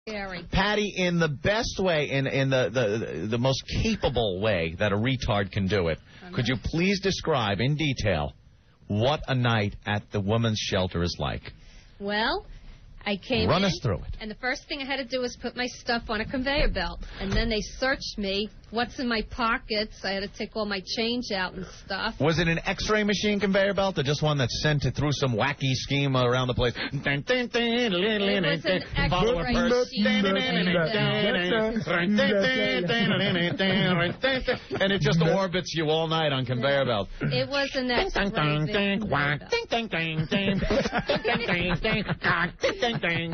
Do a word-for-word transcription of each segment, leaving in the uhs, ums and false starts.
Scary. Patty, in the best way, in in the, the, the most capable way that a retard can do it, okay. Could you please describe in detail what a night at the women's shelter is like? Well, I came Run in, us through it. And the first thing I had to do was put my stuff on a conveyor belt. And then they searched me, what's in my pockets. I had to take all my change out and stuff. Was it an X-ray machine conveyor belt or just one that sent it through some wacky scheme around the place? It was an X-ray machine. And it just orbits you all night on conveyor belt. It was an X-ray machine. Then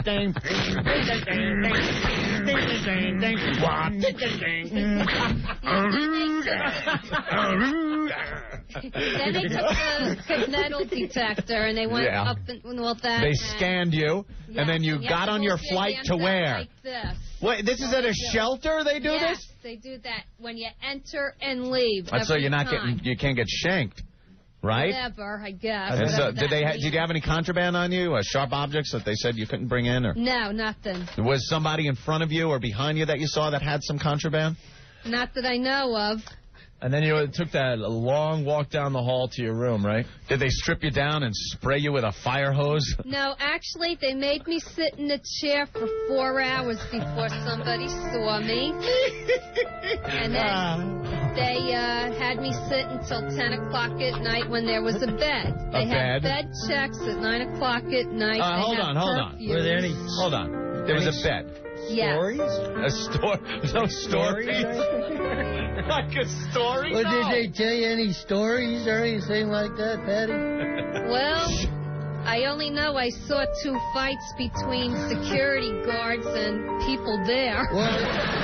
they took the metal detector and they went yeah. up and all that. They scanned you, yeah, and then you, you got on your flight to where? Like this. Wait, this is at a shelter they do yes, this? They do that when you enter and leave. So you're not time. getting, you can't get shanked. Right? Whatever, I guess. And so, did they? Ha did you have any contraband on you? Uh, sharp objects that they said you couldn't bring in? Or no, nothing. Was somebody in front of you or behind you that you saw that had some contraband? Not that I know of. And then you took that long walk down the hall to your room, right? Did they strip you down and spray you with a fire hose? No, actually, they made me sit in a chair for four hours before somebody saw me. And then they uh, had me sit until ten o'clock at night when there was a bed. They a had bed? bed checks at nine o'clock at night. Uh, hold on, hold on. Were there any... Hold on. There was a bed. Yes. Stories? A story? No stories? Like a story? Well, no. did they tell you any stories or anything like that, Patty? Well, I only know I saw two fights between security guards and people there. Well,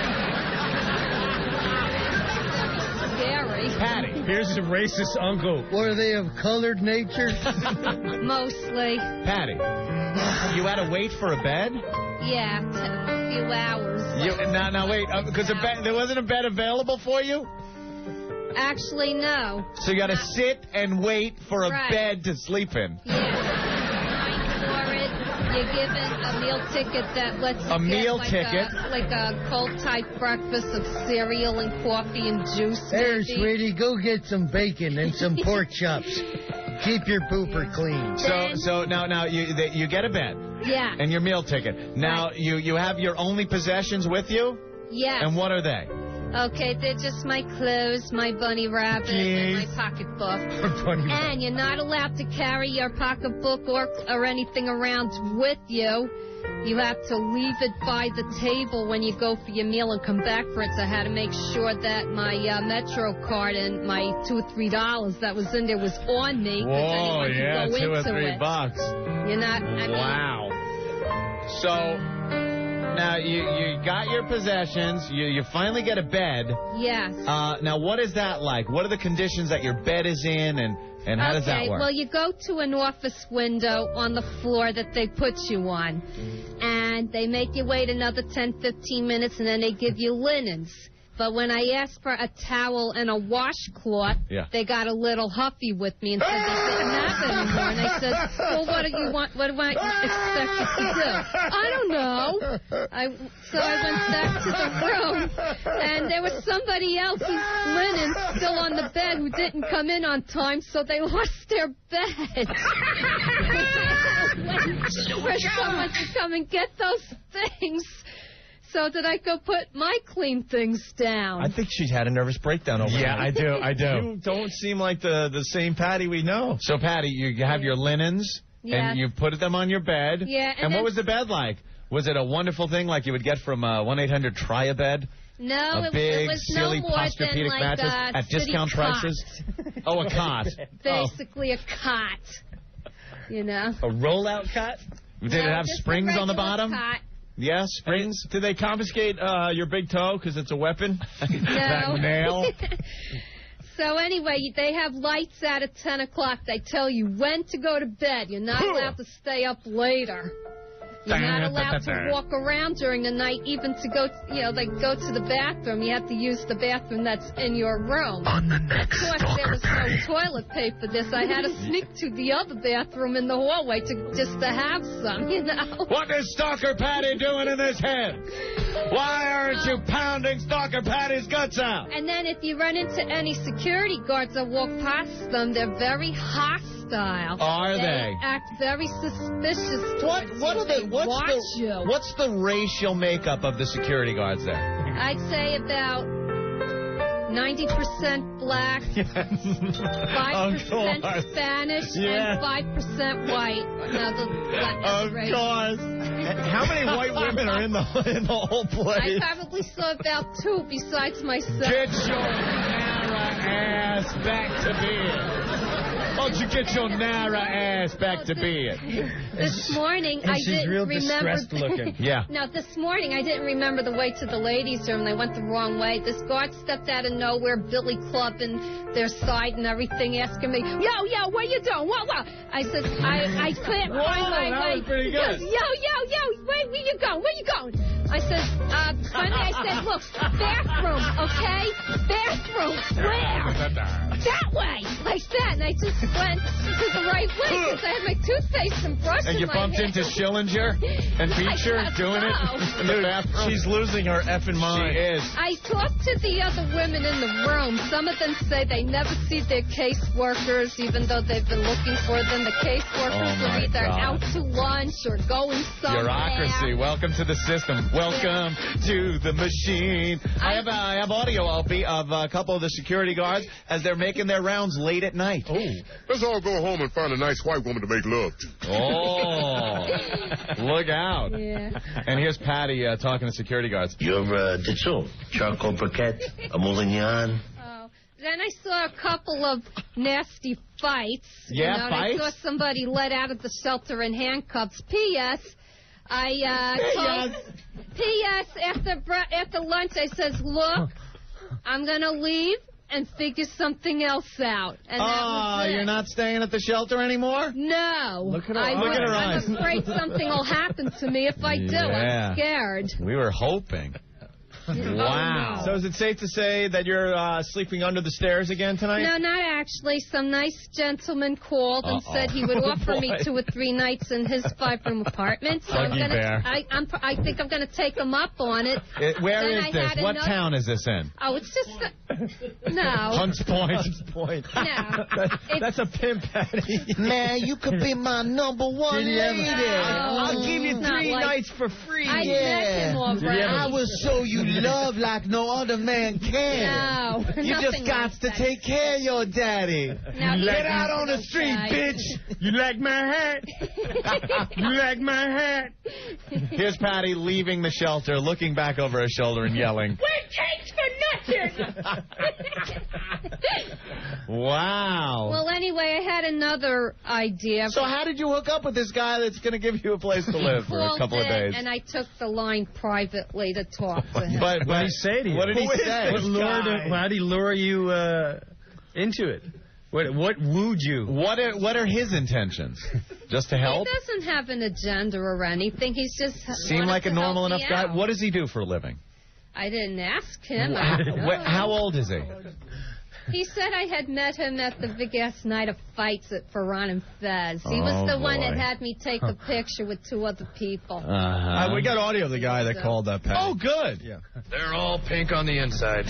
scary. Patty. Here's the racist uncle. were they of colored nature? Mostly. Patty, you had to wait for a bed? Yeah, a few hours. You, now, now, wait, because uh, bed, there wasn't a bed available for you? Actually, no. So you got to sit and wait for a right. bed to sleep in. Yeah. For it, you're given a meal ticket that lets you A get meal like ticket? A, like a cold-type breakfast of cereal and coffee and juice. There, maybe. sweetie, go get some bacon and some pork chops. Keep your pooper clean. So, so now, now you the, you get a bed. Yeah. And your meal ticket. Now, right. you, you have your only possessions with you? Yeah. And what are they? Okay, they're just my clothes, my bunny rabbit, Jeez. and my pocketbook. And you're not allowed to carry your pocketbook or, or anything around with you. You have to leave it by the table when you go for your meal and come back for it. So I had to make sure that my uh, Metro card and my two or three dollars that was in there was on me. Whoa, yeah, go two or into three it. bucks. You're not. I mean, wow. So now you you got your possessions. You you finally get a bed. Yes. Uh, now what is that like? What are the conditions that your bed is in, and and how okay, does that work? Well, you go to an office window on the floor that they put you on, and they make you wait another ten, fifteen minutes, and then they give you linens. But when I asked for a towel and a washcloth, yeah. they got a little huffy with me and said they didn't have it anymore. And I said, well, what do you want? What do I expect you to do? I don't know. I, so I went back to the room, and there was somebody else's linen still on the bed who didn't come in on time, so they lost their bed. For someone to come and get those things. So did I go put my clean things down? I think she's had a nervous breakdown over Yeah, there. I do, I do. You don't seem like the, the same Patty we know. So, Patty, you have your linens, yes. and you put them on your bed. Yeah. And, and what was the bed like? Was it a wonderful thing like you would get from uh, one eight hundred Try a Bed? No, a it, big, it was silly no more Posturepedic than like mattress a at discount cot. prices? Oh, a cot. Basically oh. a cot, you know. A rollout cot? Did no, it have just springs a on the bottom? Cot. Yes, springs. Did they confiscate uh, your big toe because it's a weapon? No. That nail? So anyway, they have lights out at ten o'clock. They tell you when to go to bed. You're not allowed to stay up later. You're not allowed to walk around during the night, even to go, you know, like go to the bathroom. You have to use the bathroom that's in your room. On the next Of course, there was no toilet paper. This I had to sneak to the other bathroom in the hallway to just to have some, you know. What is Stalker Patty doing in his head? Why aren't you pounding Stalker Patty's guts out? And then if you run into any security guards or walk past them, they're very hostile. Are they? They act very suspicious. What? towards What you. are the? They What's watch the? you. What's the racial makeup of the security guards there? I'd say about ninety percent black, five percent Of course. Spanish, Yeah. and five percent white. No, the black Of race. course. How many white women are in the in the whole I place? probably saw about two besides myself. Get your Nara ass back to bed. Why don't you get your Nara ass back to bed? This morning, And I she's didn't real remember. distressed looking. Yeah. No, this morning I didn't remember the way to the ladies' room. They went the wrong way. This guard stepped out of nowhere, Billy clubbing their side and everything, asking me, "Yo, yo, where you doing? What, what?" I said, "I, I couldn't Whoa, find my that way." was pretty He goes, good. "Yo, yo, yo, where, where you going? Where you going?" I said, uh, "Honey," I said, "look, bathroom, okay? Bathroom, where? That way." Like that, and I just went to the right way because I had my toothpaste and brush And in you my bumped hand. into Schillinger and Beecher I guess doing so. it in the bathroom? She's losing her effing mind. She is. I talked to the other women in the room. Some of them say they never see their caseworkers, even though they've been looking for them. The caseworkers Oh, my are either God. out to lunch or going somewhere. Bureaucracy. Welcome to the system. Welcome to the machine. I have uh, I have audio, Opie, of a couple of the security guards as they're making their rounds late at night. Oh. Let's all go home and find a nice white woman to make love to. Oh, look out. Yeah. And here's Patty uh, talking to security guards. Your uh, ditzel, charcoal briquette, a moulignon. Oh. Then I saw a couple of nasty fights. Yeah, you know, and fights? I saw somebody let out of the shelter in handcuffs. P S. I uh, told, P S. After br- after lunch, I says, "Look, I'm gonna leave and figure something else out." And that Oh, was it. you're not staying at the shelter anymore? No. Look at her- I, look at her I'm eyes. afraid something will happen to me if I do. Yeah. I'm scared. We were hoping. Wow. Oh, So is it safe to say that you're uh, sleeping under the stairs again tonight? No, not actually. Some nice gentleman called and Uh-oh. said he would Oh, offer me boy. two or three nights in his five-room apartment. So I'm Lucky gonna, bear. I, I'm, I think I'm going to take him up on it. It, where Then is I this? had What another- town is this in? Oh, it's just a, no, Hunts Point. Hunts Point. no. That- It's- that's a pimp, Patty. Man, you could be my number one Did you ever- lady. I'll give you It's not three like- nights for free. I met Yeah. him already. Did you ever- I will show you love like no other man can. No, You just nothing got like to that. take care of your daddy. Now, Get he's out on the okay. street, bitch. You like my hat? You like my hat? Here's Patty leaving the shelter, looking back over her shoulder and yelling. Wow. Well, anyway, I had another idea. So how did you hook up with this guy that's going to give you a place to live for a Called couple of in, days? And I took the line privately to talk to him. But, What but did he say to you? What did he Who is say? this What lured, guy? how did he lure you uh, into it? What what wooed you? What are, what are his intentions? Just to help? He doesn't have an agenda or anything. He's just Seem wanted like a to normal help enough me guy? out. What does he do for a living? I didn't ask him. I don't know. Wh- How old is he? He said I had met him at the big ass night of fights at Ferran and Fez. He was Oh, the one that boy. had me take a picture with two other people. Uh-huh. Uh, we got audio of the guy that called that, Patty. Oh, good. Yeah. They're all pink on the inside.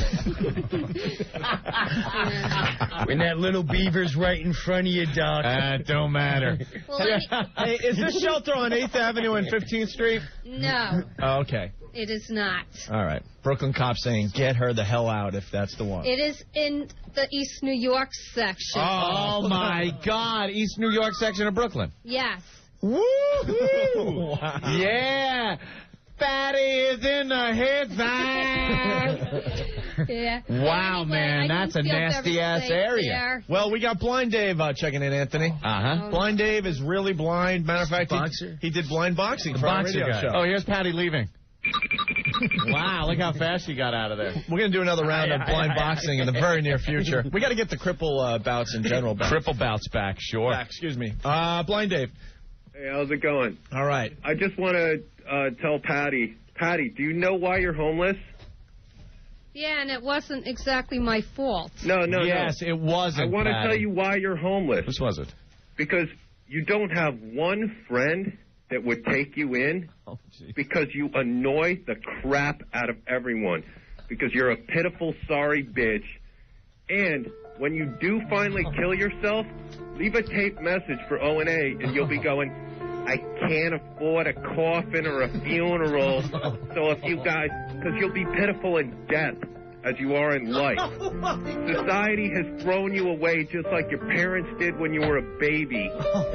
When that little beaver's right in front of you, Doc. Uh, don't matter. Well, let me- Hey, is this shelter on eighth Avenue and fifteenth Street? no, Oh, okay. it is not. All right. Brooklyn cops saying, get her the hell out if that's the one. It is in the East New York section. Oh, my God. East New York section of Brooklyn. Yes. Woo-hoo! Wow. Yeah. Fatty is in the headline. Yeah. Wow, Anyway, man, I that's a didn't feel very nasty-ass safe area. there. Well, we got Blind Dave uh, checking in, Anthony. Uh-huh. Blind Dave is really blind. Matter of fact, he, Boxer? he did blind boxing The for our boxer radio guy. show. Oh, here's Patty leaving. Wow, look how fast she got out of there. We're going to do another round of blind boxing in the very near future. We got to get the cripple uh, bouts in general back. Triple bounce back, sure. Back, excuse me. Uh, Blind Dave, Hey, how's it going? All right. I just want to uh, tell Patty. Patty, do you know why you're homeless? Yeah, and it wasn't exactly my fault. No, no, yes, no. it wasn't, I want to Patty. tell you why you're homeless. Which was it? Because you don't have one friend that would take you in Oh, because you annoy the crap out of everyone. Because you're a pitiful, sorry bitch. And when you do finally kill yourself, leave a tape message for O and A, and you'll be going, I can't afford a coffin or a funeral. So if you guys, because you'll be pitiful in death as you are in life. Society has thrown you away just like your parents did when you were a baby.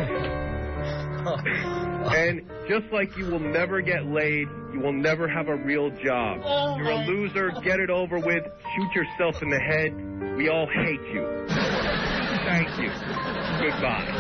And just like you will never get laid, you will never have a real job. You're a loser, get it over with, shoot yourself in the head. We all hate you. Thank you. Goodbye.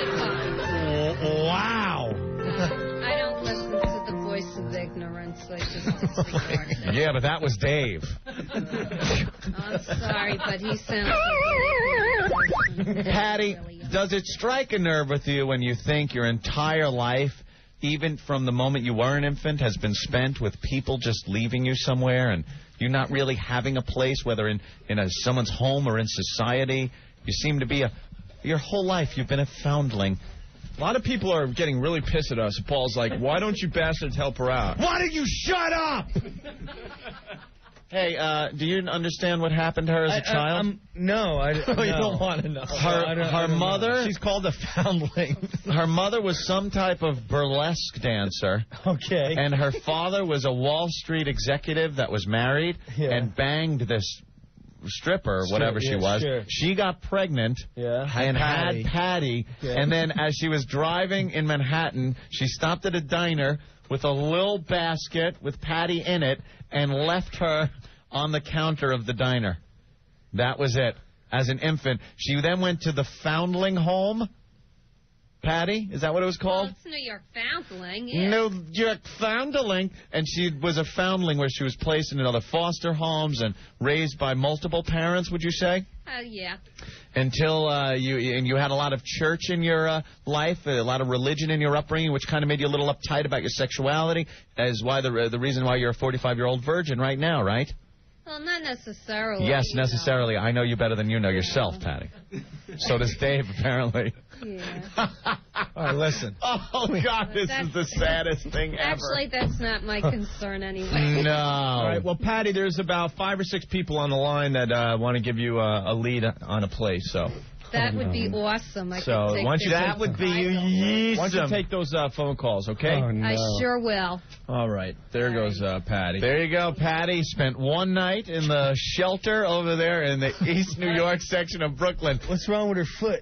Wow. I don't listen to the voice of ignorance. I just disregard it. Yeah, but that was Dave. I'm sorry, but he sounds like Patty, does it strike a nerve with you when you think your entire life, even from the moment you were an infant, has been spent with people just leaving you somewhere and you not really having a place, whether in, in a, someone's home or in society? You seem to be a... Your whole life you've been a foundling. A lot of people are getting really pissed at us. Paul's like, why don't you bastards help her out? Why don't you shut up? Hey, uh, do you understand what happened to her as a I, child? I, I'm, no, I Oh, no. you don't want to know. Her, I don't- her I don't mother... know. She's called a foundling. Her mother was some type of burlesque dancer. Okay. And her father was a Wall Street executive that was married Yeah. and banged this stripper, Sure, whatever she yeah, was. sure. She got pregnant Yeah. and Patty. had Patty. Okay. And then as she was driving in Manhattan, she stopped at a diner with a little basket with Patty in it and left her on the counter of the diner. That was it. As an infant. She then went to the foundling home. Patty, is that what it was Well, called? it's New York Foundling. Yeah. New York Foundling. And she was a foundling where she was placed in other foster homes and raised by multiple parents, would you say? Uh, yeah. Until uh, you and you had a lot of church in your uh, life, a lot of religion in your upbringing, which kind of made you a little uptight about your sexuality, as why the the reason why you're a forty-five-year-old virgin right now, right? Well, not necessarily. Yes, you know. necessarily. I know you better than you know yourself, Patty. So does Dave, apparently. Yeah. All right, listen. Oh, God, this That's- is the saddest thing ever. Actually, that's not my concern anyway. No. All right, well, Patty, there's about five or six people on the line that uh, want to give you a, a lead on a place, so... That would be awesome. I So, could take why don't you this that to would be Ohio. Why don't you take those uh, phone calls, okay? Oh, no. I sure will. All right, there goes uh, Patty. There you go, Patty. Spent one night in the shelter over there in the East New York section of Brooklyn. What's wrong with her foot?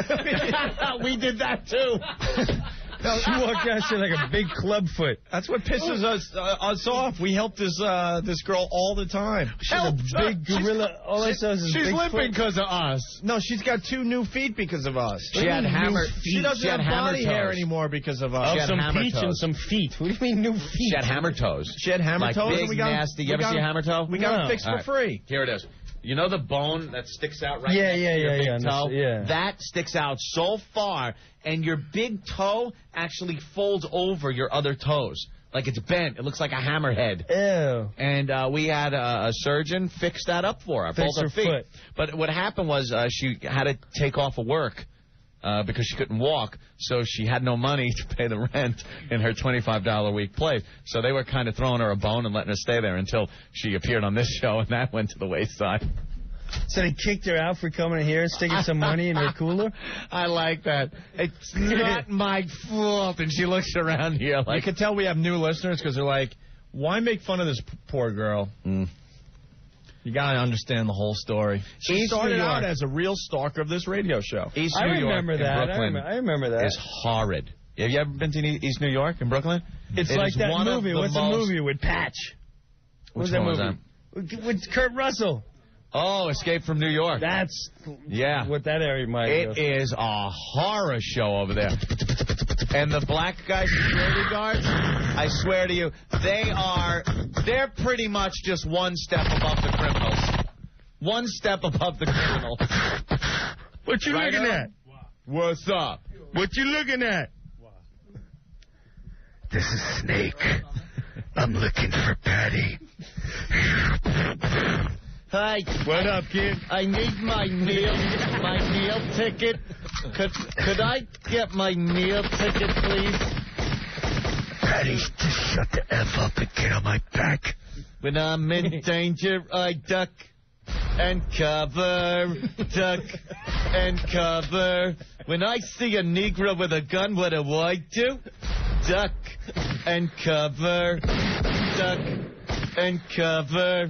We did that, too. She walked out there like a big club foot. That's what pisses us uh, us off. We help this uh, this girl all the time. She's a big gorilla. All I saw is a She's big limping foot. because of us. No, she's got two new feet because of us. She had hammer. She doesn't she had have body hammer hair toes. anymore because of us. She had Some hammer peach and toes. some feet. What do you mean new feet? She had hammer toes. She had hammer like toes. Big, and we got 'em- nasty. You we ever got see a 'em- hammer toe? We got them No. fixed All for right. free. Here it is. You know the bone that sticks out right Yeah, next yeah, to your yeah, big yeah, toe? yeah. That sticks out so far, and your big toe actually folds over your other toes. Like it's bent. It looks like a hammerhead. Ew. And uh, we had a, a surgeon fix that up for her. Fix both her feet. foot. But what happened was uh, she had to take off of work uh, because she couldn't walk. So she had no money to pay the rent in her twenty-five dollars a week place. So they were kind of throwing her a bone and letting her stay there until she appeared on this show, and that went to the wayside. So they kicked her out for coming in here and sticking some money in her cooler? I like that. It's not my fault. And she looks around here You like... can tell we have new listeners because they're like, why make fun of this p- poor girl? Mm. You got to understand the whole story. She East started New out York. as a real stalker of this radio show. East I New York remember and that. I Brooklyn remember, I remember that. is horrid. Have you ever been to East New York and Brooklyn? It's It like is that one of movie. the What's the most- movie with Patch? What Which was that one was movie? With, with Kurt Russell. Oh, Escape from New York. That's Yeah. what that area might It go. is a horror show over there. And the black guy security guards, I swear to you, they are, they're pretty much just one step above the criminals. One step above the criminal. What you Right looking on? at? What's up? What you looking at? This is Snake. I'm looking for Patty. Hi. What up, kid? I need my meal, my meal ticket. Could could I get my meal ticket, please? Patty, just shut the F up and get on my back. When I'm in danger, I duck and cover, duck and cover. When I see a Negro with a gun, what do I do? Duck and cover, duck and cover.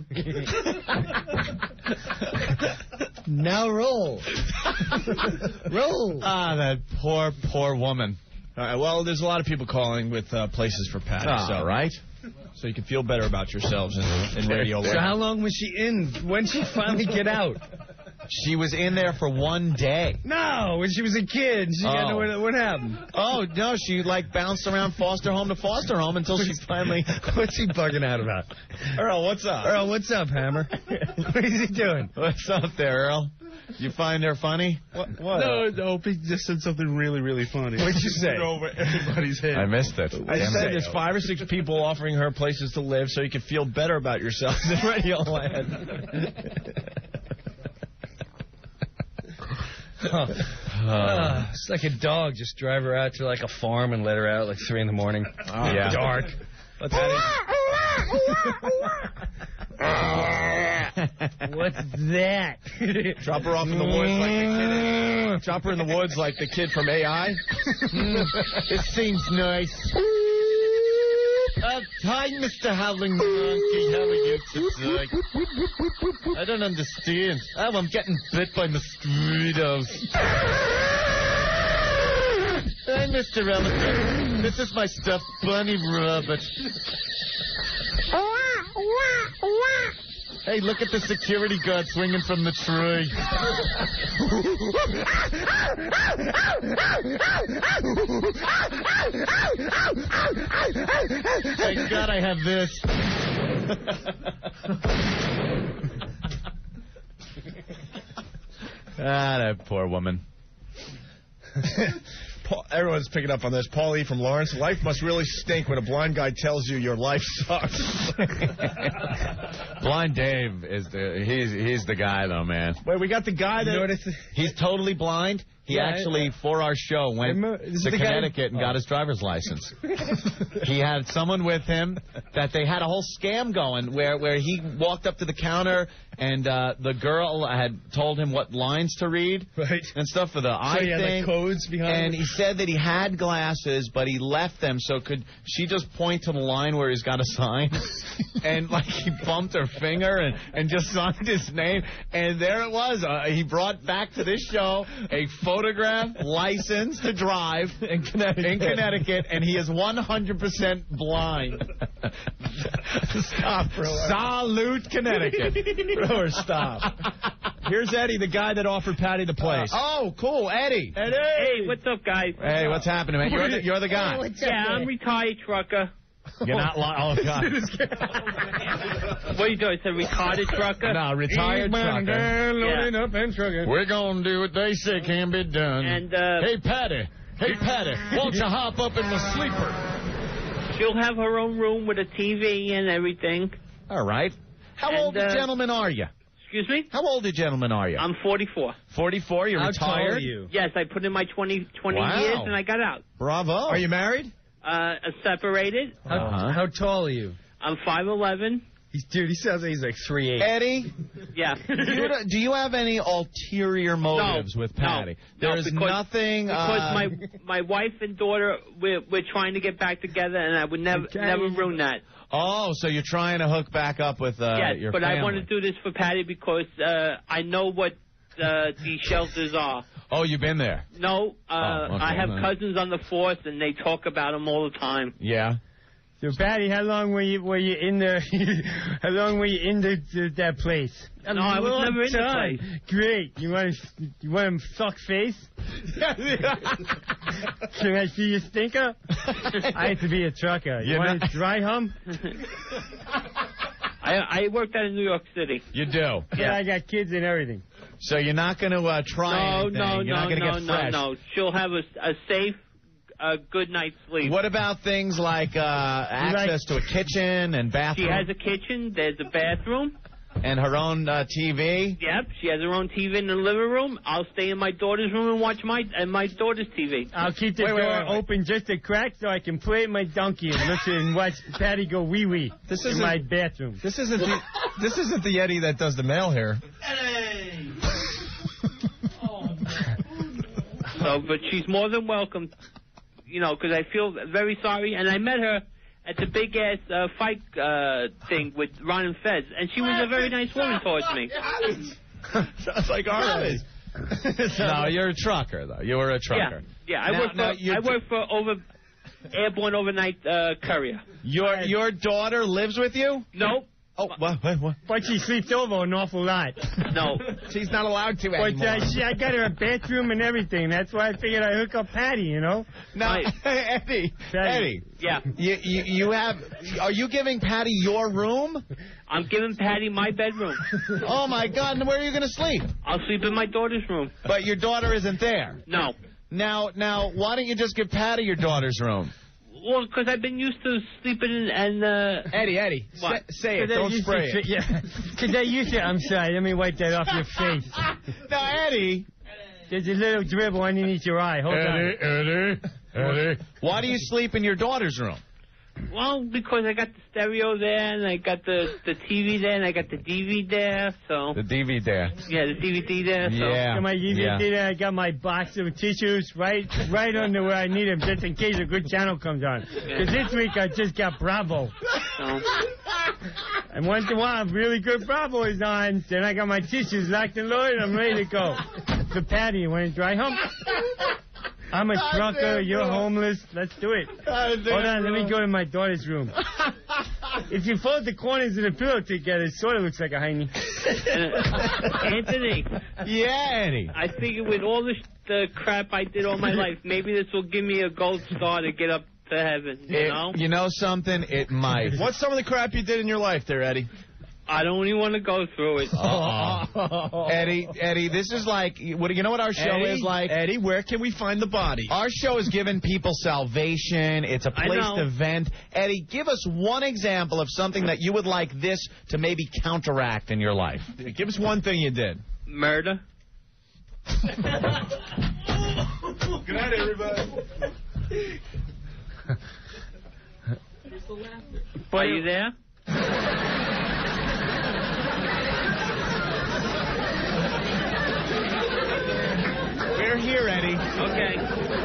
Now roll. Roll. Ah, that poor, poor woman. All right, well, there's a lot of people calling with uh, places for Patty. Ah, so, right. So you can feel better about yourselves in, in radio So land. how long was she in? When did she finally get out? She was in there for one day. No, when she was a kid. She got Oh. what, what happened? Oh, no, she, like, bounced around foster home to foster home until she finally... What's he bugging out about? Earl, what's up? Earl, what's up, Hammer? What is he doing? What's up there, Earl? You find her funny? What? what No, no, Opie just said something really, really funny. What'd you say? Over everybody's head. I missed it. I Damn said it. there's five or six people offering her places to live so you can feel better about yourselves in radio land. Huh. Uh, it's like a dog. Just drive her out to like a farm and let her out like three in the morning. Oh, yeah. Dark. What's that? What's that? Drop her off in the woods like the kid. Drop her in the woods like the kid from A I. It seems nice. Uh, hi, Mister Howling Monkey. How are you today? I don't understand. Oh, I'm getting bit by mosquitoes. Hi, Mister Elephant. This is my stuffed bunny, Robert. Hey, look at the security guard swinging from the tree. Thank God I have this. Ah, that poor woman. Paul, everyone's picking up on this. Paulie from Lawrence. Life must really stink when a blind guy tells you your life sucks. Blind Dave is the he's he's the guy though, man. Wait, we got the guy that... You know what it's- He's totally blind. He Yeah, actually, for our show, went Remember- this is to the guy- Connecticut and Oh. got his driver's license. He had someone with him that they had a whole scam going where, where he walked up to the counter and uh, the girl had told him what lines to read Right. and stuff for the eye So he had thing. like codes behind And it? he said that he had glasses, but he left them. So could she just point to the line where he's got a sign? And like he bumped her finger and, and just signed his name. And there it was. Uh, he brought back to this show a photograph, license to drive in Connecticut. In Connecticut, and he is one hundred percent blind. Stop, bro. Salute, Connecticut. Bro, stop. Here's Eddie, the guy that offered Patty the place. Oh, cool. Eddie. Eddie! Hey, what's up, guys? Hey, what's happening, man? You're the, you're the guy. Yeah, I'm retired trucker. You're not li- Oh, God. What are you doing? It's a retarded trucker? No, retired trucker. loading up and trucking. We're going to do what they say can be done. And, uh... Hey, Patty. Hey, Patty. Won't you hop up in the sleeper? She'll have her own room with a T V and everything. All right. How And, old a uh, gentleman are you? Excuse me? How old a gentleman are you? I'm forty-four. forty-four. You're How tall retired? are you? Yes, I put in my twenty, twenty Wow. years and I got out. Bravo. Are you married? Uh, separated. How, Uh-huh. how tall are you? I'm five eleven. He's, dude, he sounds like he's like three eight. Eddie, Yeah. do you, do you have any ulterior motives No, with no, Patty? no, There's because- nothing... Because uh, my my wife and daughter, we're, we're trying to get back together, and I would never Okay. never ruin that. Oh, so you're trying to hook back up with uh, yes, your but family. I want to do this for Patty because uh, I know what uh, these shelters are. Oh, you've been there? No, uh, Oh, okay, I have then. cousins on the force, and they talk about them all the time. Yeah. So, Patty, how long were you were you in the? How long were you in the, the that place? No, I was never in the place. Great. You want to you want to suck face? Can I see your stinker? I have to be a trucker. You You're want not- to dry hump? I I worked out in New York City. You do? Yeah, I got kids and everything. So you're not going to uh, try No, anything? no, You're no, not going to no, get no, fresh? no. She'll have a, a safe a good night's sleep. What about things like uh, access to a kitchen and bathroom? She has a kitchen. There's a bathroom. And her own uh, T V? Yep, she has her own T V in the living room. I'll stay in my daughter's room and watch my uh, my daughter's T V. I'll keep the wait, door wait, wait, wait. open just a crack so I can play with my donkey and listen and watch Patty go wee wee This in isn't my bathroom. This isn't the this isn't the Eddie that does the mail here. So, but she's more than welcome, you know, because I feel very sorry. And I met her at the big ass uh, fight uh, thing with Ron and Fez, and she was a very nice woman towards me. Sounds like ours. No, you're a trucker, though. You were a trucker. Yeah, yeah. I Now- work for now you- I work for over airborne overnight uh, courier. Your your daughter lives with you? No. Oh, what, what, what? But she sleeps over an awful lot. No. She's not allowed to But anymore. uh, she, I got her a bathroom and everything. That's why I figured I'd hook up Patty, you know? Now, Eddie, Eddie. Yeah. You, you, you have, are you giving Patty your room? I'm giving Patty my bedroom. Oh, my God. And where are you going to sleep? I'll sleep in my daughter's room. But your daughter isn't there. No. Now, now, why don't you just give Patty your daughter's room? Well, because I've been used to sleeping in, and... Uh, Eddie, Eddie, what? say, say it. Cause I Don't used spray to, it. Yeah. Because I used to... I'm sorry. Let me wipe that off your face. Now, Eddie... There's a little dribble underneath your eye. Hold Eddie, on. Eddie, Eddie. Why do you sleep in your daughter's room? Well, because I got the stereo there, and I got the, the T V there, and I got the D V D there, so... The D V D there. Yeah, the D V D there, so... Yeah. Got my D V D yeah. there. I got my box of tissues right right under where I need them, just in case a good channel comes on. Because this week I just got Bravo. So, And once in a while, really good Bravo is on. Then I got my tissues locked and loaded. I'm ready to go. So, Patty, you want to dry hump? I'm a God trucker. damn, You're bro. homeless. Let's do it. God damn, Hold on. bro. Let me go to my daughter's room. If you fold the corners of the pillow together, it sort of looks like a hiney. Anthony, Yeah, Eddie. I figured with all the, sh- the crap I did all my life, maybe this will give me a gold star to get up to heaven, you It- know? you know something? It might. What's some of the crap you did in your life there, Eddie? I don't even want to go through it. Uh-uh. Eddie, Eddie, this is like, what, you know what our show Eddie, is like? Eddie, where can we find the body? Our show is giving people salvation. It's a I place know. to vent. Eddie, give us one example of something that you would like this to maybe counteract in your life. Give us one thing you did. Murder. Good night, everybody. Are you there? We're here, Eddie. Okay.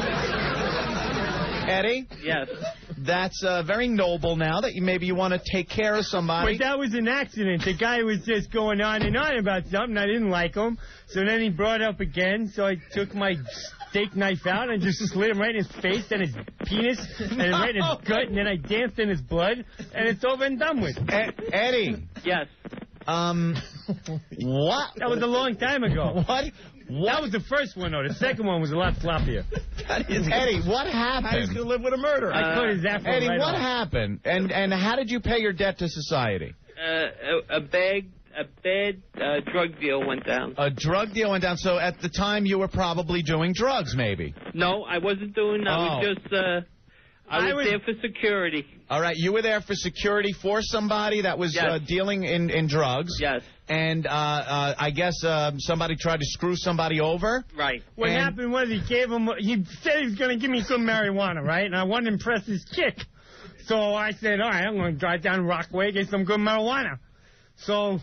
Eddie, Yes. that's uh, very noble now that you maybe you want to take care of somebody. But that was an accident. The guy was just going on and on about something. I didn't like him. So then he brought it up again. So I took my steak knife out and just slid him right in his face and his penis and right in his gut. And then I danced in his blood. And it's over and done with. E- Eddie, Yes. um, what? That was a long time ago. What? That was the first one, though. The second one was a lot floppier. Eddie, what He's happened? going to live with a murderer. I cut his afro Eddie, right what off. happened? And and how did you pay your debt to society? Uh, a, a bag, a bad uh, drug deal went down. A drug deal went down. So at the time you were probably doing drugs, maybe. No, I wasn't doing. I was Oh. just. Uh, I was, I was- there for security. All right, you were there for security for somebody that was Yes. uh, dealing in, in drugs. Yes. And uh, uh, I guess uh, somebody tried to screw somebody over. Right. What And- happened was he gave him, he said he was going to give me some marijuana, right? And I wanted to impress his chick. So I said, all right, I'm going to drive down Rockaway, get some good marijuana. So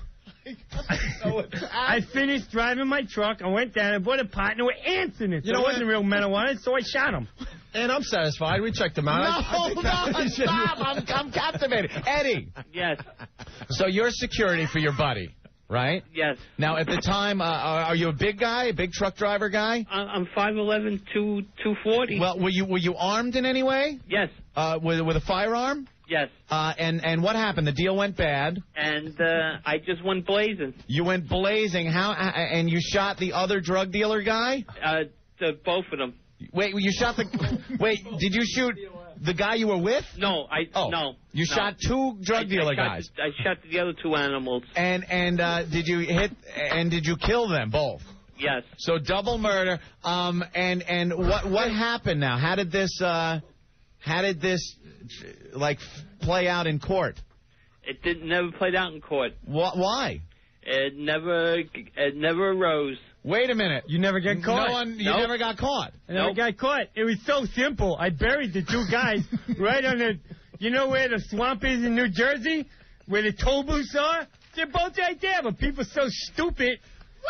I finished driving my truck. I went down and bought a partner with ants in it. So You know it what? wasn't real marijuana, so I shot him. And I'm satisfied. We checked him out. I- I No, think no, that- stop. I'm, I'm captivated. Eddie, Yes. so you're security for your buddy, right? Yes. Now, at the time, uh, are are you a big guy, a big truck driver guy? I- I'm five eleven, two forty. Well, were you were you armed in any way? Yes. Uh, with with a firearm? Yes. Uh, and and what happened? The deal went bad. And uh, I just went blazing. You went blazing. How? uh, And you shot the other drug dealer guy? Uh, the, both of them. Wait, you shot the. Wait, did you shoot the guy you were with? No, I. Oh, no. You no. shot two drug I, dealer I shot guys. The, I shot the other two animals. And and uh, did you hit? And did you kill them both? Yes. So double murder. Um, and and what what happened now? How did this uh, how did this like play out in court? It didn't never played out in court. What? Why? It never it never arose. Wait a minute. You never get caught. No one. You Nope. never got caught. I never Nope. got caught. It was so simple. I buried the two guys right on the, you know where the swamp is in New Jersey? Where the toll booths are? They're both right there, but people are so stupid.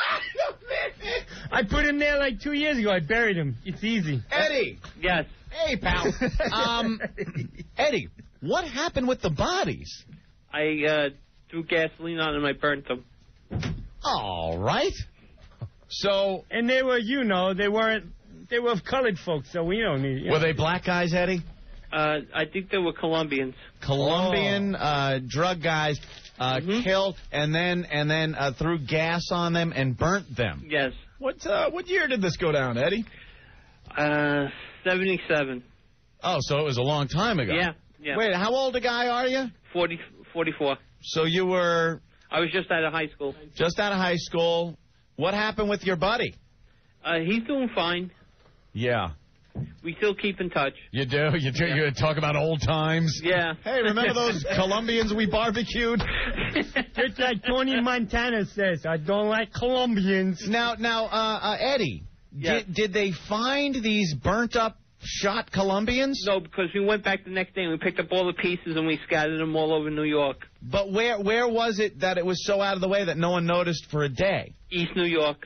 I put him there like two years ago. I buried him. It's easy. Eddie. Yes. Hey, pal. um, Eddie, what happened with the bodies? I uh, threw gasoline on them. I burnt them. All right. So, And they were, you know, they weren't, they were colored folks, so we don't need. You were know. they black guys, Eddie? Uh, I think they were Colombians. Colombian uh, drug guys uh, Mhm. killed and then and then uh, threw gas on them and burnt them. Yes. What uh, what year did this go down, Eddie? Uh, seventy-seven. Oh, so it was a long time ago. Yeah. Yeah. Wait, how old a guy are you? Forty, forty-four. So you were I was just out of high school. just out of high school. What happened with your buddy? Uh, he's doing fine. Yeah. We still keep in touch. You do? You do? Yeah. You talk about old times? Yeah. Hey, remember those Colombians we barbecued? Just like Tony Montana says, I don't like Colombians. Now, now, uh, uh, Eddie, Yes. did, did they find these burnt-up, shot Colombians? No, because we went back the next day and we picked up all the pieces and we scattered them all over New York. But where where was it that it was so out of the way that no one noticed for a day? East New York.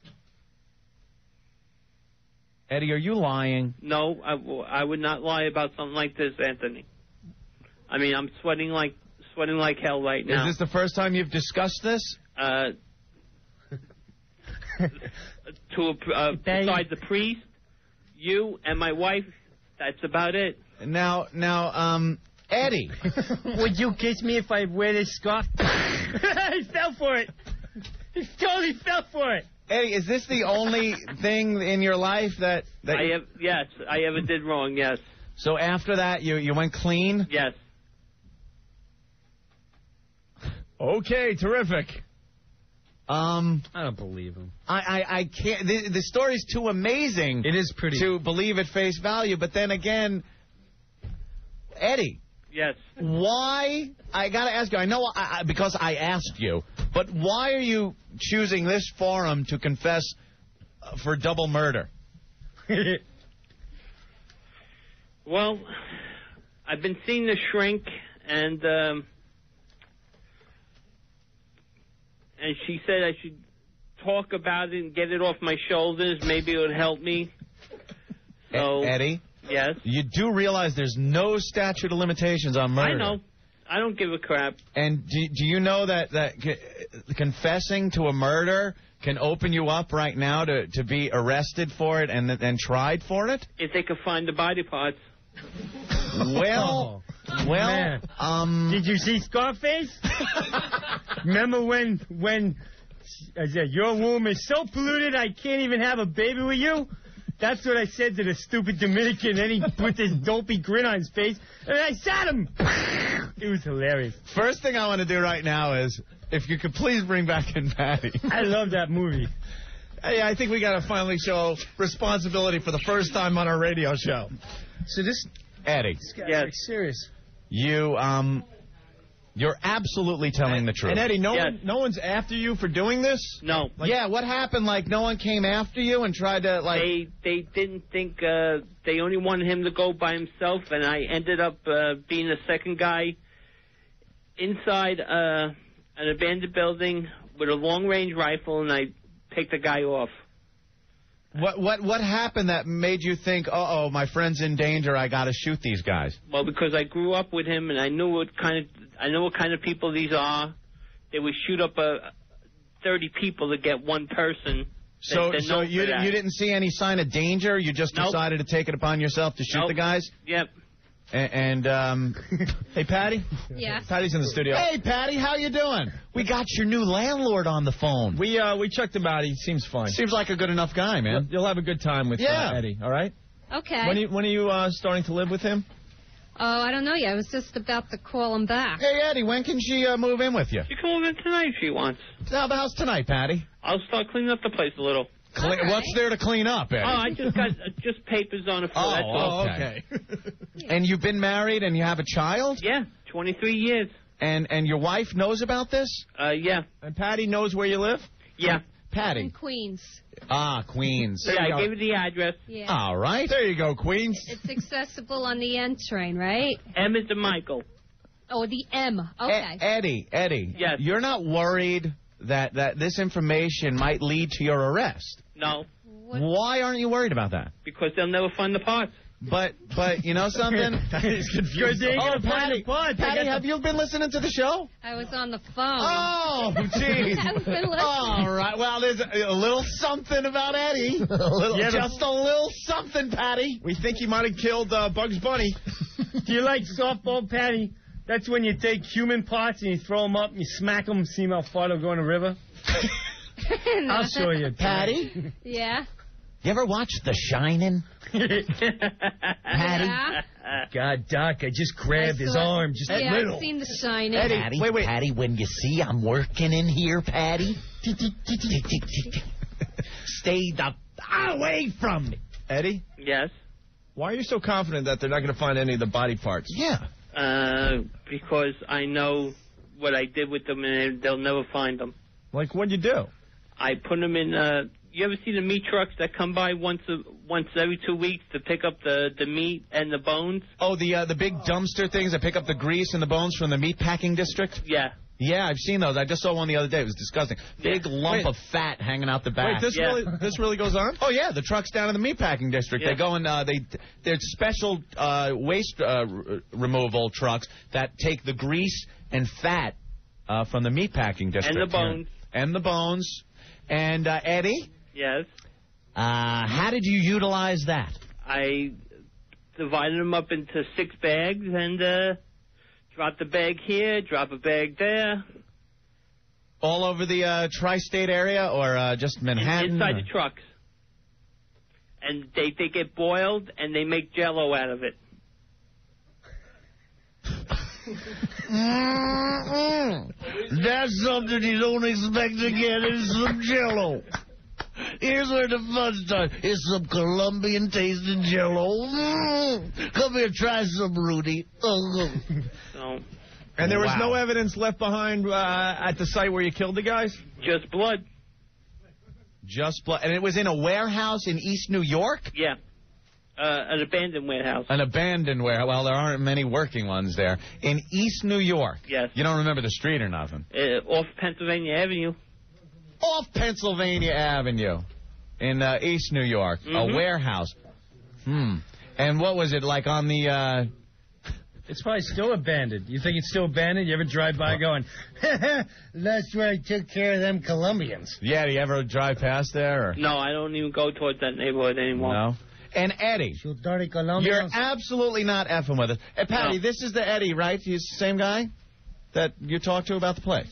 Eddie, are you lying? No, I, w- I would not lie about something like this, Anthony. I mean, I'm sweating like sweating like hell right now. Is this the first time you've discussed this? Uh, to a, uh, besides the priest, you, and my wife, that's about it. Now, now, um, Eddie. Would you kiss me if I wear this scarf? He fell for it. He totally fell for it. Eddie, is this the only thing in your life that... that I have, yes, I ever did wrong, yes. So after that, you, you went clean? Yes. Okay, terrific. Um, I don't believe him. I, I, I can't... The, the story's too amazing It is pretty. to believe at face value, but then again, Eddie... Yes. Why? I got to ask you. I know I, I, because I asked you, but why are you choosing this forum to confess uh, for double murder? Well, I've been seeing the shrink, and um, and she said I should talk about it and get it off my shoulders. Maybe it would help me. So, E- Eddie? Yes. You do realize there's no statute of limitations on murder. I know. I don't give a crap. And do, do you know that, that c- confessing to a murder can open you up right now to, to be arrested for it and and tried for it? If they could find the body parts. Well, well, Man. um... Did you see Scarface? Remember when when I said your womb is so polluted I can't even have a baby with you? That's what I said to the stupid Dominican, and he put this dopey grin on his face, and I shot him. It was hilarious. First thing I want to do right now is, if you could please bring back in Patty. I love that movie. Hey, I think we got to finally show responsibility for the first time on our radio show. So this, Eddie, this guy's Yes. like serious. you, um, you're absolutely telling the truth. And Eddie, no Yes. one, no one's after you for doing this? No. yeah, what happened? Like, no one came after you and tried to, like... They they didn't think uh, they only wanted him to go by himself, and I ended up uh, being the second guy inside uh, an abandoned building with a long-range rifle, and I picked the guy off. What what what happened that made you think, uh-oh, my friend's in danger, I got to shoot these guys? Well, because I grew up with him, and I knew what kind of I know what kind of people these are. They would shoot up uh, thirty people to get one person. So They're so known you for that. you didn't see any sign of danger? You just Nope. decided to take it upon yourself to shoot Nope. the guys? Yep. And, and um, Hey, Patty? Yes. Patty's in the studio. hey, Patty, how you doing? We got your new landlord on the phone. We uh we checked him out. He seems fine. Seems like a good enough guy, man. You'll have a good time with Yeah. uh, Eddie, all right? Okay. When are you, when are you uh, starting to live with him? Oh, I don't know yet. I was just about to call him back. Hey, Eddie, when can she uh, move in with you? She can move in tonight if she wants. How the house tonight, Patty? I'll start cleaning up the place a little. Cle- right. What's there to clean up, Eddie? Oh, I just got uh, just papers on the floor. Oh, that's all. okay. And you've been married and you have a child? Yeah, twenty-three years. And and your wife knows about this? Uh, yeah. And Patty knows where you live? Yeah. Patty. In Queens. Ah, Queens. Yeah, I gave her the address. Yeah. All right. There you go, Queens. It's accessible on the N train, right? M is to Michael. Oh, the M. Okay. E- Eddie, Eddie. Yes. You're not worried that, that this information might lead to your arrest? No. What? Why aren't you worried about that? Because they'll never find the parts. But, but you know something? He's confused. They ain't Oh, gonna find Patty, the parts. They Patty, got the- have you been listening to the show? I was on the phone. Oh, jeez. I've been listening. All right. Well, there's a, a little something about Eddie. A little, Yeah, but- just a little something, Patty. We think he might have killed uh, Bugs Bunny. Do you like softball, Patty? That's when you take human parts and you throw them up and you smack them, see how far they'll go in the river. I'll show you. Patty, Yeah. you ever watch The Shining? Patty? Yeah. God, Doc, I just grabbed I his saw- arm, just a Yeah, little. I've seen The Shining. Eddie, Patty, wait, wait. Patty, when you see I'm working in here, Patty, stay the away from me. Eddie, Yes. why are you so confident that they're not going to find any of the body parts? Yeah. Uh, because I know what I did with them and they'll never find them. Like, what'd you do? I put them in. Uh, you ever see the meat trucks that come by once a, once every two weeks to pick up the, the meat and the bones? Oh, the uh, the big dumpster things that pick up the grease and the bones from the meat packing district? Yeah. Yeah, I've seen those. I just saw one the other day. It was disgusting. Big Yeah. lump Wait. of fat hanging out the back. Wait, this Yeah. really this really goes on? Oh yeah, the trucks down in the meatpacking district. Yeah. They go and uh, they they're special uh, waste uh, r- removal trucks that take the grease and fat uh, from the meatpacking district. And the bones. And the bones. And uh, Eddie, Yes. uh, how did you utilize that? I divided them up into six bags and uh, dropped a bag here, drop a bag there. All over the uh, tri-state area or uh, just Manhattan? Inside or- the trucks. And they, they get boiled and they make Jell-O out of it. Mm-mm. That's something you don't expect to get in some Jell-O. Here's where the fun starts. It's some Colombian tasting Jell-O. Mm. Come here, try some, Rudy. Oh. So, And there was Wow. no evidence left behind uh, at the site where you killed the guys? just blood. Just blood. And it was in a warehouse in East New York? Yeah. Uh, an abandoned warehouse. An abandoned warehouse. Well, there aren't many working ones there. In East New York. Yes. You don't remember the street or nothing. Uh, off Pennsylvania Avenue. Off Pennsylvania Avenue in uh, East New York. A Mhm. warehouse. Hmm. And what was it like on the... Uh... It's probably still abandoned. You think it's still abandoned? You ever drive by going, that's where I took care of them Colombians. Yeah, do you ever drive past there? Or... No, I don't even go towards that neighborhood anymore. No. And Eddie, You dirty Colombians. you're absolutely not effing with us. Hey, Patty, No. this is the Eddie, right? He's the same guy that you talked to about the place.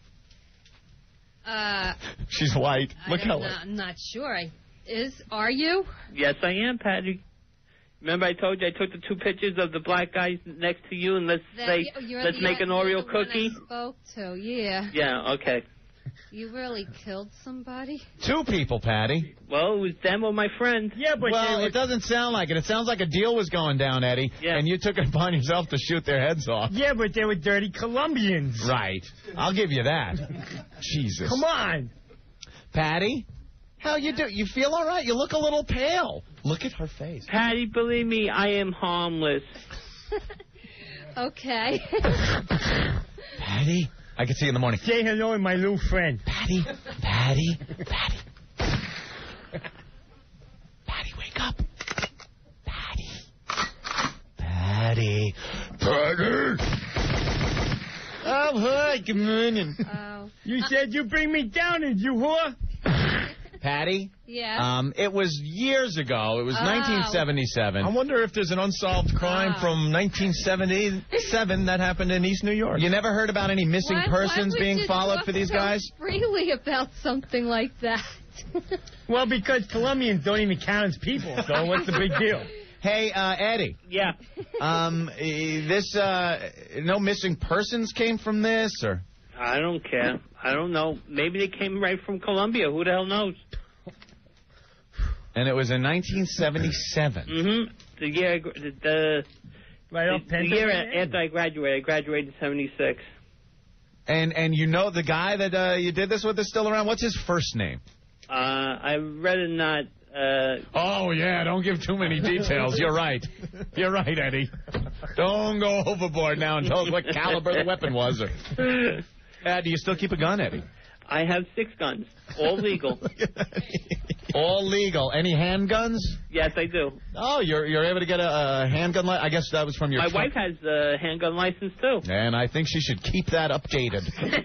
Uh, She's white. Look I how don't know. I'm not sure. I, is are you? Yes, I am, Patty. Remember I told you I took the two pictures of the black guys next to you and let's That- say, you're let's the- make an you're Oreo the one cookie? I spoke to. Yeah. Yeah, okay. You really killed somebody? Two people, Patty. Well, it was them or my friend. Yeah, but Well, they were, it doesn't sound like it. It sounds like a deal was going down, Eddie, Yeah. and you took it upon yourself to shoot their heads off. yeah, but they were dirty Colombians. Right. I'll give you that. Jesus. Come on. Patty, how you do? You feel all right? You look a little pale. Look at her face. Patty, believe me, I am harmless. Okay. Patty, I can see you in the morning. Say hello to my little friend. Patty, Patty, Patty. Patty, wake up. Patty. Patty. Patty. Oh, hi, good morning. Oh. You said you bring me down, and you whore? Patty? Yeah. Um, it was years ago. It was Oh. nineteen seventy-seven. I wonder if there's an unsolved crime Ah. from nineteen seventy-seven that happened in East New York. You never heard about any missing Why- persons why would being you followed talk for these so guys? freely about something like that? Well, because Colombians don't even count as people, so what's the big deal? Hey, uh, Eddie. Yeah. Um, eh, this, uh, no missing persons came from this, or? I don't care. I don't know. Maybe they came right from Colombia. Who the hell knows? And it was in nineteen seventy-seven. Mm-hmm. The year, I gr- the, the, Right off the, the year Pennsylvania. after I graduated. I graduated in seventy-six. And and you know the guy that uh, you did this with is still around? What's his first name? Uh, I'd rather not. Uh, Oh, yeah, don't give too many details. You're right. You're right, Eddie. Don't go overboard now and tell us what caliber the weapon was. Or... Uh, do you still keep a gun, Eddie? I have six guns, all legal. All legal. Any handguns? Yes, I do. Oh, you're you're able to get a, a handgun li- I guess that was from your... My truck. wife has a handgun license, too. And I think she should keep that updated.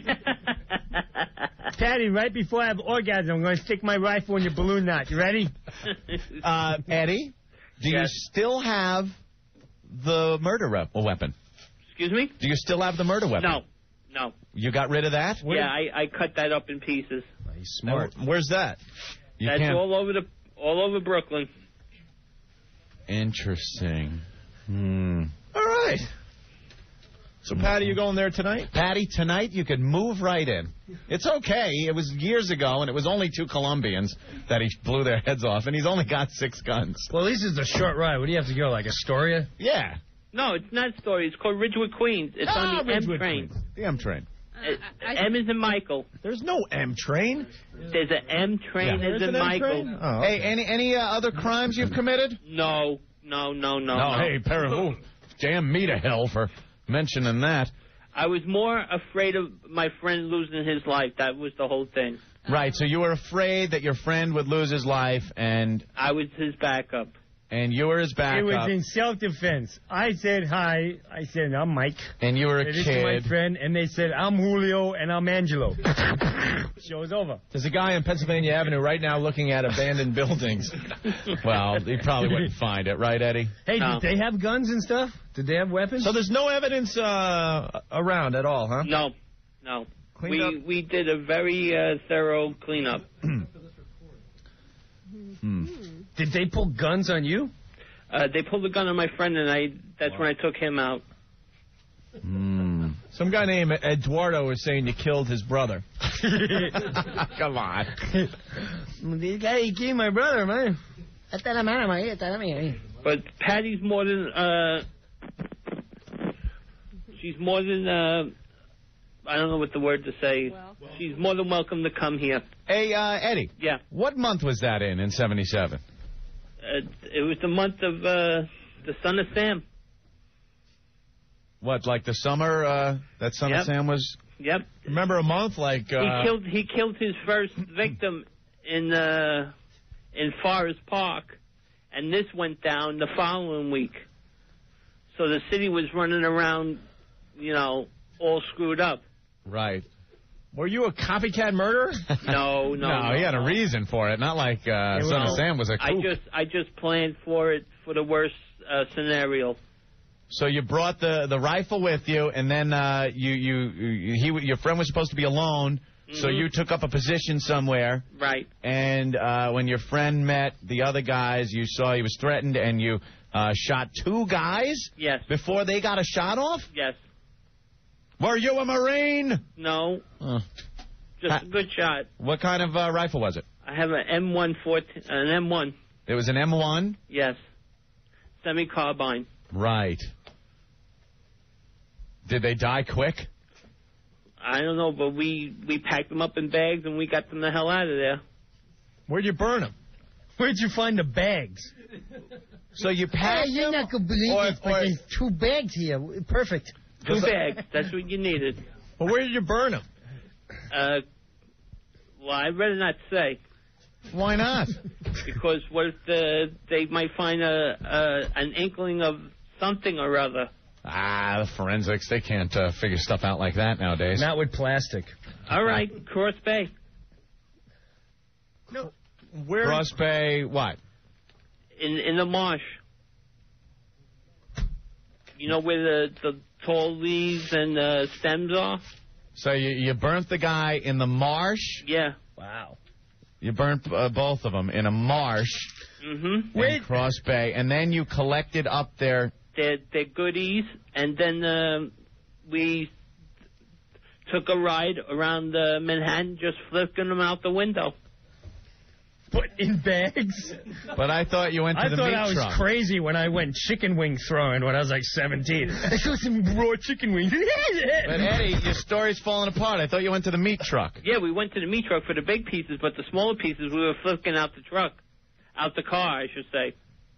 Patty, right before I have orgasm, I'm going to stick my rifle in your balloon knot. You ready? Uh, Eddie, do you Yes. still have the murder rep- weapon? Excuse me? Do you still have the murder weapon? No. No. You got rid of that? Yeah, I, I cut that up in pieces. He's smart. Now, where's that? You That's can't... all over the all over Brooklyn. Interesting. Hmm. All right. So, Patty, you going there tonight? Patty, tonight you could move right in. It's okay. It was years ago, and it was only two Colombians that he blew their heads off, and he's only got six guns. Well, at least it's a short ride. What do you have to go, like Astoria? Yeah. No, it's not Story. It's called Ridgewood, Queens. It's Ah, on the M Ridgewood, train. Queens. The M train. Uh, M is in Michael. There's no M train. There's an M train Yeah. as in Michael. Oh, okay. Hey, any any uh, other crimes you've committed? No, no, no, no. Oh, no. hey, Perry, damn me to hell for mentioning that. I was more afraid of my friend losing his life. That was the whole thing. Right, so you were afraid that your friend would lose his life, and I was his backup. and you were his It backup, was in self-defense. I said hi. I said, I'm Mike. and you were a This is my kid. friend. And they said, I'm Julio, and I'm Angelo. Show's over. There's a guy on Pennsylvania Avenue right now looking at abandoned buildings. Well, he probably wouldn't find it, right, Eddie? Hey, No. did they have guns and stuff? Did they have weapons? So there's no evidence uh, around at all, huh? No, no. Cleaned we up? we did a very uh, thorough cleanup. Hmm. Did they pull guns on you? Uh, they pulled a gun on my friend, and I. That's when I took him out. Hmm. Some guy named Eduardo was saying you killed his brother. Come on. This guy he killed my brother, man. But Patty's more than. Uh, she's more than. Uh, I don't know what the word to say. Well. She's more than welcome to come here. Hey, uh, Eddie. Yeah. What month was that in, in seventy-seven? Uh, it was the month of uh, the son of Sam. What, like the summer uh, that Son Yep. of Sam was? Yep. Remember a month like... Uh, He killed. He killed his first victim in uh, in Forest Park, and this went down the following week. So the city was running around, you know, all screwed up. Right. Were you a copycat murderer? No, no, No, no, he had a no. reason for it, not like uh, It Son of was- Sam was a I kook. just I just planned for it for the worst uh, scenario. So you brought the, the rifle with you, and then uh, you, you you he your friend was supposed to be alone, so Mhm. you took up a position somewhere. Right. And uh, when your friend met the other guys, you saw he was threatened, and you uh, shot two guys Yes. before they got a shot off. Yes. Were you a Marine? No. Uh, Just a good shot. what kind of uh, rifle was it? I have an M one fourteen, an M one. It was an M one. Yes. Semi carbine. Right. Did they die quick? I don't know, but we we packed them up in bags and we got them the hell out of there. Where'd you burn him? Where'd you find the bags? So you packed Hey, you're them? not going to believe Or- it, but or- there's two bags here. Perfect. Two bags. That's what you needed. Well, where did you burn him? Uh, well, I'd rather not say Why not? because what if the, they might find a, a an inkling of something or other. Ah, the forensics, they can't uh, figure stuff out like that nowadays. Not with plastic. All right, Cross Bay. No. Where? Cross Bay, what? In in the marsh. You know where the, the tall leaves and uh, stems are? So you, you burnt the guy in the marsh? Yeah. Wow. You burnt uh, both of them in a marsh Mm-hmm. in Cross Bay, and then you collected up their... Their, their goodies, and then uh, we took a ride around uh, Manhattan, just flicking them out the window. Put in bags? But I thought you went to I the thought meat I was truck. crazy when I went chicken wing throwing when I was like seventeen. I saw some raw chicken wings. But Eddie, your story's falling apart. I thought you went to the meat truck. Yeah, we went to the meat truck for the big pieces, but the smaller pieces we were flicking out the truck. Out the car, I should say.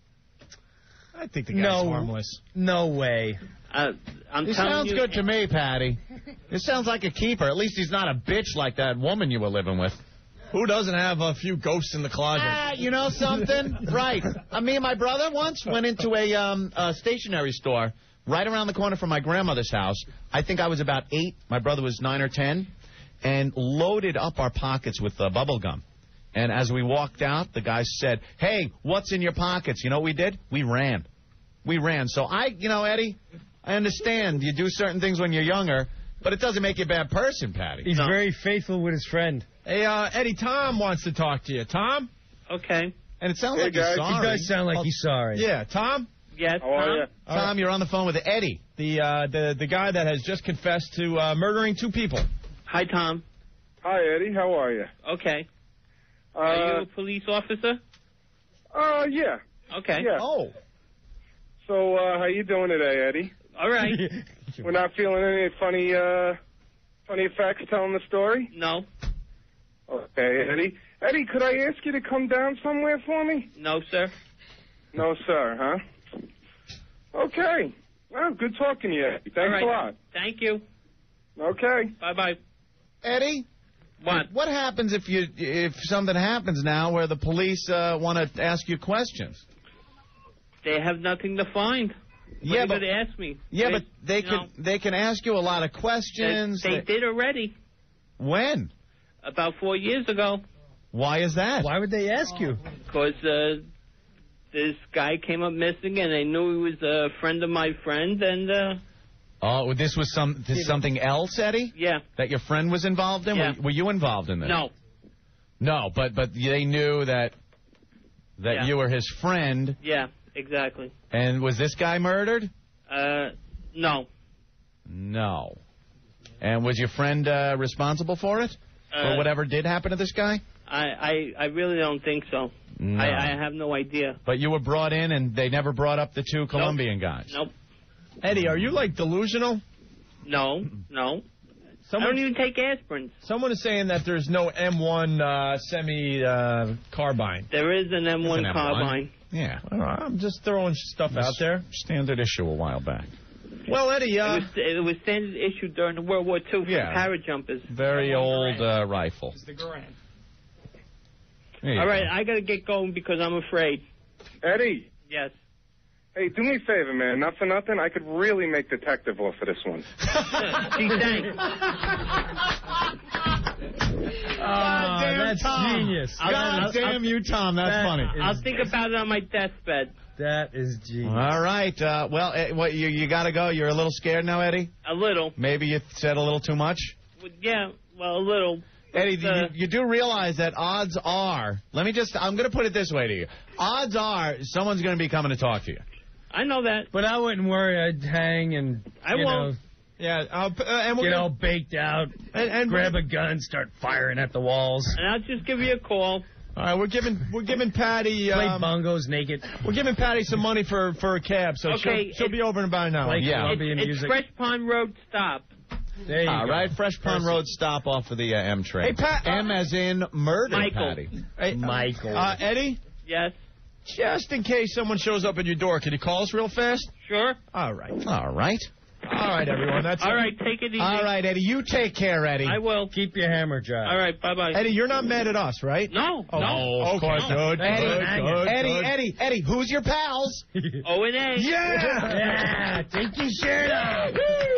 I think the guy's no, harmless. No way. Uh, I'm He telling sounds you, good to me, Patty. This sounds like a keeper. At least he's not a bitch like that woman you were living with. Who doesn't have a few ghosts in the closet? Ah, you know something? Right. Uh, me and my brother once went into a, um, a stationery store right around the corner from my grandmother's house. I think I was about eight. My brother was nine or ten. And loaded up our pockets with uh, bubble gum. And as we walked out, the guy said, "Hey, what's in your pockets?" You know what we did? We ran. We ran. So I, you know, Eddie, I understand you do certain things when you're younger, but it doesn't make you a bad person, Patty. He's no. very faithful with his friend. Hey, uh, Eddie, Tom wants to talk to you. Tom? Okay. And it sounds hey, like guys. he's sorry. He does sound like oh, he's sorry. Yeah, Tom? Yes, How are Tom? you? Tom, right. You're on the phone with Eddie. The, uh, the, the guy that has just confessed to uh, murdering two people. Hi, Tom. Hi, Eddie. How are you? Okay. Uh, Are you a police officer? Uh, yeah. Okay. Yeah. Oh. So, uh, how you doing today, Eddie? All right. We're not feeling any funny, uh, funny effects telling the story? No. Okay, Eddie. Eddie, could I ask you to come down somewhere for me? No, sir. No, sir, huh? Okay. Well, good talking to you, Eddie. Thanks All right. a lot. Thank you. Okay. Bye-bye. Eddie? What? What happens if you if something happens now where the police uh, want to ask you questions? They have nothing to find. What yeah, are you but going to ask me? Yeah, they, but they can know, they can ask you a lot of questions. They, they did already. When? About four years ago. Why is that? Why would they ask you? Because uh, this guy came up missing, and they knew he was a friend of my friend, and. Uh, Oh, this was some this something else, Eddie? Yeah. That your friend was involved in? Yeah. Were, were you involved in this? No. No, but but they knew that that Yeah. you were his friend. Yeah, exactly. And was this guy murdered? Uh, no. No. And was your friend uh, responsible for it? Uh, for whatever did happen to this guy? I, I, I really don't think so. No. I, I have no idea. But you were brought in and they never brought up the two Colombian nope. guys? Nope. Eddie, are you, like, delusional? No, no. Someone, I don't even take aspirins. Someone is saying that there's no M one uh, semi-carbine. Uh, there is an M one an carbine. M one. Yeah. All right, I'm just throwing stuff This out there. Standard issue a while back. Well, Eddie... Uh, it, was, it was standard issue during World War Two for yeah. parajumpers. Very old uh, rifle. It's the Garand. All right, I got to get going because I'm afraid. Eddie. Yes. Hey, do me a favor, man. Not for nothing. I could really make detective off of this one. Gee, thanks. Oh, that's Tom. genius. God I'll, damn I'll, you, Tom. That's that funny. is- I'll think about it on my deathbed. That is genius. All right. Uh, well, eh, what you you got to go. You're a little scared now, Eddie? A little. Maybe you said a little too much? Yeah, well, a little. Eddie, Uh, you, you do realize that odds are, let me just, I'm going to put it this way to you. Odds are someone's going to be coming to talk to you. I know that. But I wouldn't worry. I'd hang and, I you won't. know, yeah, uh, uh, and we'll get all baked out, and, and grab a gun, start firing at the walls. And I'll just give you a call. All right, we're giving we're giving Patty Play um, bongos naked. we're giving Patty some money for, for a cab, so Okay, she'll, she'll be over in about an hour. Play Yeah. Colombian It's, it's music. Fresh Pond Road Stop. There you All go. right, Fresh Pond Perfect. Road stop off of the uh, M train. Hey, Pat, uh, M as in murder, Michael. Patty. Hey, Michael. Uh, Eddie, Yes. just in case someone shows up at your door, can you call us real fast? Sure. All right. All right. All right, everyone. That's All it. right, take it easy. All right, Eddie. You take care, Eddie. I will. Keep your hammer dry. All right, bye-bye. Eddie, you're not mad at us, right? No, Oh, no. of okay. course. Good, Eddie, good, hang good, Eddie, good. Eddie, Eddie, who's your pals? O and A. Yeah! Yeah, take your shirt off.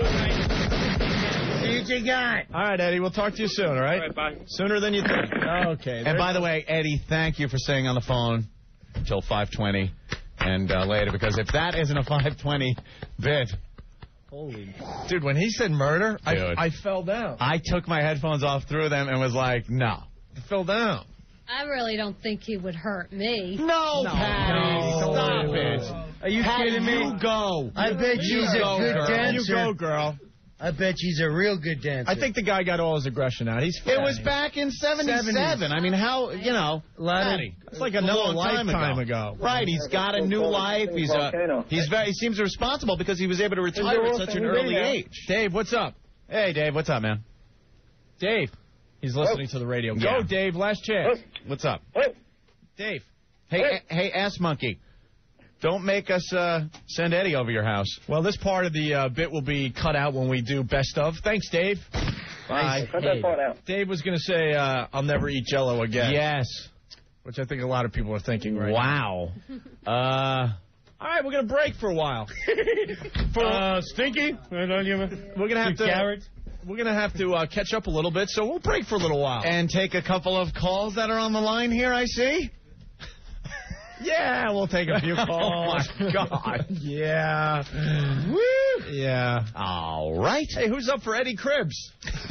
See what you got. All right, Eddie, we'll talk to you soon, all right? All right, bye. Sooner than you think. Okay. And by the way, Eddie, thank you for staying on the phone until five twenty and uh, later, because if that isn't a five twenty bit, Holy. Dude, when he said murder, I, Dude. I fell down. I took my headphones off, threw them, and was like, no. I fell down. I really don't think he would hurt me. No, No, Patty, no. stop it. Are you Patty, kidding me? you go. I bet You she's a go, good girl. dancer. You go, girl. I bet she's a real good dancer. I think the guy got all his aggression out. He's It was back in seventy-seven. I mean, how, you know, Patty. It's like another long time lifetime ago. ago. Right, he's got a new life. He's uh, he's very, he seems responsible because he was able to retire at such an early age. Dave, what's up? Hey, Dave, what's up, man? Dave. He's listening to the radio. Yeah. Go, Dave. Last chance. What's up? Dave. Hey, a- hey, ass monkey. Don't make us uh, send Eddie over your house. Well, this part of the uh, bit will be cut out when we do best of. Thanks, Dave. Bye. Cut that part out. Dave was going to say, uh, I'll never eat Jell-O again. Yes. Which I think a lot of people are thinking right Wow. Uh, now. All right, we're going to break for a while. for, Uh, Stinky? we're going to have to... Carrot? We're going to have to uh, catch up a little bit, so we'll break for a little while. and take a couple of calls that are on the line here, I see. Yeah, we'll take a few calls. Oh, my God. Yeah. Woo. Yeah. All right. Hey, who's up for Eddie Cribbs?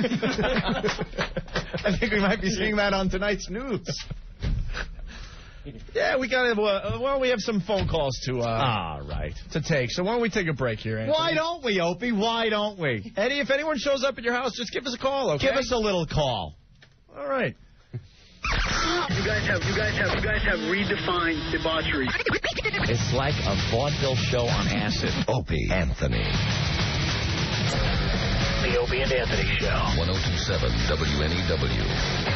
I think we might be seeing that on tonight's news. Yeah, we got to, uh, well, we have some phone calls to uh, All right. to take, so why don't we take a break here, Anthony? Why don't we, Opie? Why don't we? Eddie, if anyone shows up at your house, just give us a call, okay? Give us a little call. All right. You guys have, you guys have, you guys have redefined debauchery. It's like a vaudeville show on acid. Opie Anthony. The Opie and Anthony Show. one oh two point seven W N E W.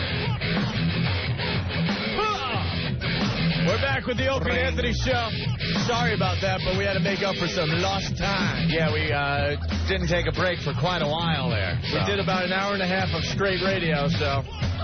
We're back with the Opie and Anthony Show. Sorry about that, but we had to make up for some lost time. Yeah, we uh, didn't take a break for quite a while there. We did about an hour and a half of straight radio, so...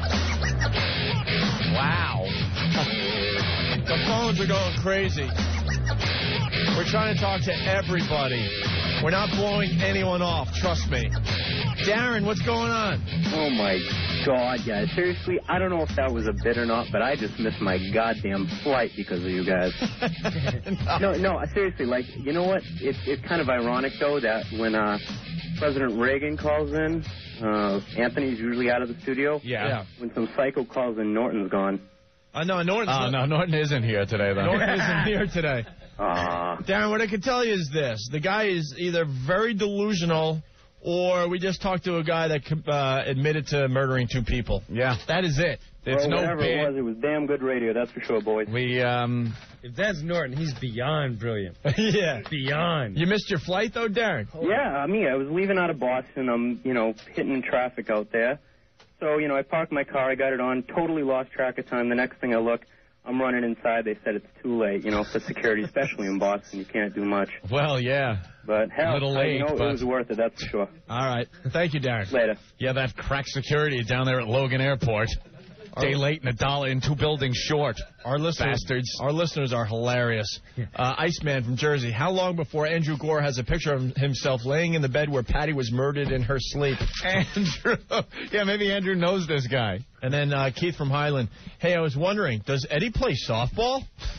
Wow. The phones are going crazy. We're trying to talk to everybody. We're not blowing anyone off, trust me. Darren, what's going on? Oh, my God, guys. Seriously, I don't know if that was a bit or not, but I just missed my goddamn flight because of you guys. no, no, seriously, like, you know what? It's it's kind of ironic, though, that when uh, President Reagan calls in, uh, Anthony's usually out of the studio. Yeah. yeah. When some psycho calls in, Norton's gone. Uh, no, Norton's Oh, not... no, Norton isn't here today, though. Norton isn't here today. Uh, Darren, what I can tell you is this. The guy is either very delusional or we just talked to a guy that uh, admitted to murdering two people. Yeah. That is it. It's well, whatever no it was, it was damn good radio, that's for sure, boys. We, um... If that's Norton, he's beyond brilliant. yeah. Beyond. You missed your flight, though, Darren? Yeah, I mean, I was leaving out of Boston. I'm, you know, hitting traffic out there. So, you know, I parked my car, I got it on, totally lost track of time. The next thing I look, I'm running inside. They said it's too late, you know, for security, especially in Boston. You can't do much. Well, yeah. But hell, Little I, late, you know, but... it was worth it, that's for sure. All right. Thank you, Darren. Later. Yeah, that crack security down there at Logan Airport. Day late and a dollar and two buildings short. Our listeners, Bastards. Our listeners are hilarious. Uh, Iceman from Jersey. How long before Andrew Gore has a picture of himself laying in the bed where Patty was murdered in her sleep? Andrew. Yeah, maybe Andrew knows this guy. And then uh, Keith from Highland. Hey, I was wondering, does Eddie play softball?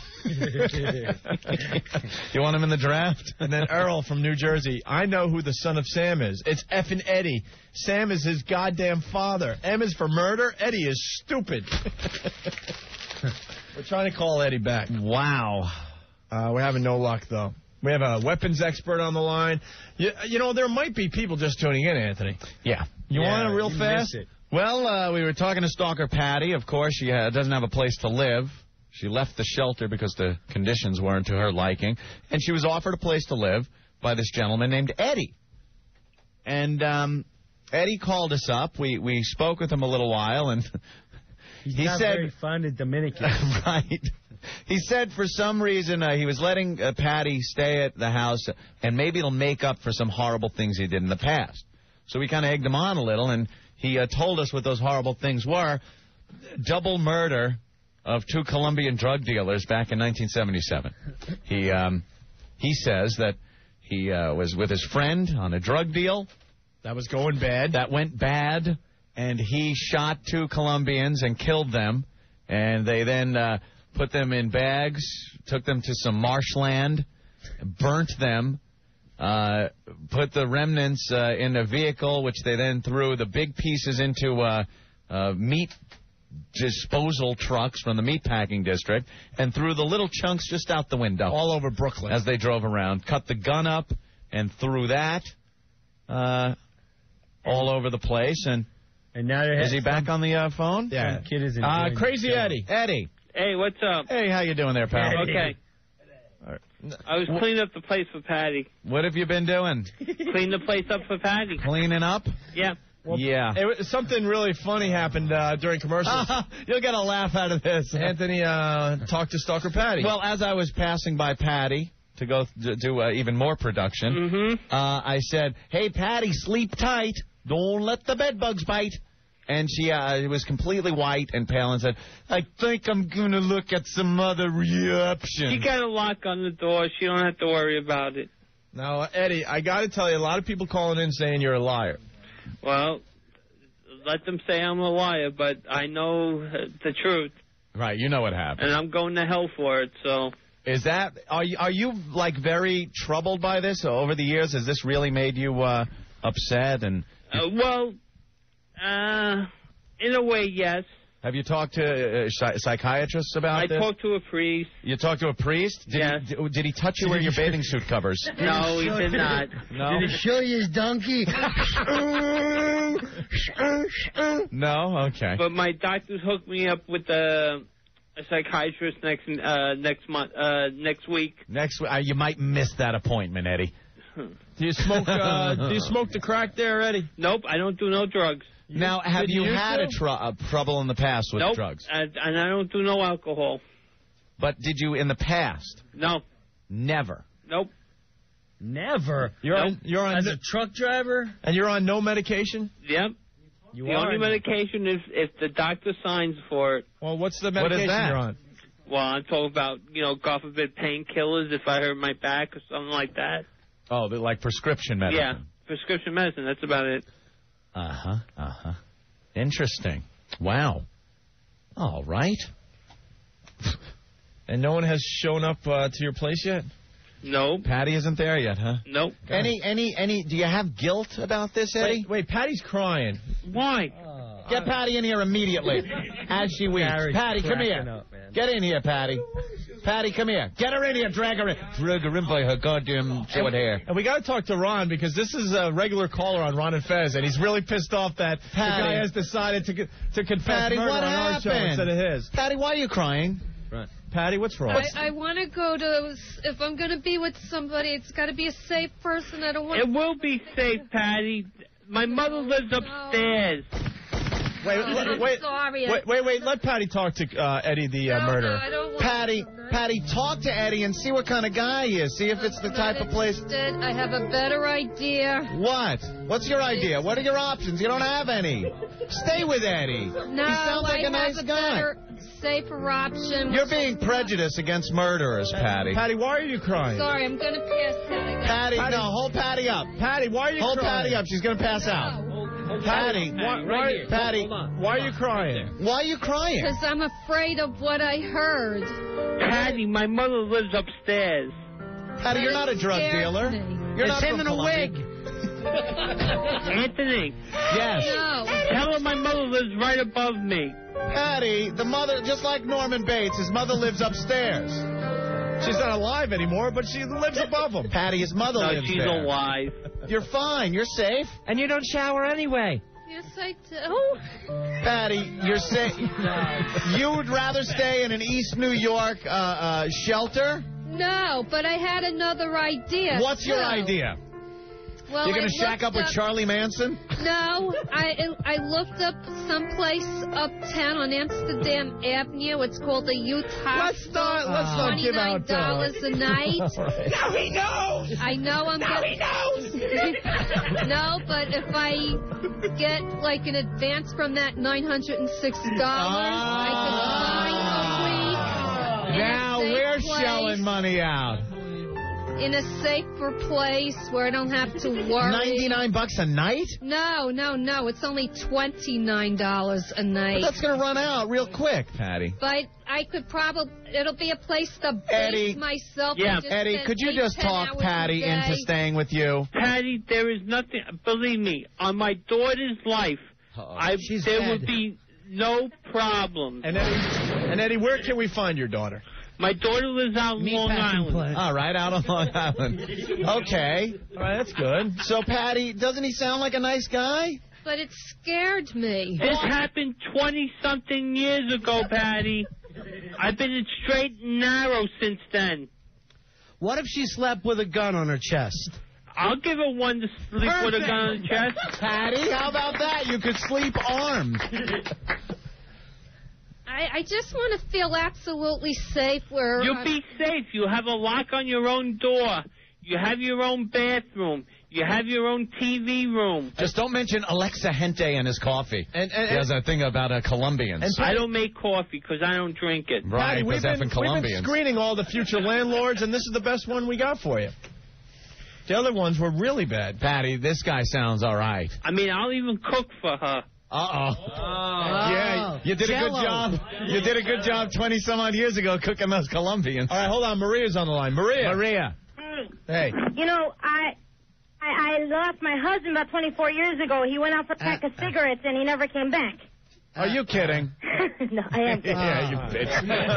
You want him in the draft? And then Earl from New Jersey. I know who the son of Sam is. It's effing Eddie. Sam is his goddamn father. M is for murder. Eddie is stupid. We're trying to call Eddie back. Wow. Uh, we're having no luck, though. We have a weapons expert on the line. You, you know, there might be people just tuning in, Anthony. Yeah. You yeah, want it real you fast? miss it. Well, uh, we were talking to Stalker Patty. Of course, she uh, doesn't have a place to live. She left the shelter because the conditions weren't to her liking. And she was offered a place to live by this gentleman named Eddie. And um, Eddie called us up. We we spoke with him a little while, and He's he not said, very fond of Dominicans. right. He said for some reason uh, he was letting uh, Patty stay at the house, and maybe it'll make up for some horrible things he did in the past. So we kind of egged him on a little, and he uh, told us what those horrible things were. Double murder of two Colombian drug dealers back in nineteen seventy-seven. He um, he says that he uh, was with his friend on a drug deal. That was going bad. That went bad, and he shot two Colombians and killed them, and they then uh, put them in bags, took them to some marshland, burnt them, uh, put the remnants uh, in a vehicle, which they then threw the big pieces into uh, uh, meat disposal trucks from the meatpacking district and threw the little chunks just out the window. All over Brooklyn. As they drove around. Cut the gun up and threw that uh, all over the place. And, and now is he back on the uh, phone? Yeah. Kid is uh, Crazy Eddie. Eddie. Hey, what's up? Hey, how you doing there, pal? Okay. I was cleaning up the place for Patty. What have you been doing? Clean the place up for Patty. Cleaning up? Yeah. Well, yeah. It, something really funny happened uh, during commercials. You'll get a laugh out of this. Anthony uh, talked to Stalker Patty. Well, as I was passing by Patty to go th- do uh, even more production, mm-hmm. uh, I said, "Hey, Patty, sleep tight. Don't let the bed bugs bite." And she uh, was completely white and pale and said, "I think I'm going to look at some other options." She got a lock on the door. She don't have to worry about it. Now, uh, Eddie, I got to tell you, a lot of people calling in saying you're a liar. Well, let them say I'm a liar, but I know uh, the truth. Right, you know what happened. And I'm going to hell for it, so... Is that... Are you, are you like, very troubled by this over the years? Has this really made you uh, upset? And uh, Well, uh, in a way, yes. Have you talked to uh, psych- psychiatrists about I this? I talked to a priest. You talked to a priest? Did yes. He, did he touch you where your bathing suit covers? No, he did not. No? Did he show you his donkey? No? Okay. But my doctors hooked me up with a, a psychiatrist next uh, next month, uh, next week. Next week. Uh, you might miss that appointment, Eddie. Do you smoke? Uh, do you smoke the crack there, Eddie? Nope, I don't do no drugs. Now, have you, you had a tr- uh, trouble in the past with nope, drugs? Nope, and I don't do no alcohol. But did you in the past? No. Never? Nope. Never? You're nope. on, you're on As a truck driver? And you're on no medication? Yep. You the are only medication is if the doctor signs for it. Well, what's the medication what is that? you're on? Well, I'm talking about, you know, God forbid, painkillers if I hurt my back or something like that. Oh, like prescription medicine? Yeah, prescription medicine. That's about it. Uh-huh, uh-huh. Interesting. Wow. All right. And no one has shown up uh, to your place yet? No. Patty isn't there yet, huh? Nope. Any, any, any, do you have guilt about this, Eddie? Wait, wait Patty's crying. Why? Uh, Get Patty in here immediately as she weeps. Gary's Patty, come here. up, man. Get in here, Patty. Patty, come here. Get her in here. Drag her in. Drag her in by her goddamn short hair. And we got to talk to Ron because this is a regular caller on Ron and Fez, and he's really pissed off that Patty. the guy has decided to to confess Patty, murder what on our happened? show instead of his. Patty, why are you crying? Right. Patty, what's wrong? I, I want to go to, if I'm going to be with somebody, it's got to be a safe person. I don't want It will be safe, Patty. My mother lives upstairs. Wait, I'm wait, wait, sorry. wait, wait, wait. Let Patty talk to uh, Eddie, the uh, No, murderer. no, I don't want Patty, to. Patty, talk to Eddie and see what kind of guy he is. See if it's the type of place. Instead, I have a better idea. What? What's your idea? What are your options? You don't have any. Stay with Eddie. No, he sounds like I a nice have a guy. better, safer option. You're being prejudiced against murderers, Patty. Patty, why are you crying? Sorry, I'm going to pass out. Patty, no, hold Patty up. Patty, why are you hold crying? Patty up. She's going to pass out. Patty, why, right why, here. Patty, Hold on. why are you crying? why are you crying? Because I'm afraid of what I heard. Patty, my mother lives upstairs. Patty, you're not a drug Scares dealer. me. You're not him from in a Columbia. wig. Anthony, Yes. No. tell her my mother lives right above me. Patty, the mother, just like Norman Bates, his mother lives upstairs. She's not alive anymore, but she lives above him. Patty, his mother No, lives she's there. alive. You're fine. You're safe. And you don't shower anyway. Yes, I do. Patty, you're safe. You would rather stay in an East New York uh, uh, shelter? No, but I had another idea. What's your too. idea? Well, You're going I to shack up looked with Charlie Manson? No, I I looked up someplace uptown on Amsterdam Avenue. It's called the Youth Let's Hospital. not, let's not give Twenty-nine out. Uh, dollars a night. right. Now he knows! I know I'm Now getting. he knows! No, but if I get like an advance from that nine hundred and six dollars, I can find a week. in a Now safe we're place, shelling money out. in a safer place where I don't have to worry. ninety-nine bucks a night? No, no, no. It's only twenty-nine dollars a night. But that's going to run out real quick, Patty. But I could probably, it'll be a place to base Eddie. myself. Yeah. and just Eddie, spend could you eight, just ten talk hours Patty a day. into staying with you? Patty, there is nothing. Believe me, on my daughter's life, Uh-oh. I She's there dead. would be no problem. And Eddie, and Eddie, where can we find your daughter? My daughter lives out in Long Island. All right, out on Long Island. Okay. All right, that's good. So, Patty, doesn't he sound like a nice guy? But it scared me. This happened twenty-something years ago, Patty. I've been in straight and narrow since then. What if she slept with a gun on her chest? I'll give her one to sleep Perfect. with a gun on the chest. Patty, how about that? You could sleep armed. I, I just want to feel absolutely safe where... You'll I'm- be safe. You have a lock on your own door. You have your own bathroom. You have your own T V room. Just don't mention Alexa Gente and his coffee. And, and, he has a thing about uh, Colombians. And I don't make coffee because I don't drink it. Right, Patty, we've because been, effing we've been Colombians. screening all the future landlords, and this is the best one we got for you. The other ones were really bad. Patty, this guy sounds all right. I mean, I'll even cook for her. Uh-oh. Oh. Yeah, you did Jello. a good job. You did a good job twenty-some-odd years ago cooking those Colombians. All right, hold on. Maria's on the line. Maria. Maria. Hey. You know, I, I I lost my husband about twenty-four years ago. He went out for a pack of cigarettes, and he never came back. Are you kidding? No, I am kidding. Yeah, you bitch.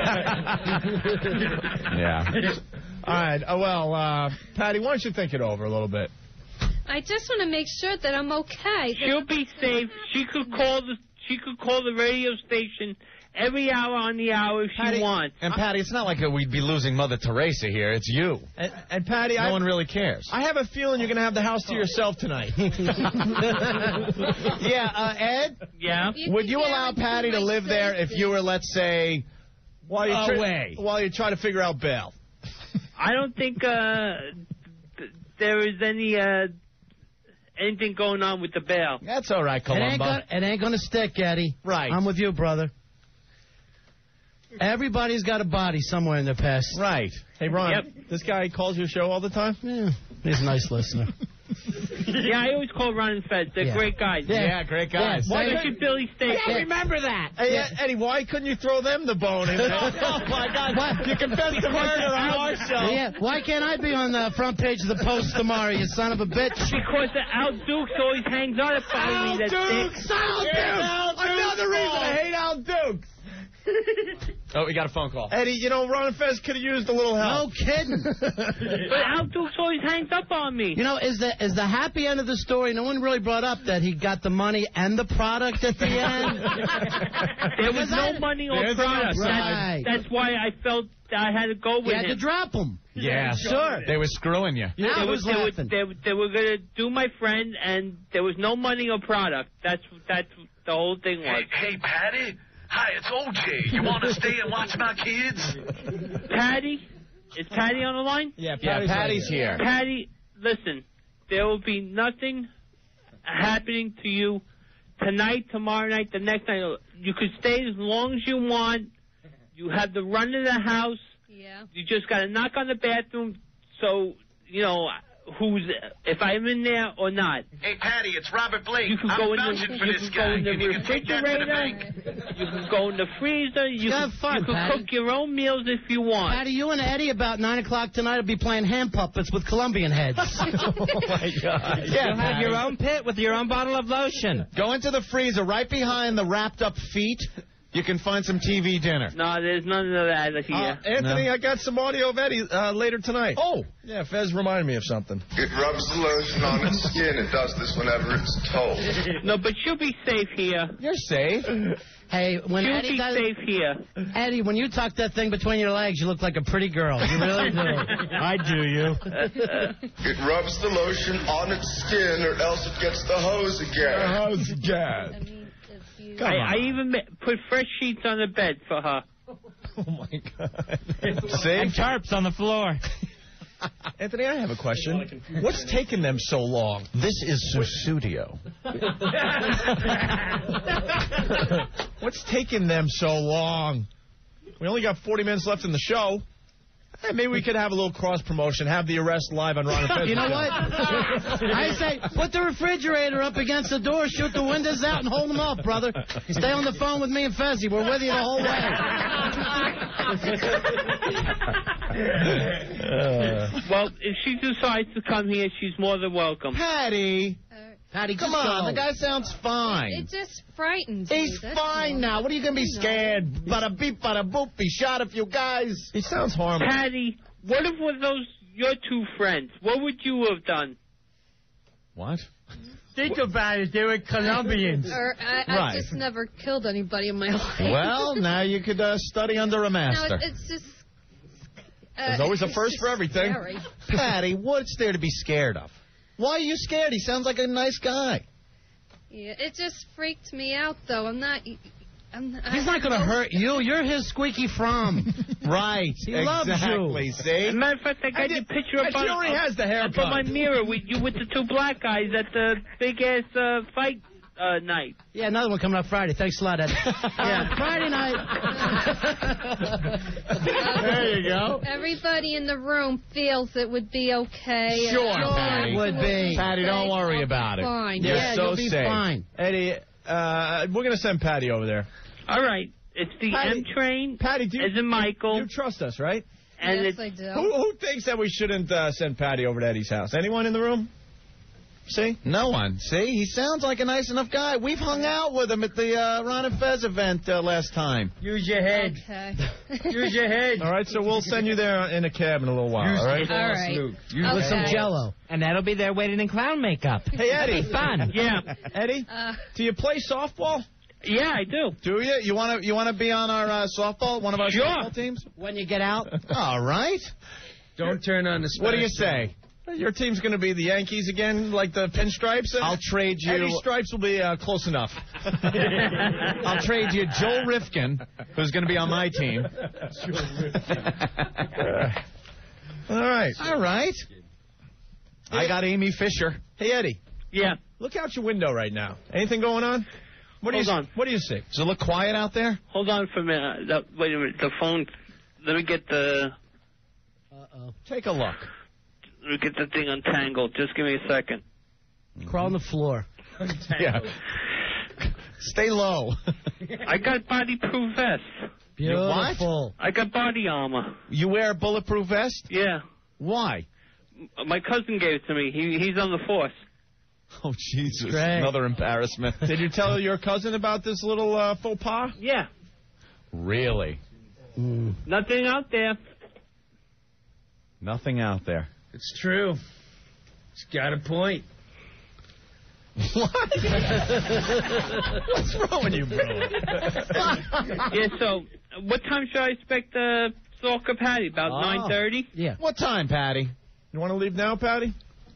Yeah. All right. Uh, well, uh, Patty, why don't you think it over a little bit? I just want to make sure that I'm okay. She'll be safe. She could call the she could call the radio station every hour on the hour if Patty, she wants. And Patty, it's not like we'd be losing Mother Teresa here. It's you. And, and Patty, no I, one really cares. I have a feeling you're going to have the house to yourself tonight. Yeah, uh, Ed? Yeah? You Would can you allow guarantee Patty to my live there if safety. you were, let's say, while you try, away? While you try to figure out bail. I don't think uh, th- there is any uh, anything going on with the bail. That's all right, It ain't, Columbo. gonna, it ain't gonna stick, Eddie. Right. I'm with you, brother. Everybody's got a body somewhere in their past. Right. Hey, Ron, Yep. this guy calls your show all the time? Yeah, he's a nice listener. Yeah, I always call Ron and Fez. They're Yeah. great guys. Yeah, yeah great guys. Why Why don't you Billy Steak? Yeah. Remember that. Hey, Ed- Eddie, why couldn't you throw them the bone in? Oh, my God. You confessed to murder on our show. Yeah, why can't I be on the front page of the Post tomorrow, you son of a bitch? Because Al Dukes always hangs on about me. That Dukes! Al Dukes! Another reason I hate Al Dukes. Oh, we got a phone call. Eddie, you know, Ron and Fez could have used a little help. No kidding. But Al Dukes always hangs up on me. You know, is the is the happy end of the story? No one really brought up that he got the money and the product at the end. There was no I- money or There's the product. upside. That's, that's why I felt I had to go You with had to him. drop him. Yeah. Sure. They were screwing you. Yeah, I They, was were, they, were, laughing. they, were- they were going to do my friend, and there was no money or product. That's that's the whole thing was. Hey, Patty. Hi, it's O J. You want to stay and watch my kids? Patty? Is Patty on the line? Yeah, Yeah, Patty's, Patty's right here. Patty, listen. There will be nothing happening to you tonight, tomorrow night, the next night. You could stay as long as you want. You have the run of the house. Yeah. You just got to knock on the bathroom so, you know, who's if I'm in there or not. Hey, Patty, it's Robert Blake. You can I'm go in the, vouching for you this can guy. go in the and you can take that to the refrigerator. bank. You can go in the freezer. You, You can, have fun, you can Patty. cook your own meals if you want. Patty, you and Eddie about nine o'clock tonight will be playing hand puppets with Colombian heads. Oh, my God. Yeah, You'll have your own pit with your own bottle of lotion. Go into the freezer right behind the wrapped up feet. You can find some T V dinner. No, there's none of that Uh, here. Anthony, No. I got some audio of Eddie uh, later tonight. Oh. Yeah, Fez reminded me of something. It rubs the lotion on its skin. It does this whenever it's told. No, but you'll be safe here. You're safe. Hey, when You'll Eddie be does, safe here. Eddie, when you tuck that thing between your legs, you look like a pretty girl. You really do. I do you. It rubs the lotion on its skin, or else it gets the hose again. How's I God? mean, if you... Come I, on. I even ma- put fresh sheets on the bed for her. Oh, my God. See? And tarps on the floor. Anthony, I have a question. What's taking them so long? This is Susudio. What's taking them so long? We only got forty minutes left in the show. Hey, maybe we could have a little cross promotion, have the arrest live on Ron and Fez. You know what? I say, put the refrigerator up against the door, shoot the windows out, and hold them off, brother. Stay on the phone with me and Fezzy. We're with you the whole way. Uh, Well, if she decides to come here, she's more than welcome. Patty. Patty, Come just on, go. the guy sounds fine. It just frightens He's me. that's fine all. now. What are you going to be No. scared? Bada beep, bada boop. He shot a few guys. He sounds harmless. Patty, what if with those your two friends? What would you have done? What? Think about it. They were Colombians. Or I, Right. I've just never killed anybody in my life. Well, now you could uh, study under a no, master. it, it's just. Uh, There's always a it's first just for everything. scary. Patty, what's there to be scared of? Why are you scared? He sounds like a nice guy. Yeah, it just freaked me out, though. I'm not. I'm, He's not going to hurt you. You're his squeaky from. Right. He loves exactly. you. See? As a matter of fact, I got I your did- picture up she on, already has the haircut. up on my mirror with you with the two black guys at the big ass uh, fight uh, night. Yeah, another one coming up Friday. Thanks a lot, Ed. Yeah, Friday night. There you go. Everybody in the room feels it would be okay. and- Sure, Sure Patty. it would be. Patty, don't worry I'll be about it. fine. You're Yeah, so you'll be safe. fine. Eddie, uh, we're going to send Patty over there. All right, it's the Patty- M train. Patty, do you, As in Michael, you trust us, right? and Yes, it's I do. Who, who thinks that we shouldn't uh, send Patty over to Eddie's house? Anyone in the room? See? No one. See? He sounds like a nice enough guy. We've hung out with him at the uh, Ron and Fez event uh, last time. Use your head. Okay. Use your head. All right, so we'll send you there in a cab in a little while, all right? All right. With Okay. some Jello. And that'll be there waiting in clown makeup. Hey, Eddie. Fun. yeah, Eddie, Uh, do you play softball? yeah, I do. Do you? You want to you want to be on our uh, softball, one of our Sure. softball teams? When you get out. All right. Don't turn on the What do you Spanish say? Your team's going to be the Yankees again, like the pinstripes? I'll trade you. Eddie Stripes will be uh, close enough. I'll trade you Joel Rifkin, who's going to be on my team. All right. All right. I got Amy Fisher. Hey, Eddie, Yeah. look out your window right now. Anything going on? What do Hold you on. What do you see? Does it look quiet out there? Hold on for a minute. Uh, wait a minute. The phone. Let me get the. Uh-oh. Take a look. Let me get the thing untangled. Just give me a second. Crawl on the floor. Yeah. Stay low. I got body-proof vest. Beautiful. I got body armor. You wear a bulletproof vest? Yeah. Why? M- My cousin gave it to me. He he's on the force. Oh, Jesus. Great. Another embarrassment. Did you tell your cousin about this little uh, faux pas? Yeah. Really? Mm. Nothing out there. Nothing out there. It's true. He's got a point. What? What's wrong with you, bro? Yeah. So, what time should I expect the stalker Patty? About Oh. nine thirty. Yeah. What time, Patty? You want to leave now, Patty?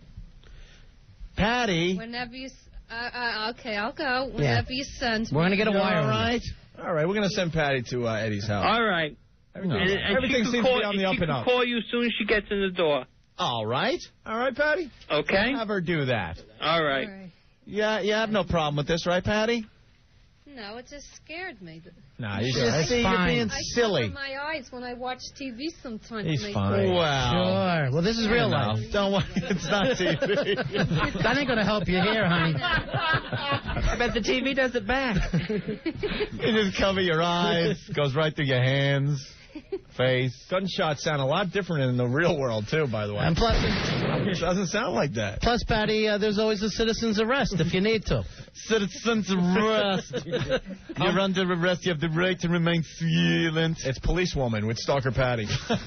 Patty? whenever you. s- Uh, uh, okay, I'll go. Whenever you send me. We're going to get a You wire all on right? All right, we're going to send Patty to uh, Eddie's house. All right. Everything, And, and everything she seems can call, to be on the she up and can up. call you as soon as she gets in the door. All right. All right, Patty? Okay. Have her do that. All right. All right. Yeah, you have no problem with this, right, Patty? No, it just scared me. Nah, he's Just all right. see, you're fine. being I silly. cover my eyes when I watch T V sometimes. He's to make fine. Wow. Sure. Well, this is real You know, life. Don't worry, it's not T V. That ain't going to help you here, honey. I bet the T V does it back. You just cover your eyes, goes right through your hands, face. Gunshots sound a lot different in the real world, too, by the way. And plus, It doesn't sound like that. plus, Patty, uh, there's always a citizen's arrest if you need to. Citizens arrest. You're under arrest. You have the right to remain silent. It's policewoman with Stalker Patty.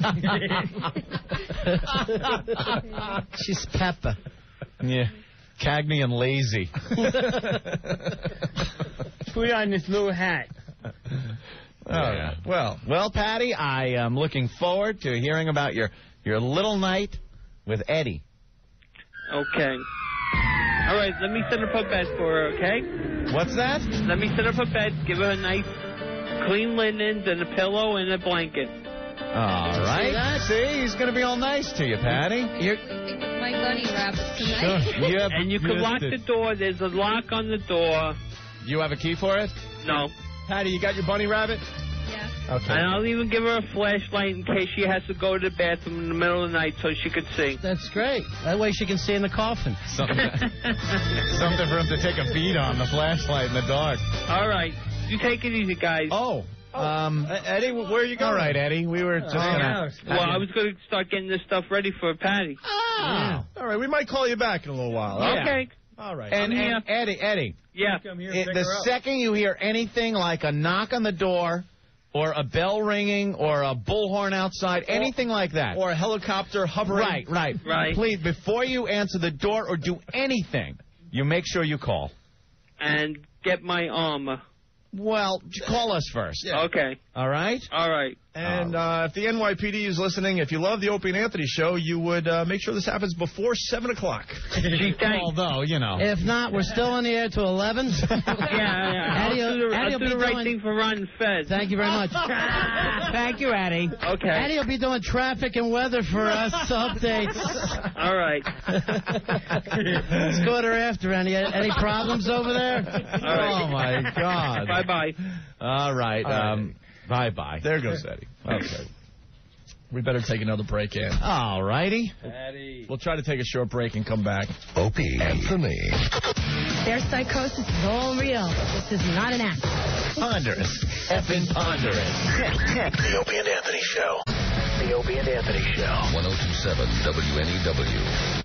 She's Pepper. Yeah. Cagney and lazy. Put on this little hat. Oh, yeah. Well, Well, Patty, I am looking forward to hearing about your, your little night with Eddie. Okay. All right. Let me set up a bed for her. Okay. What's that? Let me set up a bed. Give her a nice, clean linens and a pillow and a blanket. All right. See, he's going to be all nice to you, Patty. You're... My bunny rabbit tonight. Yeah, And you can lock the door. There's a lock on the door. You have a key for it? No. Patty, you got your bunny rabbit? Yeah. Okay. And I'll even give her a flashlight in case she has to go to the bathroom in the middle of the night so she could see. That's great. That way she can see in the coffin. Something, something for him to take a beat on, the flashlight in the dark. All right. You take it easy, guys. Oh. Um, Eddie, where are you going? all right, Eddie. We were just Hang going out. to... Well, I was going to start getting this stuff ready for Patty. Oh. All right, we might call you back in a little while. Yeah. Okay. All right. And, and Eddie, Eddie. Yeah. It, the second you hear anything like a knock on the door or a bell ringing or a bullhorn outside, anything like that. Or a helicopter hovering. Right, right. Right. Please, before you answer the door or do anything, you make sure you call. And get my armor. Well, call us first. Yeah. Okay. All right? All right. And uh, if the N Y P D is listening, if you love the Opie and Anthony show, you would uh, make sure this happens before seven o'clock. Although, you know. If not, we're still on the air till eleven. Yeah, yeah. Eddie, I'll do the, Eddie I'll will do the be right doing- thing for Ron Fez. Thank you very much. Thank you, Eddie. Okay. Eddie will be doing traffic and weather for us updates. All right. It's quarter after. Any any problems over there? All right. Oh, my God. Bye-bye. All right. All right. Um, bye-bye. There goes Eddie. Okay. We better take another break in. All righty. Eddie. We'll try to take a short break and come back. Opie, Anthony. Their psychosis is all real. This is not an act. Ponderous. Effing ponderous. The Opie and Anthony Show. The Opie and Anthony Show. one oh two point seven W N E W.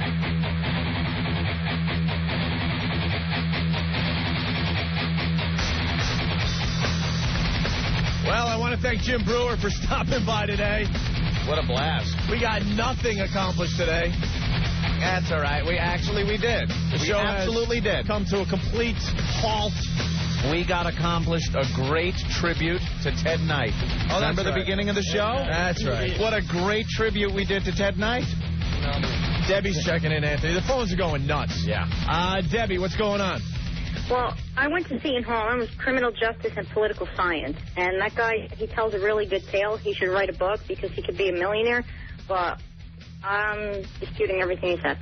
Well, I want to thank Jim Brewer for stopping by today. What a blast. We got nothing accomplished today. That's all right. We actually, we did. The we show absolutely has did. come to a complete halt. We got accomplished a great tribute to Ted Knight. Oh, Remember that's the right. beginning of the show? That's right. What a great tribute we did to Ted Knight. Debbie's checking in, Anthony. The phones are going nuts. Yeah. Uh, Debbie, what's going on? Well, I went to Seton Hall. I was criminal justice and political science. And that guy, he tells a really good tale. He should write a book because he could be a millionaire. But I'm disputing everything he said.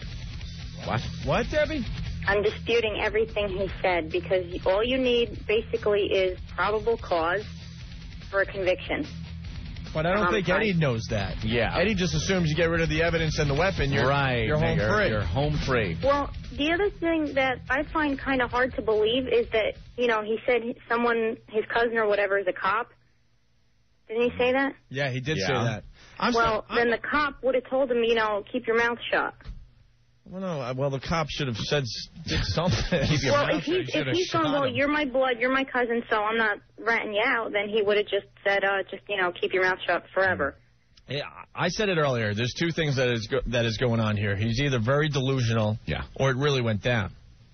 What? What, Debbie? I'm disputing everything he said because all you need basically is probable cause for a conviction. But I don't Um, think fine. Eddie knows that. Yeah. Eddie just assumes you get rid of the evidence and the weapon. You're, right. You're home you're, free. You're home free. Well, the other thing that I find kind of hard to believe is that, you know, he said someone, his cousin or whatever, is a cop. Didn't he say that? Yeah, he did Yeah. say that. I'm well, so, then the cop would have told him, you know, keep your mouth shut. Well, no, uh, well, the cop should have said did something. Keep your Well, mouth if shut. he's, He should if have he's going, shot well, him. you're my blood, you're my cousin, so I'm not ratting you out, then he would have just said, uh, just, you know, keep your mouth shut forever. Yeah, I said it earlier. There's two things that is go- that is going on here. He's either very delusional, yeah, or it really went down.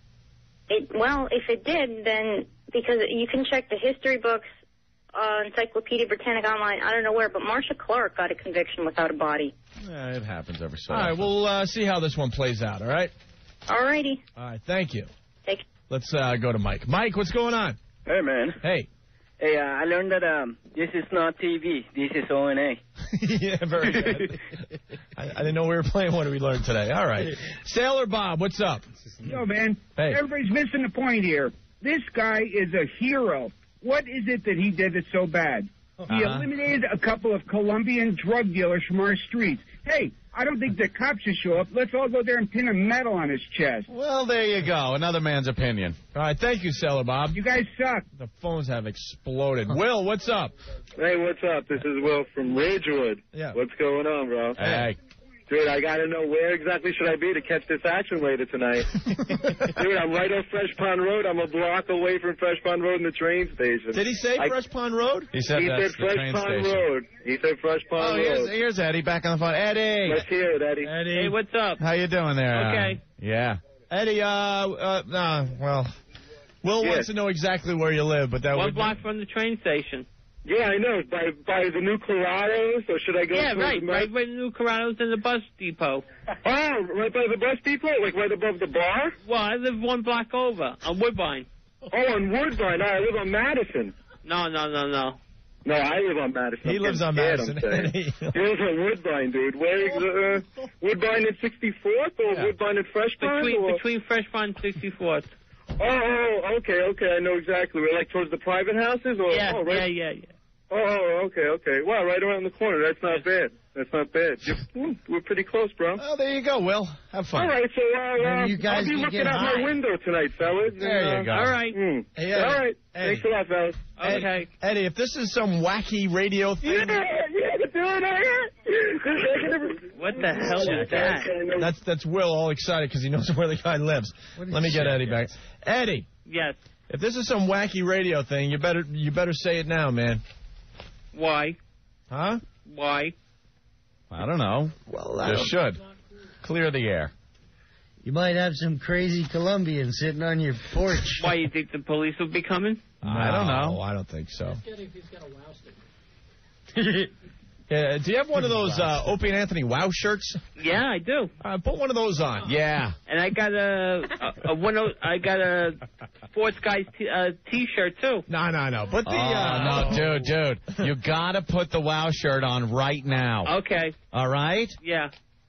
It, well, if it did, then, because you can check the history books, uh, Encyclopedia Britannica online, I don't know where, but Marcia Clark got a conviction without a body. Yeah, it happens every so All right, often. We'll uh, see how this one plays out, all right? All righty. All right, thank you. Thank you. Let's uh, go to Mike. Mike, what's going on? Hey, man. Hey. Hey, uh, I learned that um, this is not T V. This is O N A. Yeah, very good. I, I didn't know we were playing what we learned today. All right. Sailor Bob, what's up? Yo, man. Hey. Everybody's missing the point here. This guy is a hero. What is it that he did that's so bad? He Uh-huh. eliminated a couple of Colombian drug dealers from our streets. Hey, I don't think the cops should show up. Let's all go there and pin a medal on his chest. Well, there you go. Another man's opinion. All right, thank you, Sailor Bob. You guys suck. The phones have exploded. Will, what's up? Hey, what's up? This is Will from Ridgewood. Yeah. What's going on, bro? Hey. Dude, I got to know where exactly should I be to catch this action later tonight. Dude, I'm right off Fresh Pond Road. I'm a block away from Fresh Pond Road and the train station. Did he say I, Fresh Pond Road? He said he that's said the Fresh train Pond station. Road. He said Fresh Pond Oh, Road. here's, here's Eddie back on the phone. Eddie. Let's hear it, Eddie. Eddie. Hey, what's up? How you doing there? Okay. Uh, yeah. Eddie, uh, uh, nah, well, Will Yeah. wants to know exactly where you live, but that One would block from the train station. Yeah, I know. By by the new Colorados, or should I go Yeah, towards right. the- Right by the New Corrados and the bus depot. Oh, right by the bus depot? Like right above the bar? Well, I live one block over on Woodbine. Oh, on Woodbine. I live on Madison. No, no, no, no. No, I live on Madison. He I'm lives on scared, Madison. I'm saying. He lives on Woodbine, dude. Where is uh, Woodbine at sixty-fourth or Yeah. Woodbine at Fresh Pond? Between or? between Fresh Pond and sixty-fourth. Oh, oh, okay, okay. I know exactly. We're like towards the private houses? Or, Yeah, oh, right? yeah, yeah, yeah. Oh, oh, okay, okay. Wow, right around the corner. That's not bad. That's not bad. You're, mm, we're pretty close, bro. Oh, there you go, Will. Have fun. All right, so uh, uh, you guys I'll be can looking get out high. my window tonight, fellas. There and, you uh, go. All right. Mm. Hey, Eddie. All right. Eddie. Thanks a lot, fellas. Okay. Eddie, if this is some wacky radio thing, Yeah, yeah, dude, I, What the hell is that? That's that's Will all excited because he knows where the guy lives. Let me get Eddie back. Eddie. Yes. If this is some wacky radio thing, you better you better say it now, man. Why? Huh? Why? I don't know. Well, you should. Clear the air. You might have some crazy Colombian sitting on your porch. Why, you think the police will be coming? No, I don't know. I don't think so. Yeah, do you have one of those uh, Opie and Anthony Wow shirts? Yeah, I do. Uh, put one of those on. Yeah. And I got a, a, a one. o- I got a Sports Guys t- uh, T-shirt too. No, no, no. Put the. Oh, uh, no, dude, dude. You got to put the Wow shirt on right now. Okay. All right? Yeah.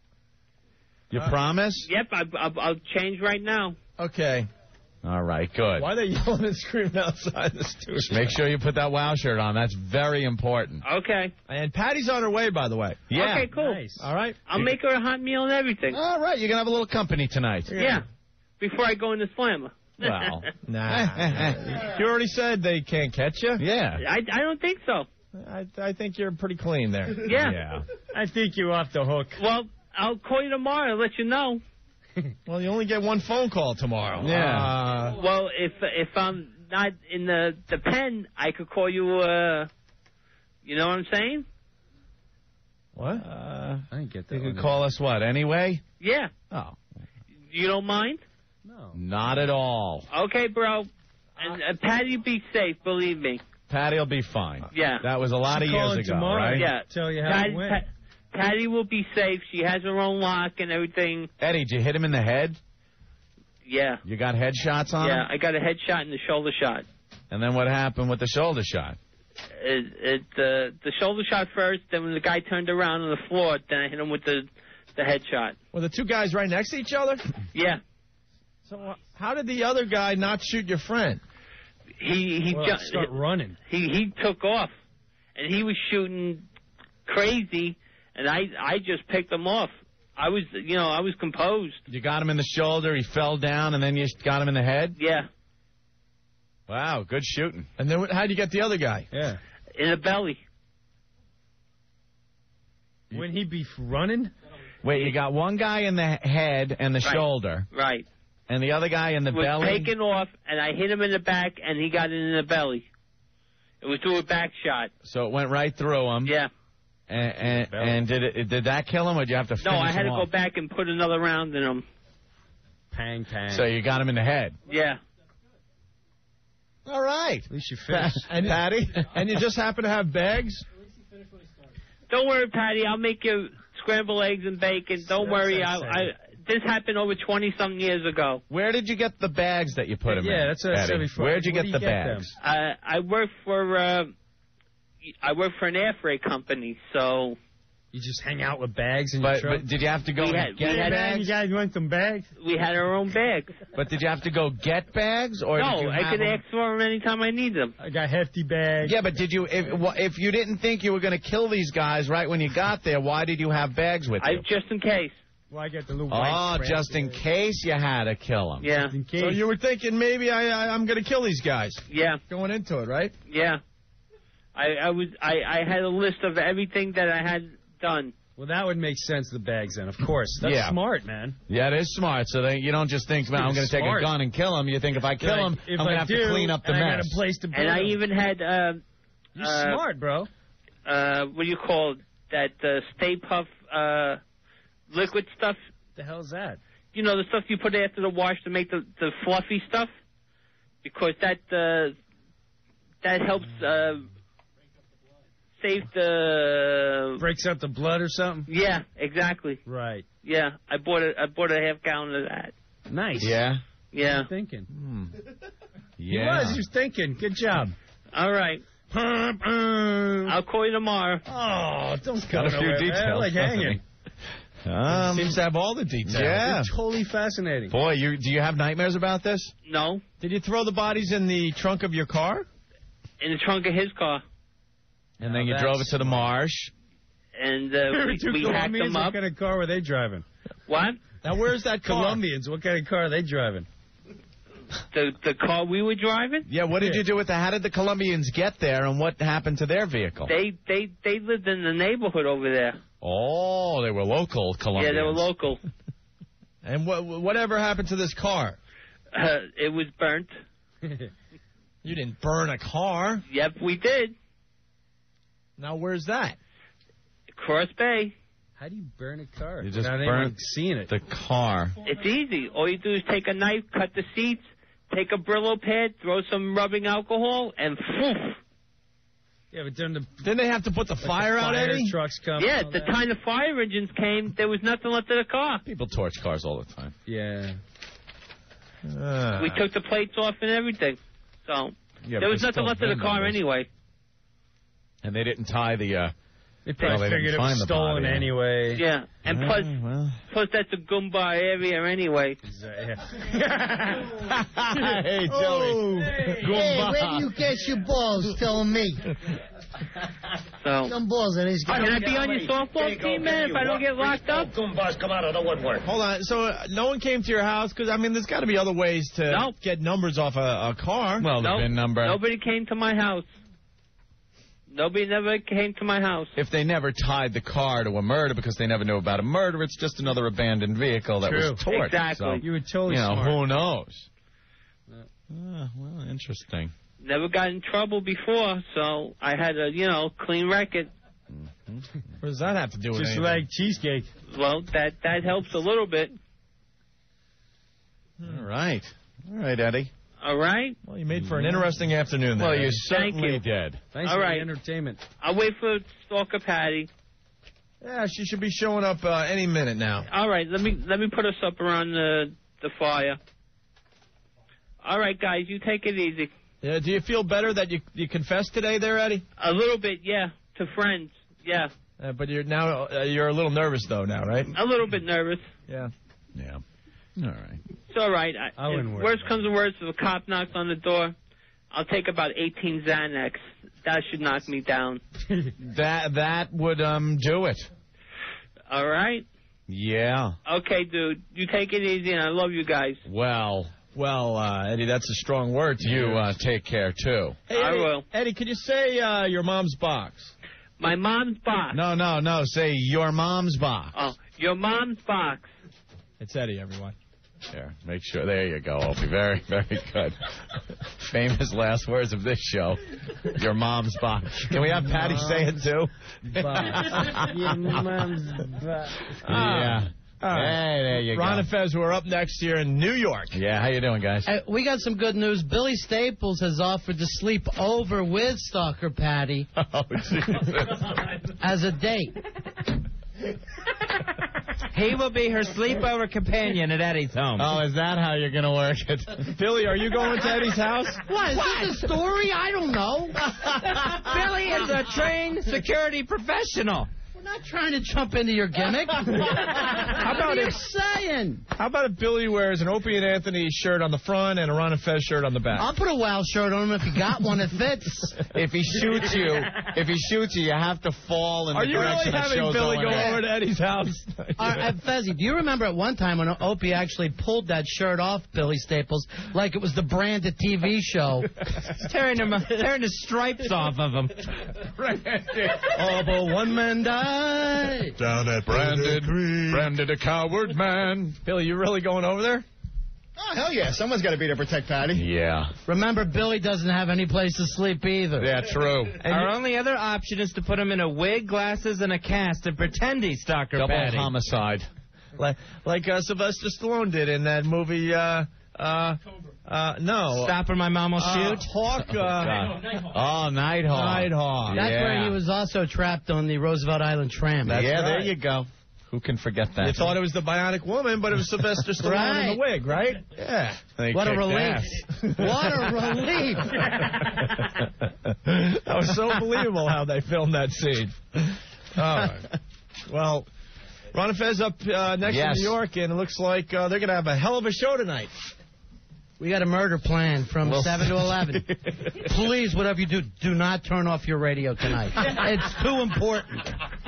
You promise? Yep. I, I, I'll change right now. Okay. All right, good. Why are they yelling and screaming outside the studio? Just make sure you put that Wow shirt on. That's very important. Okay. And Patty's on her way, by the way. Yeah. Okay. Cool. Nice. All right. I'll make her a hot meal and everything. All right, you're going to have a little company tonight. Yeah. Before I go in the slammer. Well, nah. You already said they can't catch you? Yeah. I, I don't think so. I, I think you're pretty clean there. Yeah. Yeah. I think you're off the hook. Well, I'll call you tomorrow and let you know. Well, you only get one phone call tomorrow. Yeah. Uh, Well, if if I'm not in the the pen, I could call you. Uh, you know what I'm saying? What? Uh, I didn't get that. You could one. call us what, anyway? Yeah. Oh. You don't mind? No. Not at all. Okay, bro. And uh, Patty, be safe. Believe me. Patty will be fine. Yeah. That was a lot of years ago, tomorrow. right? Yeah. Tell you how Patty, it went. Pa- Patty will be safe. She has her own lock and everything. Eddie, did you hit him in the head? Yeah. You got headshots on Yeah. him? I got a headshot and a shoulder shot. And then what happened with the shoulder shot? It, it uh, the shoulder shot first. Then when the guy turned around on the floor, then I hit him with the the headshot. were the two guys right next to each other? Yeah. So uh, how did the other guy not shoot your friend? He he Well, ju- start running. he he took off, and he was shooting crazy, and I I just picked him off. I was you know I was composed. You got him in the shoulder, he fell down, and then you got him in the head? Yeah, Wow, good shooting. And then how'd you get the other guy? Yeah. in the belly. When he be running? Wait, you got one guy in the head and the Right. shoulder, Right. and the other guy in the was belly? taken off, and I hit him in the back, and he got it in the belly. It was through a back shot. So it went right through him. Yeah. And, and, and did it? Did that kill him, or did you have to finish No, I had him to off? go back and put another round in him. Pang, pang. So you got him in the head. Yeah. All right. At least you finished. And, Patty? and you just happen to have bags? Don't worry, Patty. I'll make you scrambled eggs and bacon. Don't worry. I, I this happened over twenty some years ago. Where did you get the bags that you put him in? Yeah, that's what I said Patty? before. Where'd you Where get do the you get them? bags? Uh, I work for uh, I work for an air freight company, so You just hang out with bags in But, your truck? but did you have to go We and had- get we had- Man, bags? you guys want some bags? we had our own bags. But did you have to go get bags, or did No, you I have could them? ask for them anytime I need them. I got hefty bags. Yeah, but did you? If, if you didn't think you were going to kill these guys right when you got there, why did you have bags with I you? just in case. Well, I got the little Oh, white crab just in bags. case you had to kill them. Yeah, Just in case. So you were thinking maybe I, I, I'm going to kill these guys yeah, going into it, right? yeah. I I was I I had a list of everything that I had done. Well, that would make sense, the bags, then, of course. That's Yeah. smart, man. Yeah, it is smart. So then you don't just think, man, I'm going to take a Smart. gun and kill him. You think if I kill Like, him, if I'm going to I have do, to clean up the and I mess. got a place to put And I them. even had uh, You're uh, smart, bro. uh what do you call it? That uh, Stay Puff uh liquid stuff. The hell's that? You know, the stuff you put after the wash to make the, the fluffy stuff? Because that uh, that helps uh, save the... Breaks up the blood or something? Yeah, exactly. Right. Yeah, I bought a, I bought a half gallon of that. Nice. Yeah? Yeah. Good thinking. Hmm. He Yeah. was. He was thinking. Good job. All right. I'll call you tomorrow. Oh, don't go Got a few nowhere, man. details. I like doesn't hanging. he? Um, Seems to have all the details. Yeah. It's totally fascinating. Boy, you do you have nightmares about this? No, Did you throw the bodies in the trunk of your car? in the trunk of his car. And then Now you that's drove it to the marsh. And uh, we, Two we hacked Colombians, them up. what kind of car were they driving? What? Now, where's that car? Colombians, what kind of car are they driving? The the car we were driving? Yeah, what did Yeah. you do with the, how did the Colombians get there, and what happened to their vehicle? They they they lived in the neighborhood over there. Oh, they were local Colombians. Yeah, they were local. And what whatever happened to this car? Uh, it was burnt. You didn't burn a car. Yep, we did. Now, where's that? Cross Bay. How do you burn a car? You just Without burnt anyone seeing it. the car. It's easy. All you do is take a knife, cut the seats, take a Brillo pad, throw some rubbing alcohol, and poof. Yeah, but during the Didn't they have to put the like fire the out, fire Eddie? trucks come. Yeah, and all the that. time the fire engines came, there was nothing left of the car. People torch cars all the time. Yeah. Uh, We took the plates off and everything. So Yeah, there but was they nothing still left of the VIN car numbers. anyway. And they didn't tie the... Uh, They probably well, they figured didn't it was find the stolen body. anyway. Yeah, and Yeah, plus, well. plus that's a Goomba area anyway. Hey, Joey. Hey, where do you get your balls? Tell me. So, Some balls in his can I be on your softball team, man, if I don't get locked up? Goombas come out of the woodwork. Hold on. So uh, no one came to your house? Because, I mean, there's got to be other ways to Nope. get numbers off a, a car. Well, the Nope. VIN number. Nobody came to my house. Nobody never came to my house. If they never tied the car to a murder because they never knew about a murder, it's just another abandoned vehicle that True. was torched. Exactly. So, You were totally you know, smart. who knows? Uh, well, interesting. Never got in trouble before, so I had a, you know, clean record. What does that have to do with Just anything? like cheesecake. Well, that, that helps a little bit. All right. All right, Eddie. All right? Well, you made for an interesting afternoon there. Well, you Thank certainly you. did. Thanks All for right. the entertainment. I'll wait for Stalker Patty. Yeah, she should be showing up uh, any minute now. All right, let me let me put us up around the the fire. All right, guys, you take it easy. Yeah, do you feel better that you you confessed today there, Eddie? A little bit, yeah, to friends, yeah. Uh, but you're now uh, you're a little nervous though now, right? A little bit nervous. Yeah. Yeah. All right. It's all right. I, I wouldn't if worry worst about comes to worst, if a cop knocks on the door, I'll take about eighteen Xanax. That should knock me down. That that would um do it. All right? Yeah. Okay, dude. You take it easy, and I love you guys. Well, Well, uh, Eddie, that's a strong word to you use. uh, take care too. Hey, I Eddie, will. Eddie, could you say uh, your mom's box? My mom's box. No, no, no. Say your mom's box. Oh, your mom's box. It's Eddie, everyone. There, make sure. There you go, Opie. Very, very good. Famous last words of this show. Your mom's box. Can we have Patty say it too? Your mom's box. Yeah. All right. Hey, there you Ron go. and Fez, who are up next here in New York. Yeah, how you doing, guys? Uh, we got some good news. Billy Staples has offered to sleep over with Stalker Patty Oh, Jesus. as a date. He will be her sleepover companion at Eddie's home. Oh, is that how you're going to work it? Billy, are you going to Eddie's house? What, is this a story? I don't know. Billy is a trained security professional. We're not trying to jump into your gimmick. How about what are you if- saying? How about if Billy wears an Opie and Anthony shirt on the front and a Ron and Fez shirt on the back? I'll put a WoW shirt on him if you got one that fits. If he shoots you, if he shoots you, you have to fall in Are the you direction really the having show's Billy going go in. over to Eddie's house? All right, Fezzi, do you remember at one time when Opie actually pulled that shirt off Billy Staples like it was the branded T V show? Tearing him, tearing the stripes off of him. Oh, but one man died. Down at Branded, Branded a coward man. Billy, you really going over there? Oh, hell yeah. Someone's got to be there to protect Patty. Yeah. Remember, Billy doesn't have any place to sleep either. Yeah, true. Our only other option is to put him in a wig, glasses, and a cast and pretend he's Stalker Double Patty. homicide. Like, like uh, Sylvester Stallone did in that movie, uh, uh, uh, no. Stop or my mom will Uh, shoot. Hawk, Oh, uh, God. Oh, Nighthawk. Nighthawk. That's Yeah. where he was also trapped on the Roosevelt Island tram. That's yeah, there right. you go. Who can forget that? You thought it was the Bionic Woman, but it was Sylvester Stallone Right. in the wig, right? Yeah. They What a kicked relief. ass. What a relief. That was so believable how they filmed that scene. All right. Well, Ron and Fez up uh, next Yes. in New York, and it looks like uh, they're going to have a hell of a show tonight. We got a murder plan from Well- seven to eleven. Please, whatever you do, do not turn off your radio tonight. It's too important.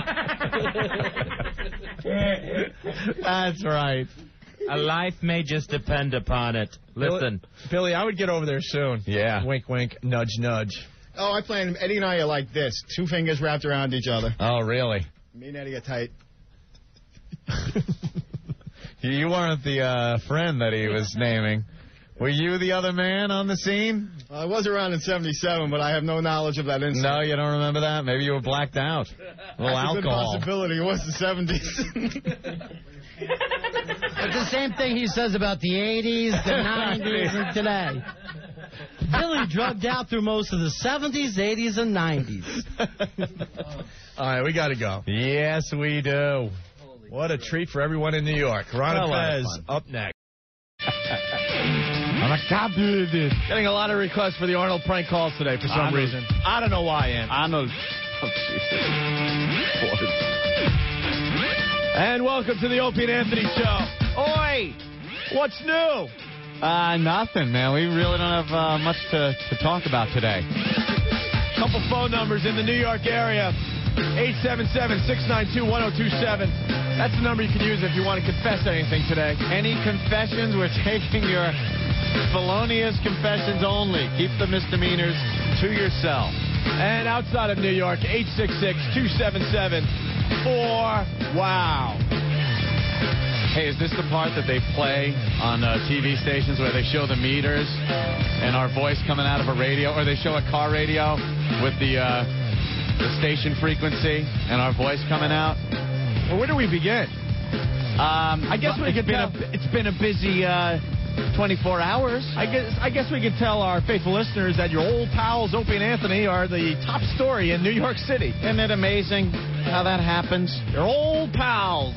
That's right. A life may just depend upon it. Listen. Billy, Billy, I would get over there soon. Yeah. Wink, wink, nudge, nudge. Oh, I plan. Eddie and I are like this. Two fingers wrapped around each other. Oh, really? Me and Eddie are tight. You weren't the uh, friend that he was naming. Were you the other man on the scene? Well, I was around in seventy-seven, but I have no knowledge of that incident. No, you don't remember that? Maybe you were blacked out. A little That's alcohol. a good possibility. It was the seventies. It's the same thing he says about the eighties, the nineties, and today. Billy drugged out through most of the seventies, eighties, and nineties. All right, we got to go. Yes, we do. What a treat for everyone in New York. Ron and Fez up next. I'm a cop. Getting a lot of requests for the Arnold prank calls today for some Arnold. reason. I don't know why, Ann. Arnold. Oh, And welcome to the Opie and Anthony Show. Oi! What's new? Uh, nothing, man. We really don't have uh, much to, to talk about today. Couple phone numbers in the New York area. eight seven seven, six nine two, one oh two seven. That's the number you can use if you want to confess anything today. Any confessions? We're taking your felonious confessions only. Keep the misdemeanors to yourself. And outside of New York, eight six six, two seven seven, four wow. Hey, is this the part that they play on uh, T V stations where they show the meters and our voice coming out of a radio, or they show a car radio with the uh, the station frequency and our voice coming out? Well, where do we begin? Um, I guess we it's could been tell. a, it's been a busy uh, twenty-four hours. I guess I guess we could tell our faithful listeners that your old pals Opie and Anthony are the top story in New York City. Isn't it amazing how that happens? Your old pals.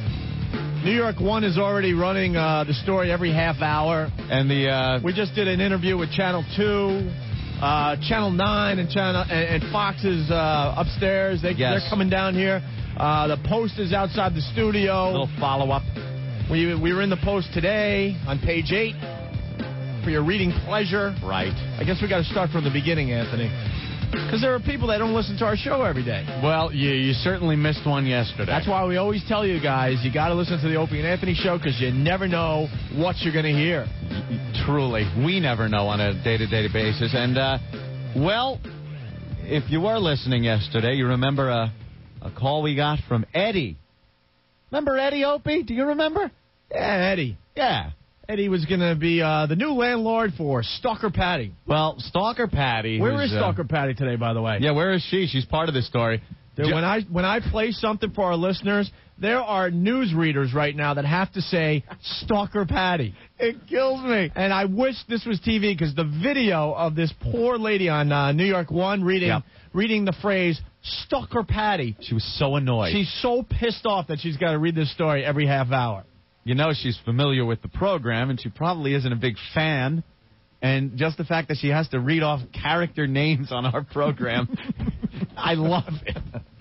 New York One is already running uh, the story every half hour. And the uh, we just did an interview with Channel Two, uh, Channel Nine, and Channel and, and Fox is uh, upstairs. They, yes. They're coming down here. Uh, the Post is outside the studio. A little follow-up. We we were in the Post today on page eight for your reading pleasure. Right. I guess we got to start from the beginning, Anthony, because there are people that don't listen to our show every day. Well, you you certainly missed one yesterday. That's why we always tell you guys, you got to listen to the Opie and Anthony show, because you never know what you're going to hear. Truly, we never know on a day-to-day basis. And uh, well, if you were listening yesterday, you remember a a call we got from Eddie. Remember Eddie, Opie? Do you remember? Yeah, Eddie. Yeah. Eddie was going to be uh, the new landlord for Stalker Patty. Well, Stalker Patty. Where is uh, Stalker Patty today, by the way? Yeah, where is she? She's part of this story. Dude, when I when I play something for our listeners, there are news readers right now that have to say Stalker Patty. It kills me. And I wish this was T V, because the video of this poor lady on uh, New York One reading yep. reading the phrase Stalker Patty. She was so annoyed. She's so pissed off that she's got to read this story every half hour. You know she's familiar with the program, and she probably isn't a big fan. And just the fact that she has to read off character names on our program, I love it.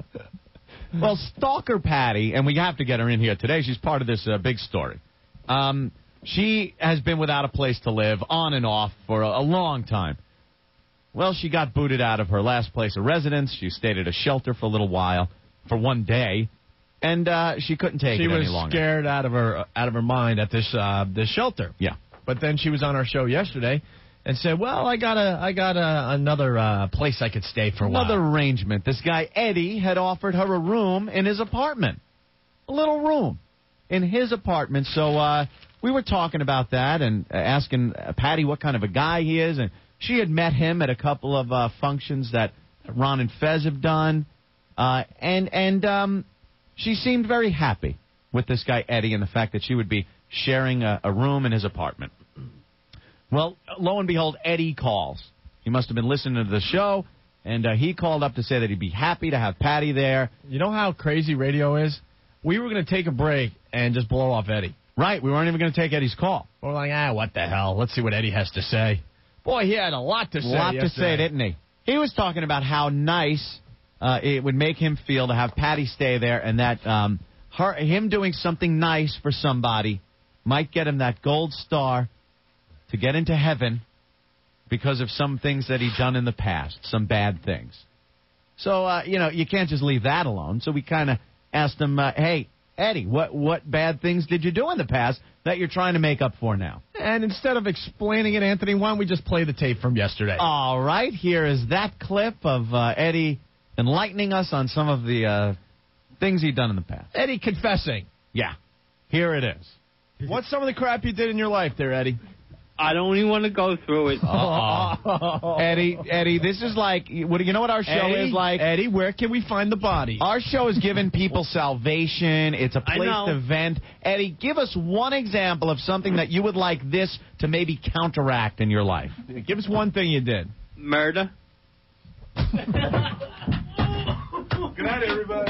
Well, Stalker Patty, and we have to get her in here today. She's part of this uh, big story. Um, she has been without a place to live on and off for a, a long time. Well, she got booted out of her last place of residence. She stayed at a shelter for a little while, for one day, and uh, she couldn't take she it any was longer. scared out of her out of her mind at this uh, this shelter. Yeah, but then she was on our show yesterday and said, "Well, I got a I got a, another uh, place I could stay for a while." Another arrangement. This guy Eddie had offered her a room in his apartment, a little room in his apartment. So uh, we were talking about that and uh, asking uh, Patty what kind of a guy he is, and she had met him at a couple of uh, functions that Ron and Fez have done, uh, and and um, she seemed very happy with this guy Eddie and the fact that she would be sharing a, a room in his apartment. Well, lo and behold, Eddie calls. He must have been listening to the show, and uh, he called up to say that he'd be happy to have Patty there. You know how crazy radio is? We were going to take a break and just blow off Eddie. Right, we weren't even going to take Eddie's call. We're like, ah, what the hell? Let's see what Eddie has to say. Boy, he had a lot to say. A lot yesterday. to say, didn't he? He was talking about how nice uh, it would make him feel to have Patty stay there, and that um, her, him doing something nice for somebody might get him that gold star to get into heaven because of some things that he'd done in the past, some bad things. So, uh, you know, you can't just leave that alone. So we kind of asked him, uh, hey, Eddie, what what bad things did you do in the past that you're trying to make up for now? And instead of explaining it, Anthony, why don't we just play the tape from yesterday? All right, here is that clip of uh, Eddie enlightening us on some of the uh, things he'd done in the past. Eddie confessing. Yeah. Here it is. What's some of the crap you did in your life there, Eddie? I don't even want to go through it. Uh-uh. Eddie, Eddie, this is like, what, you know what our show Eddie, is like? Eddie, where can we find the body? Our show is giving people salvation. It's a I place know. to vent. Eddie, give us one example of something that you would like this to maybe counteract in your life. Give us one thing you did. Murder. Good night, everybody.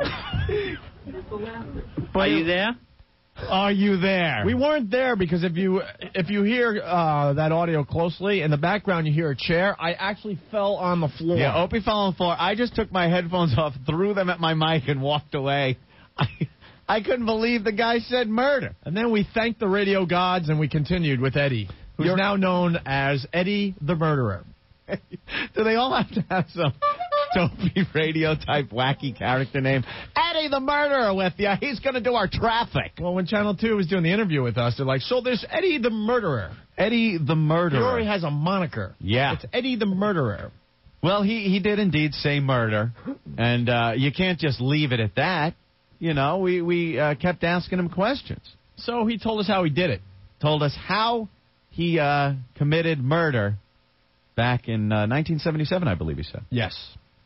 Are you there? Are you there? We weren't there because if you if you hear uh, that audio closely, in the background you hear a chair. I actually fell on the floor. Yeah, Opie fell on the floor. I just took my headphones off, threw them at my mic, and walked away. I, I couldn't believe the guy said murder. And then we thanked the radio gods, and we continued with Eddie, who's You're- now known as Eddie the Murderer. Do they all have to have some Dopey radio type wacky character name? Eddie the Murderer with you. He's going to do our traffic. Well, when Channel two was doing the interview with us, they're like, so there's Eddie the Murderer. Eddie the Murderer. He already has a moniker. Yeah. It's Eddie the Murderer. Well, he, he did indeed say murder, and uh, you can't just leave it at that. You know, we, we uh, kept asking him questions. So he told us how he did it. Told us how he uh, committed murder back in uh, nineteen seventy-seven, I believe he said. Yes.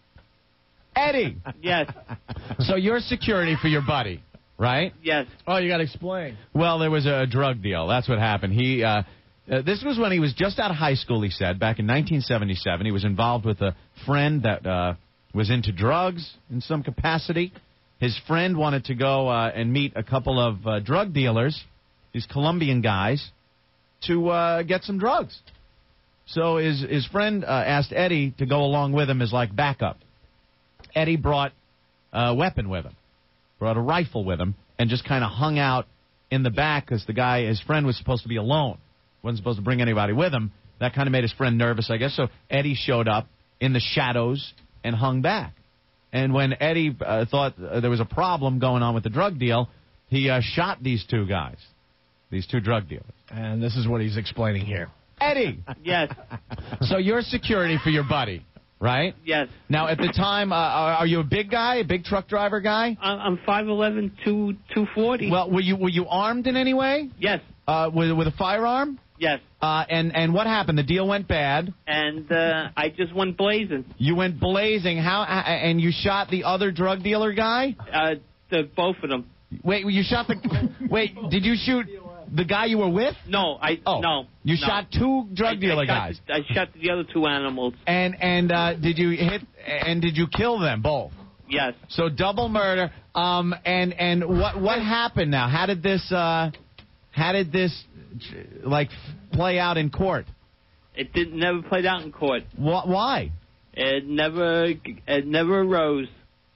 Eddie. Yes. So you're security for your buddy, right? Yes. Oh, you got to explain. Well, there was a drug deal. That's what happened. He, uh, uh, this was when he was just out of high school, he said, back in nineteen seventy-seven. He was involved with a friend that uh, was into drugs in some capacity. His friend wanted to go uh, and meet a couple of uh, drug dealers, these Colombian guys, to uh, get some drugs. So his, his friend uh, asked Eddie to go along with him as like backup. Eddie brought a weapon with him, brought a rifle with him, and just kind of hung out in the back because the guy, his friend, was supposed to be alone. Wasn't supposed to bring anybody with him. That kind of made his friend nervous, I guess. So Eddie showed up in the shadows and hung back. And when Eddie uh, thought uh, there was a problem going on with the drug deal, he uh, shot these two guys, these two drug dealers. And this is what he's explaining here. Eddie. Yes. So you're security for your buddy, right? Yes. Now, at the time, uh, are are you a big guy, a big truck driver guy? I- I'm five eleven, two forty. Well, were you were you armed in any way? Yes. Uh, with with a firearm? Yes. Uh, and and what happened? The deal went bad. And uh, I just went blazing. You went blazing. How? Uh, and you shot the other drug dealer guy? Uh, the both of them. Wait, you shot the. Wait, did you shoot the guy you were with? No, I Oh, no. You no. shot two drug I, dealer I shot guys. The, I shot the other two animals. And and uh, did you hit? And did you kill them both? Yes. So double murder. Um. And and what what happened now? How did this uh, how did this like play out in court? It didn't never played out in court. What? Why? It never it never arose.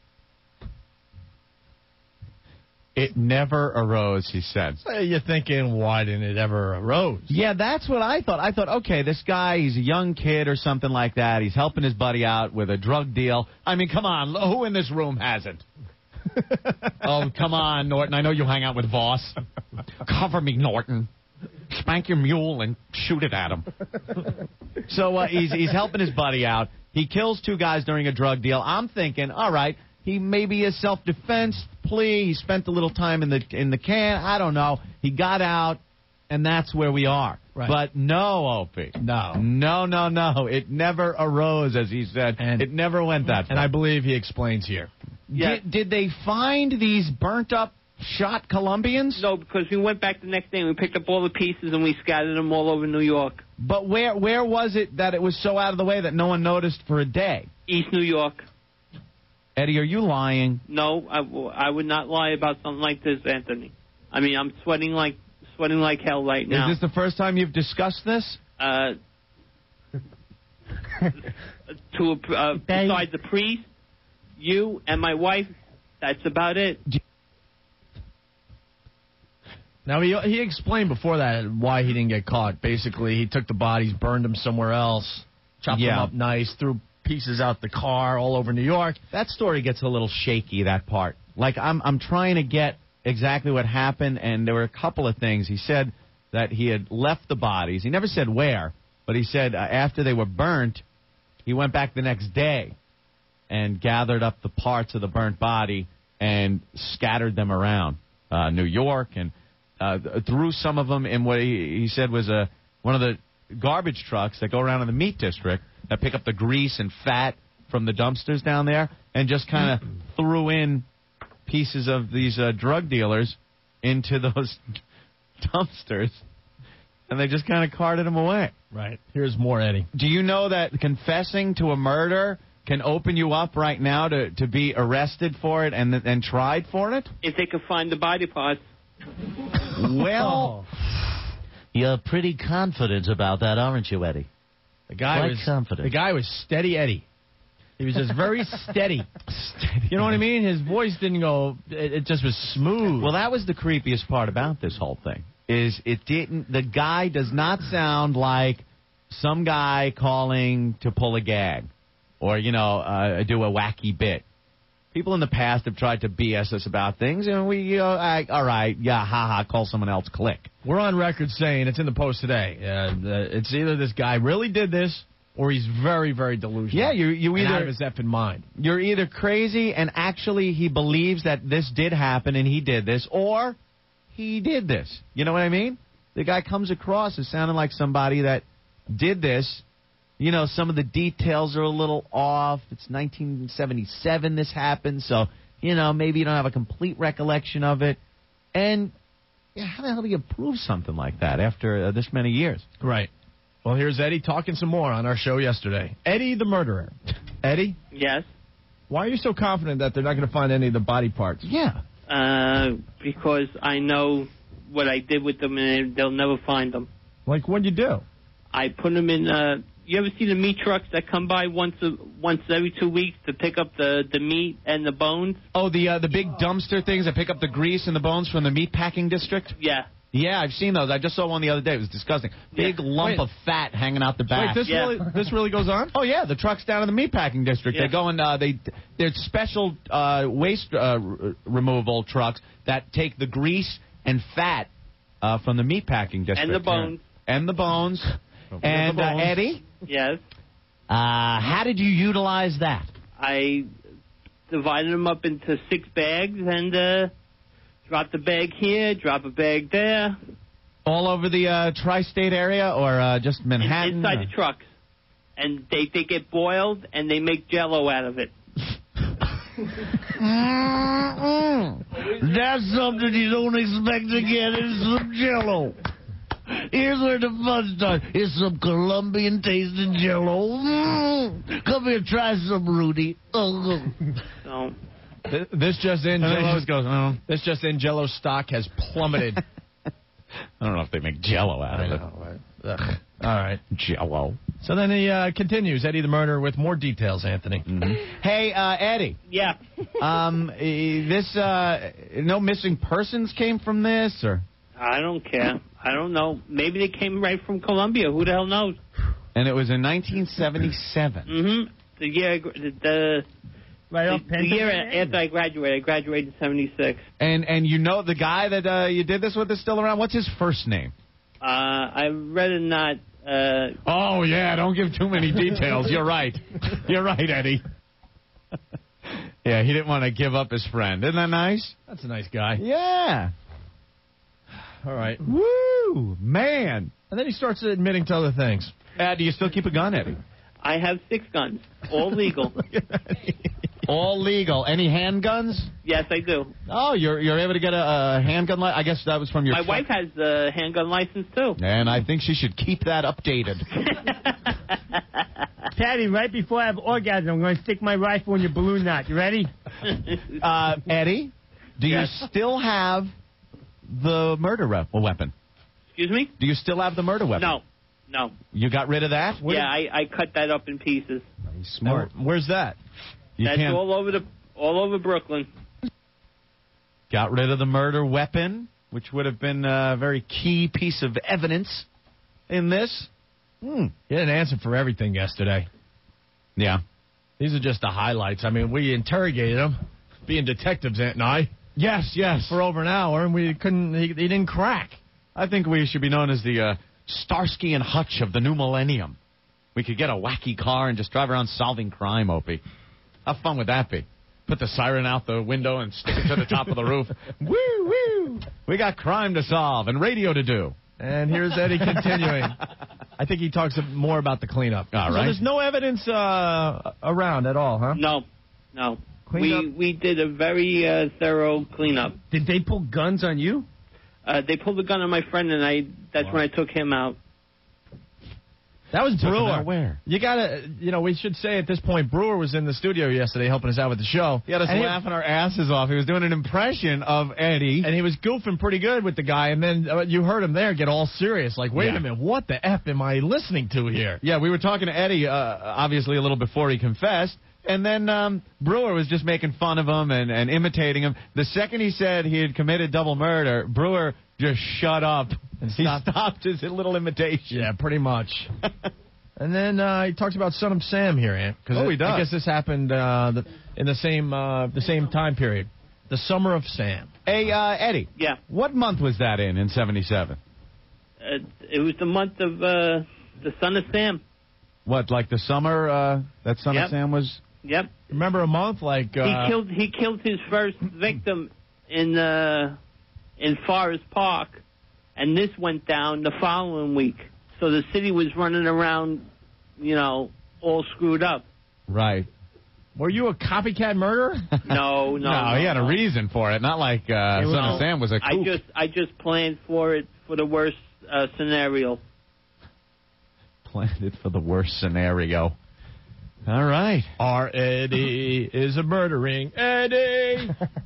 It never arose, he said. So you're thinking, why didn't it ever arose? Yeah, that's what I thought. I thought, okay, this guy, he's a young kid or something like that. He's helping his buddy out with a drug deal. I mean, come on, who in this room hasn't? Oh, come on, Norton. I know you hang out with Voss. Cover me, Norton. Spank your mule and shoot it at him. So uh, he's he's helping his buddy out. He kills two guys during a drug deal. I'm thinking, all right, he maybe a self-defense plea. He spent a little time in the in the can. I don't know. He got out, and that's where we are. Right. But no, Opie. No. No, no, no. It never arose, as he said. And, it never went that far. And I believe he explains here. Yeah. Did, did they find these burnt-up, shot Colombians? No, because we went back the next day and we picked up all the pieces and we scattered them all over New York. But where where was it that it was so out of the way that no one noticed for a day? East New York. Eddie, are you lying? No, I, w- I would not lie about something like this, Anthony. I mean, I'm sweating like sweating like hell right now. Is this the first time you've discussed this? Uh, to a, uh, besides the priest, you and my wife, that's about it. Now, he he explained before that why he didn't get caught. Basically, he took the bodies, burned them somewhere else, chopped Yeah. them up nice, threw pieces out the car all over New York. That story gets a little shaky, that part. Like, I'm I'm trying to get exactly what happened, and there were a couple of things. He said that he had left the bodies. He never said where, but he said uh, after they were burnt, he went back the next day and gathered up the parts of the burnt body and scattered them around uh, New York and uh, threw some of them in what he, he said was a one of the garbage trucks that go around in the meat district that pick up the grease and fat from the dumpsters down there, and just kind of threw in pieces of these uh, drug dealers into those dumpsters, and they just kind of carted them away. Right. Here's more, Eddie. Do you know that confessing to a murder can open you up right now to, to be arrested for it and and tried for it? If they could find the body parts. Well, you're pretty confident about that, aren't you, Eddie? The guy Quite was confident. The guy was steady Eddie. He was just very steady. steady. You know what I mean? His voice didn't go. It, it just was smooth. Well, that was the creepiest part about this whole thing. Is it didn't? The guy does not sound like some guy calling to pull a gag, or you know, uh, do a wacky bit. People in the past have tried to B S us about things, and we, uh, I, all right, yeah, ha-ha, call someone else, click. We're on record saying, it's in the Post today, uh, uh, it's either this guy really did this, or he's very, very delusional. Yeah, you, you and either... out of his effing mind. You're either crazy, and actually he believes that this did happen, and he did this, or he did this. You know what I mean? The guy comes across as sounding like somebody that did this. You know, some of the details are a little off. It's nineteen seventy-seven this happened, so, you know, maybe you don't have a complete recollection of it. And yeah, how the hell do you prove something like that after uh, this many years? Right. Well, here's Eddie talking some more on our show yesterday. Eddie the murderer. Eddie? Yes? Why are you so confident that they're not going to find any of the body parts? Yeah. Uh, because I know what I did with them, and they'll never find them. Like, what'd you do? I put them in... Uh, You ever see the meat trucks that come by once a, once every two weeks to pick up the, the meat and the bones? Oh, the uh, the big dumpster things that pick up the grease and the bones from the meat packing district? Yeah. Yeah, I've seen those. I just saw one the other day. It was disgusting. Big Yeah. lump Wait. of fat hanging out the back. Wait, this Yeah. really this really goes on? Oh, yeah, the trucks down in the meatpacking district. Yeah. They go and uh, they, they're special uh, waste uh, r- removal trucks that take the grease and fat uh, from the meatpacking district. And the bones. And the bones. And, the bones. Uh, Eddie? Yes. Uh, how did you utilize that? I divided them up into six bags and uh, dropped a bag here, drop a bag there. All over the uh, tri-state area or uh, just Manhattan? Inside or? the trucks. And they, they get boiled, and they make Jell-O out of it. That's something you don't expect to get in some Jell-O. Here's where the fun starts. It's some Colombian tasting Jell-O. Mm. Come here, try some, Rudy. Oh. So, Th- This just in, And then he Jell-O, just goes, oh. this just in, Jell-O stock has plummeted. I don't know if they make Jell-O out of it. Ugh. All right. Jell-O. So then he uh, continues, Eddie the murderer, with more details, Anthony. Mm-hmm. Hey, uh, Eddie. yeah. Um, eh, this, uh, no missing persons came from this, or? I don't care. I don't know. Maybe they came right from Colombia. Who the hell knows? And it was in nineteen seventy-seven. Mm-hmm. The year, I gr- the, the, Right the, off the year Pennsylvania. after I graduated. I graduated in seventy-six. And and you know the guy that uh, you did this with is still around? What's his first name? Uh, I'd rather not. Uh, Oh, yeah, don't give too many details. You're right. You're right, Eddie. Yeah, he didn't want to give up his friend. Isn't that nice? That's a nice guy. Yeah. All right. Woo, man. And then he starts admitting to other things. Uh, do you still keep a gun, Eddie? I have six guns, all legal. All legal. Any handguns? Yes, I do. Oh, you're you're able to get a, a handgun li- I guess that was from your... My fr- wife has a handgun license, too. And I think she should keep that updated. Patty, right before I have orgasm, I'm going to stick my rifle in your balloon knot. You ready? Uh, Eddie, do Yes. you still have the murder re- weapon? Excuse me? Do you still have the murder weapon? No. No. You got rid of that? Yeah, I, I cut that up in pieces. He's smart. Where's that? You That's can't... all over the all over Brooklyn. Got rid of the murder weapon, which would have been a very key piece of evidence in this. Hmm. He didn't answer for everything yesterday. Yeah. These are just the highlights. I mean, we interrogated him, being detectives, Aunt and I. Yes, yes. For over an hour, and we couldn't. He, he didn't crack. I think we should be known as the uh, Starsky and Hutch of the new millennium. We could get a wacky car and just drive around solving crime, Opie. How fun would that be? put the siren out the window and stick it to the top of the roof. Woo, woo. We got crime to solve and radio to do. And here's Eddie continuing. I think he talks more about the cleanup. All so right. there's no evidence uh, around at all, huh? No, no. Cleanup? We we did a very uh, thorough cleanup. Did they pull guns on you? Uh, they pulled a gun on my friend, and I. That's Wow. when I took him out. That was Took him Brewer. out where? You gotta, you know, we should say at this point, Brewer was in the studio yesterday helping us out with the show. He had us And he- laughing our asses off. He was doing an impression of Eddie. And he was goofing pretty good with the guy, and then uh, you heard him there get all serious, like, wait Yeah. a minute, what the F am I listening to here? Yeah, we were talking to Eddie, uh, obviously, a little before he confessed. And then um, Brewer was just making fun of him and, and imitating him. The second he said he had committed double murder, Brewer just shut up. And He stopped. stopped his little imitation. Yeah, pretty much. And then uh, he talks about Son of Sam here, Ant. 'cause Oh, it- he does. I guess this happened uh, the, in the same uh, the same time period. The Summer of Sam. Hey, uh, Eddie. Yeah. What month was that in, in seventy-seven? Uh, it was the month of uh, the Son of Sam. What, like the summer uh, that Son Yep. of Sam was? Yep. Remember a month? Like uh, He killed he killed his first victim in uh, in Forest Park, and this went down the following week. So the city was running around, you know, all screwed up. Right. Were you a copycat murderer? No, no, No, no, he had no. a reason for it, not like uh, It was- Son of Sam was a I kook. just I just planned for it for the worst uh, scenario. Planned it for the worst scenario. All right. Our Eddie is a murdering Eddie.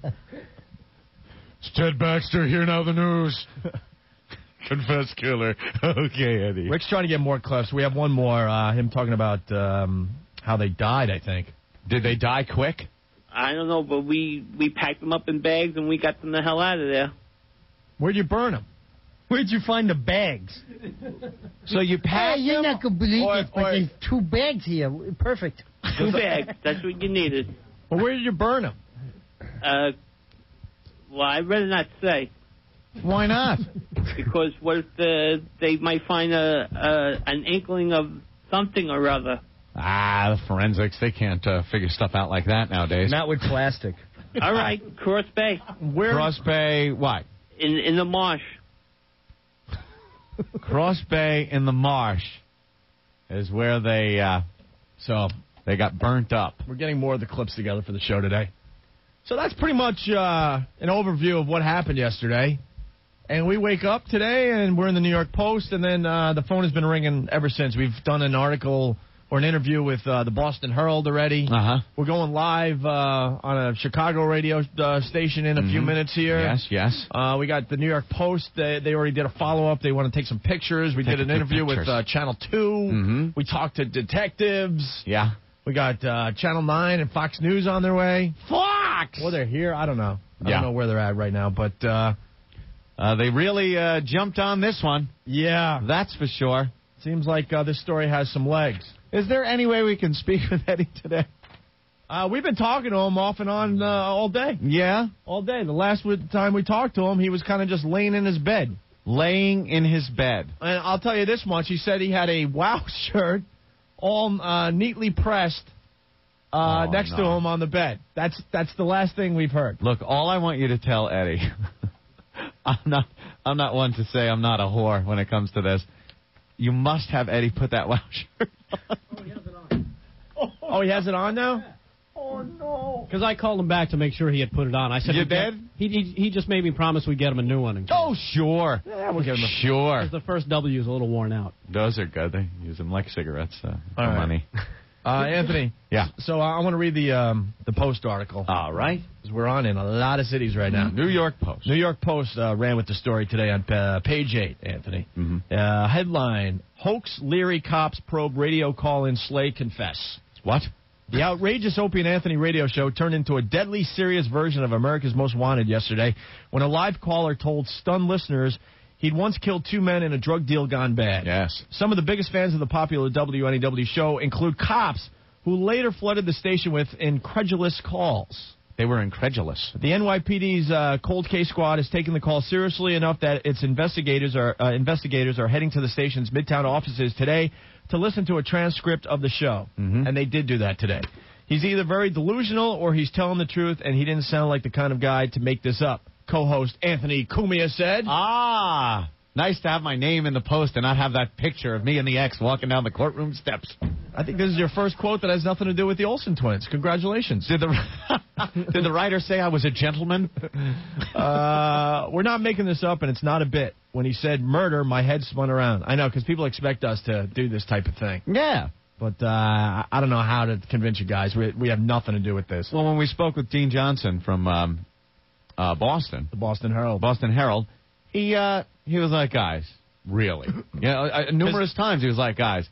It's Ted Baxter here now. The news. Confess killer. Okay, Eddie. Rick's trying to get more clips. We have one more. Uh, him talking about um, how they died, I think. Did they die quick? I don't know, but we we packed them up in bags and we got them the hell out of there. Where'd you burn them? Where'd you find the bags? So you packed Hey, you're not going to believe Oi, this, but oi. there's two bags here. Perfect. Two bags. That's what you needed. Well, where did you burn them? Uh, well, I'd rather not say. Why not? Because what if the, they might find a, a an inkling of something or other. Ah, the forensics, they can't uh, figure stuff out like that nowadays. Not with plastic. All right, Cross Bay. Where? Cross Bay, what? In in the marsh. Cross Bay in the marsh is where they, uh, So they got burnt up. we're getting more of the clips together for the show today. So that's pretty much uh, an overview of what happened yesterday. And we wake up today, and we're in the New York Post, and then uh, the phone has been ringing ever since. We've done an article or an interview with uh, the Boston Herald already. Uh-huh. We're going live uh, on a Chicago radio uh, station in a few Mhm. minutes here. Yes, yes. Uh, we got the New York Post. They, they already did a follow-up. They want to take some pictures. We Take did an a good interview with pictures. uh, Channel two. Mhm. We talked to detectives. Yeah. We got uh, Channel nine and Fox News on their way. Fox! Well, they're here. I don't know. I Yeah. don't know where they're at right now, but uh, Uh, they really uh, jumped on this one. yeah, That's for sure. seems like uh, this story has some legs. Is there any way we can speak with Eddie today? Uh, we've been talking to him off and on uh, all day. Yeah? All day. The last w- time we talked to him, he was kind of just laying in his bed. Laying in his bed. And I'll tell you this much. He said he had a WOW shirt all uh, neatly pressed uh, Oh, next to no. him on the bed. That's that's the last thing we've heard. Look, all I want you to tell Eddie, I'm not I'm not one to say I'm not a whore when it comes to this. You must have Eddie put that WOW shirt on. Oh, he has it on now? Oh, no. Because I called him back to make sure he had put it on. I said, You we'd get- did? He, he he just made me promise we'd get him a new one. Oh, sure. Yeah, we'll give him a Sure. Because the first W is a little worn out. Those are good. They use them like cigarettes uh, for All right. money. Uh, Anthony. Yeah. So uh, I want to read the um, the Post article. All right. 'Cause we're on in a lot of cities right now. New York Post. New York Post uh, ran with the story today on uh, page eight, Anthony. Mhm. Uh, headline, Hoax Leary Cops Probe Radio Call-In Slay Confess. What? The outrageous Opie and Anthony radio show turned into a deadly serious version of America's Most Wanted yesterday when a live caller told stunned listeners he'd once killed two men in a drug deal gone bad. Yes. Some of the biggest fans of the popular W N E W show include cops who later flooded the station with incredulous calls. They were incredulous. The N Y P D's uh, cold case squad has taken the call seriously enough that its investigators are uh, investigators are heading to the station's Midtown offices today to listen to a transcript of the show, Mhm. and they did do that today. He's either very delusional or he's telling the truth, and he didn't sound like the kind of guy to make this up. Co-host Anthony Cumia said. Ah, nice to have my name in the post and not have that picture of me and the ex walking down the courtroom steps. I think this is your first quote that has nothing to do with the Olsen twins. Congratulations. Did the did the writer say I was a gentleman? uh, we're not making this up, and it's not a bit. When he said murder, my head spun around. I know, because people expect us to do this type of thing. Yeah. But uh, I don't know how to convince you guys. We, we have nothing to do with this. Well, when we spoke with Dean Johnson from um, uh, Boston, the Boston Herald, Boston Herald, he uh, he was like, guys, really? You know, uh, numerous times he was like, guys,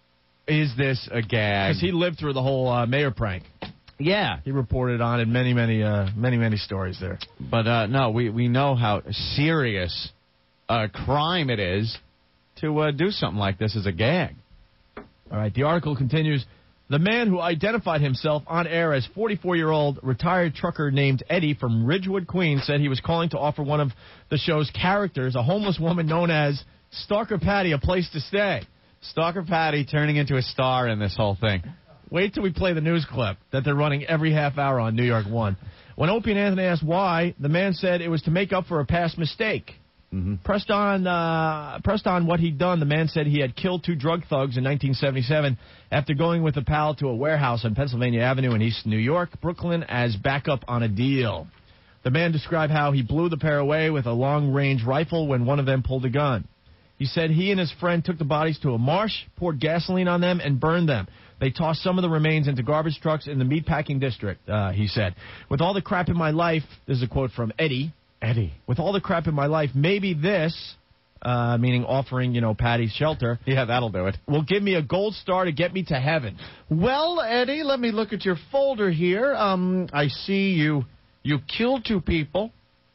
is this a gag? Because he lived through the whole uh, mayor prank. Yeah, he reported on it. Many, many, uh, many, many stories there. But uh, no, we we know how serious a crime it is to uh, do something like this as a gag. All right, the article continues. The man who identified himself on air as forty-four-year-old retired trucker named Eddie from Ridgewood, Queens, said he was calling to offer one of the show's characters, a homeless woman known as Stalker Patty, a place to stay. Stalker Patty turning into a star in this whole thing. Wait till we play the news clip that they're running every half hour on New York One. When Opie and Anthony asked why, the man said it was to make up for a past mistake. Mm-hmm. Pressed on uh, pressed on what he'd done, the man said he had killed two drug thugs in nineteen seventy-seven after going with a pal to a warehouse on Pennsylvania Avenue in East New York, Brooklyn, as backup on a deal. The man described how he blew the pair away with a long-range rifle when one of them pulled a gun. He said he and his friend took the bodies to a marsh, poured gasoline on them, and burned them. They tossed some of the remains into garbage trucks in the meatpacking district, uh, he said. With all the crap in my life, this is a quote from Eddie, Eddie, with all the crap in my life, maybe this, uh, meaning offering, you know, Patty shelter. Yeah, that'll do it. Will give me a gold star to get me to heaven. Well, Eddie, let me look at your folder here. Um, I see you you killed two people,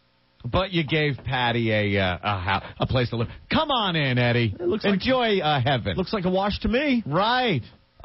but you gave Patty a uh, a, a place to live. Come on in, Eddie. It looks Enjoy like, uh, heaven. Looks like a wash to me. Right.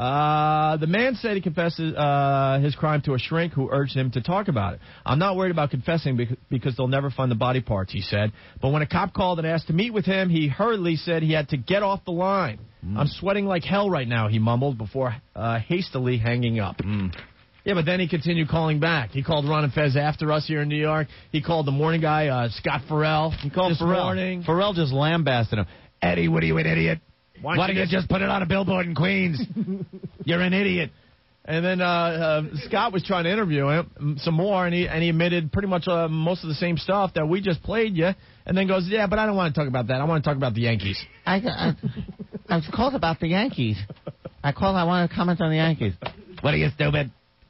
Uh, the man said he confessed uh, his crime to a shrink who urged him to talk about it. I'm not worried about confessing because, because they'll never find the body parts, he said. But when a cop called and asked to meet with him, he hurriedly said he had to get off the line. Mm. I'm sweating like hell right now, he mumbled before uh, hastily hanging up. Mm. Yeah, but then he continued calling back. He called Ron and Fez after us here in New York. He called the morning guy, uh, Scott Farrell. He called this Farrell. morning. Farrell just lambasted him. Eddie, what are you, an idiot? Why, Why don't you just put it on a billboard in Queens? You're an idiot. And then uh, uh, Scott was trying to interview him some more, and he and he admitted pretty much uh, most of the same stuff that we just played you, and then goes, yeah, but I don't want to talk about that. I want to talk about the Yankees. I, I, I was called about the Yankees. I called, I want to comment on the Yankees. What are you, stupid?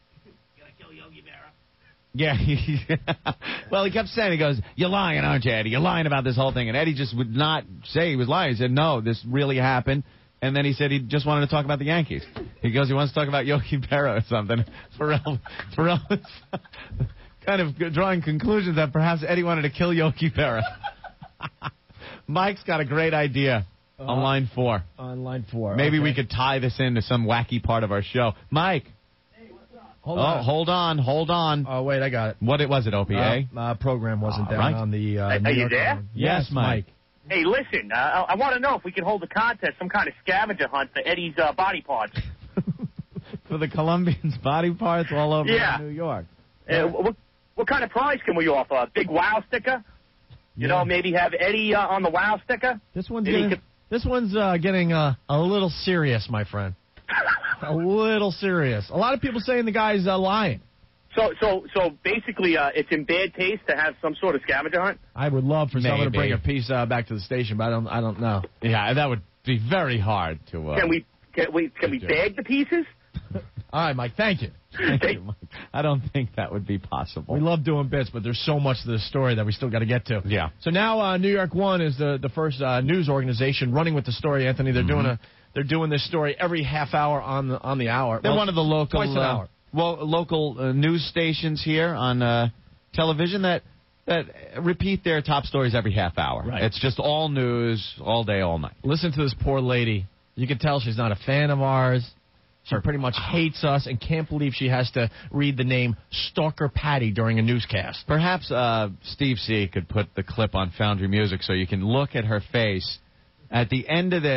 Yeah. Well, he kept saying, he goes, you're lying, aren't you, Eddie? You're lying about this whole thing. And Eddie just would not say he was lying. He said, no, this really happened. And then he said he just wanted to talk about the Yankees. He goes, he wants to talk about Yogi Berra or something. Pharrell, Pharrell was kind of drawing conclusions that perhaps Eddie wanted to kill Yogi Berra. Mike's got a great idea uh, on line four. On line four. Maybe okay. we could tie this into some wacky part of our show. Mike. Hold oh, on. hold on, hold on. Oh, wait, I got it. What it was it, O P A? Uh, uh, program wasn't All down right. on the uh, Are, New are you York there? one. Yes, Mike. Hey, listen, uh, I, I want to know if we can hold a contest, some kind of scavenger hunt for Eddie's uh, body parts. For the Colombians' body parts all over Yeah. New York. Uh, what, what kind of prize can we offer? A big wow sticker? You Yeah. know, maybe have Eddie uh, on the wow sticker? This one's Maybe he getting, this one's uh, getting uh, a little serious, my friend. A little serious. A lot of people saying the guy's uh, lying. So, so, so basically, uh, it's in bad taste to have some sort of scavenger hunt. I would love for someone to Maybe. bring a piece uh, back to the station, but I don't. I don't know. Yeah, that would be very hard to. Uh, Can we? Can we? Can we do. bag the pieces? All right, Mike. Thank you. Thank you, Mike. I don't think that would be possible. We love doing bits, but there's so much to the story that we still got to get to. Yeah. So now uh, New York One is the the first uh, news organization running with the story. Anthony, they're Mm-hmm. doing a they're doing this story every half hour on the on the hour. They're Well, one of the local twice an uh, hour. well, local uh, news stations here on uh, television that that repeat their top stories every half hour. Right. It's just all news, all day, all night. Listen to this poor lady. You can tell she's not a fan of ours. She pretty much hates us and can't believe she has to read the name Stalker Patty during a newscast. Perhaps uh, Steve C. could put the clip on Foundry Music so you can look at her face at the end of this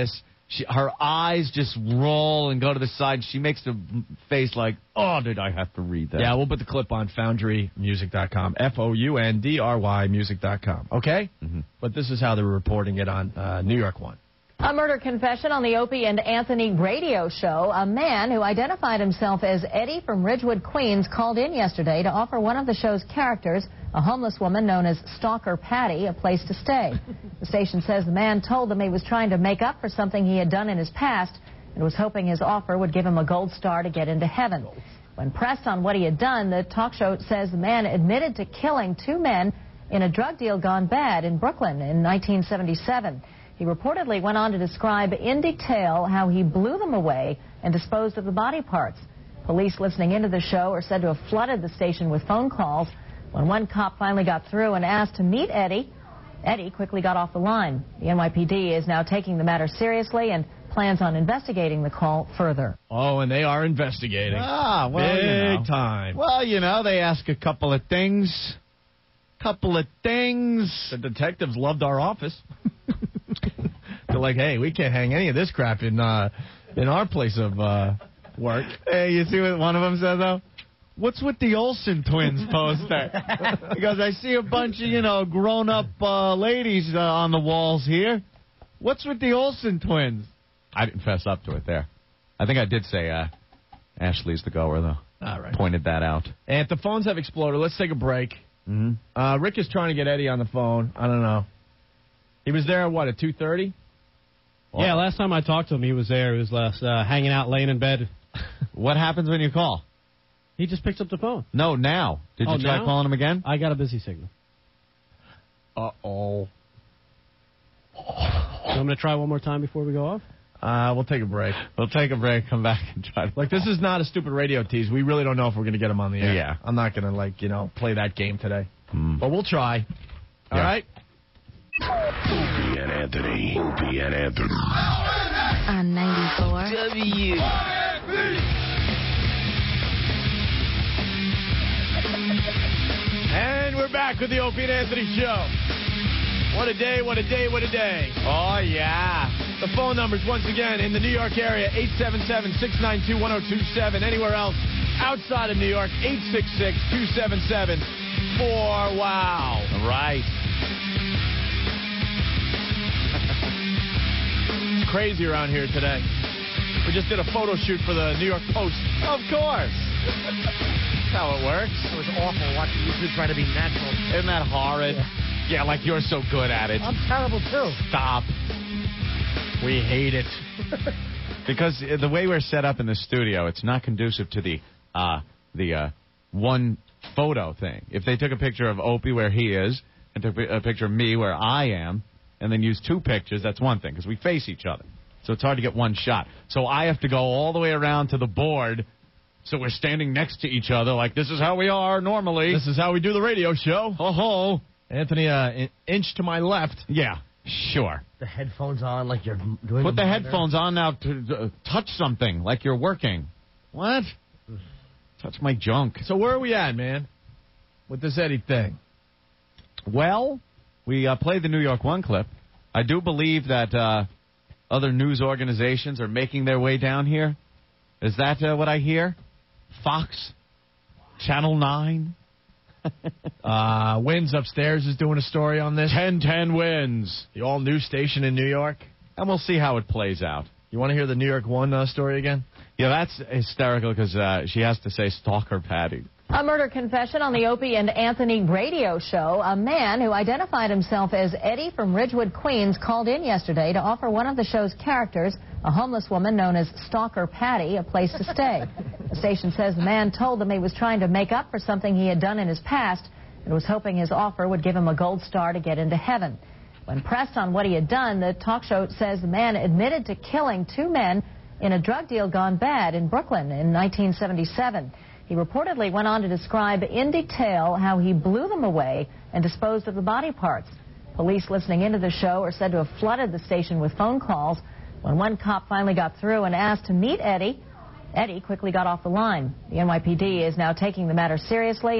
She, her eyes just roll and go to the side. She makes the face like, oh, did I have to read that? Yeah, we'll put the clip on foundry music dot com. F O U N D R Y music dot com. Okay? Mm-hmm. But this is how they're reporting it on uh, New York One. A murder confession on the Opie and Anthony radio show. A man who identified himself as Eddie from Ridgewood, Queens, called in yesterday to offer one of the show's characters, a homeless woman known as Stalker Patty, a place to stay. The station says the man told them he was trying to make up for something he had done in his past and was hoping his offer would give him a gold star to get into heaven. When pressed on what he had done, the talk show says the man admitted to killing two men in a drug deal gone bad in Brooklyn in nineteen seventy-seven. He reportedly went on to describe in detail how he blew them away and disposed of the body parts. Police listening into the show are said to have flooded the station with phone calls. When one cop finally got through and asked to meet Eddie, Eddie quickly got off the line. The N Y P D is now taking the matter seriously and plans on investigating the call further. Oh, and they are investigating. Ah, well, Big you know. time. Well, you know, they ask a couple of things. Couple of things. The detectives loved our office. They're like, hey, we can't hang any of this crap in uh, in our place of uh, work. Hey, you see what one of them said, though? What's with the Olsen twins poster? Because I see a bunch of, you know, grown-up uh, ladies uh, on the walls here. What's with the Olsen twins? I didn't fess up to it there. I think I did say uh, Ashley's the goer, though. All right. Pointed that out. And if the phones have exploded, let's take a break. Mm-hmm. Uh, Rick is trying to get Eddie on the phone. I don't know. He was there, what, at two thirty? Yeah, last time I talked to him, he was there. He was last, uh, hanging out, laying in bed. What happens when you call? He just picks up the phone. No, now. Did you oh, try now? calling him again? I got a busy signal. Uh-oh. So I'm going to try one more time before we go off? Uh, we'll take a break. We'll take a break, come back and try to... Like, this is not a stupid radio tease. We really don't know if we're going to get him on the air. Yeah. I'm not going to, like, you know, play that game today. Mm. But we'll try. All Yeah. right? Opie and Anthony. Opie and Anthony. On ninety-four. W. And we're back with the Opie and Anthony Show. What a day, what a day, what a day. Oh, yeah. The phone numbers, once again, in the New York area, eight seven seven, six nine two, one oh two seven. Anywhere else outside of New York, eight six six, two seven seven, four wow. Right. It's crazy around here today. We just did a photo shoot for the New York Post. Of course. That's how it works. It was awful watching you two try to be natural. Isn't that horrid? Yeah. Yeah, like you're so good at it. I'm terrible, too. Stop. We hate it. Because the way we're set up in the studio, it's not conducive to the uh, the uh, one photo thing. If they took a picture of Opie where he is and took a picture of me where I am and then used two pictures, that's one thing because we face each other. So it's hard to get one shot. So I have to go all the way around to the board so we're standing next to each other like this is how we are normally. This is how we do the radio show. Ho-ho. Anthony, uh, an inch to my left. Yeah, sure. The headphones on like you're doing Put the monitor. headphones on now to uh, touch something like you're working. What? Touch my junk. So where are we at, man, with this Eddie thing? Well, we uh, played the New York One clip. I do believe that uh, other news organizations are making their way down here. Is that uh, what I hear? Fox? Channel nine? uh, Wins upstairs is doing a story on this. ten ten Wins. The all-new station in New York. And we'll see how it plays out. You want to hear the New York One uh, story again? Yeah, that's hysterical because uh, she has to say Stalker Patty. A murder confession on the Opie and Anthony radio show. A man who identified himself as Eddie from Ridgewood, Queens, called in yesterday to offer one of the show's characters, a homeless woman known as Stalker Patty, a place to stay. The station says the man told them he was trying to make up for something he had done in his past and was hoping his offer would give him a gold star to get into heaven. When pressed on what he had done, the talk show says the man admitted to killing two men in a drug deal gone bad in Brooklyn in nineteen seventy-seven. He reportedly went on to describe in detail how he blew them away and disposed of the body parts. Police listening into the show are said to have flooded the station with phone calls. When one cop finally got through and asked to meet Eddie, Eddie quickly got off the line. The N Y P D is now taking the matter seriously and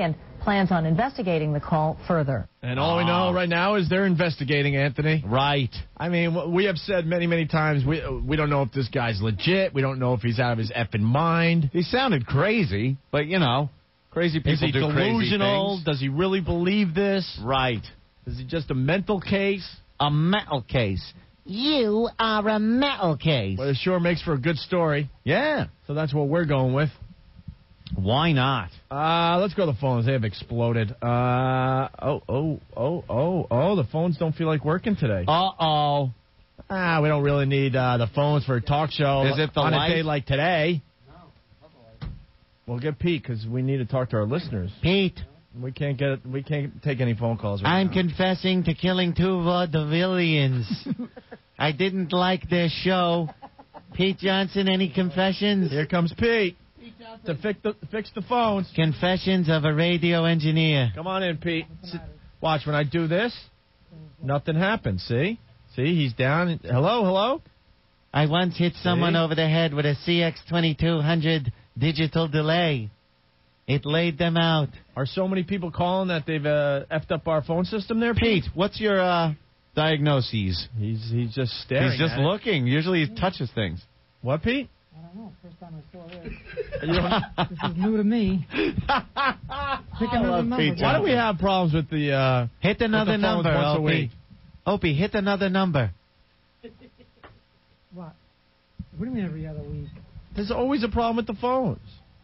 plans on investigating the call further. And all we know right now is they're investigating, Anthony. Right. I mean, we have said many, many times, we we don't know if this guy's legit. We don't know if he's out of his effing mind. He sounded crazy, but, you know, crazy people Is he do delusional? crazy things. Does he really believe this? Right. Is he just a mental case? A metal case. You are a metal case. Well, it sure makes for a good story. Yeah. So that's what we're going with. Why not? Uh, let's go to the phones. They have exploded. Uh, oh, oh, oh, oh, oh, the phones don't feel like working today. Uh-oh. Ah, we don't really need uh, the phones for a talk show. Is it the on light? a day like today? No. We'll get Pete because we need to talk to our listeners. Pete. We can't get. We can't take any phone calls right I'm now. confessing to killing two vaudevillians. I didn't like their show. Pete Johnson, any confessions? Here comes Pete to fix the, fix the phones. Confessions of a radio engineer. Come on in, Pete. Sit, watch, when I do this, nothing happens. See? See, he's down. Hello, hello? I once hit someone See? over the head with a C X twenty-two hundred digital delay. It laid them out. Are so many people calling that they've uh, effed up our phone system there, Pete? Pete, what's your uh, diagnoses? He's he's just staring. He's just at it. looking. Usually he touches things. What, Pete? I don't know. First time I saw this. This is new to me. Pick another number. Pete. Why do we have problems with the uh, hit another with the phones number, once a Opie? week? Opie, hit another number. What? What do you mean every other week? There's always a problem with the phones.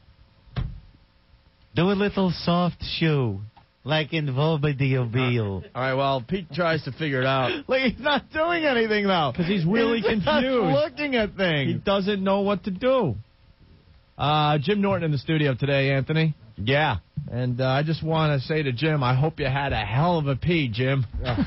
Do a little soft shoe, like in Vobadil. All right, well, Pete tries to figure it out. Like, he's not doing anything, though. Because he's really He's confused. just looking at He things. doesn't know what to do. Uh, Jim Norton in the studio today, Anthony. Yeah. And uh, I just want to say to Jim, I hope you had a hell of a pee, Jim.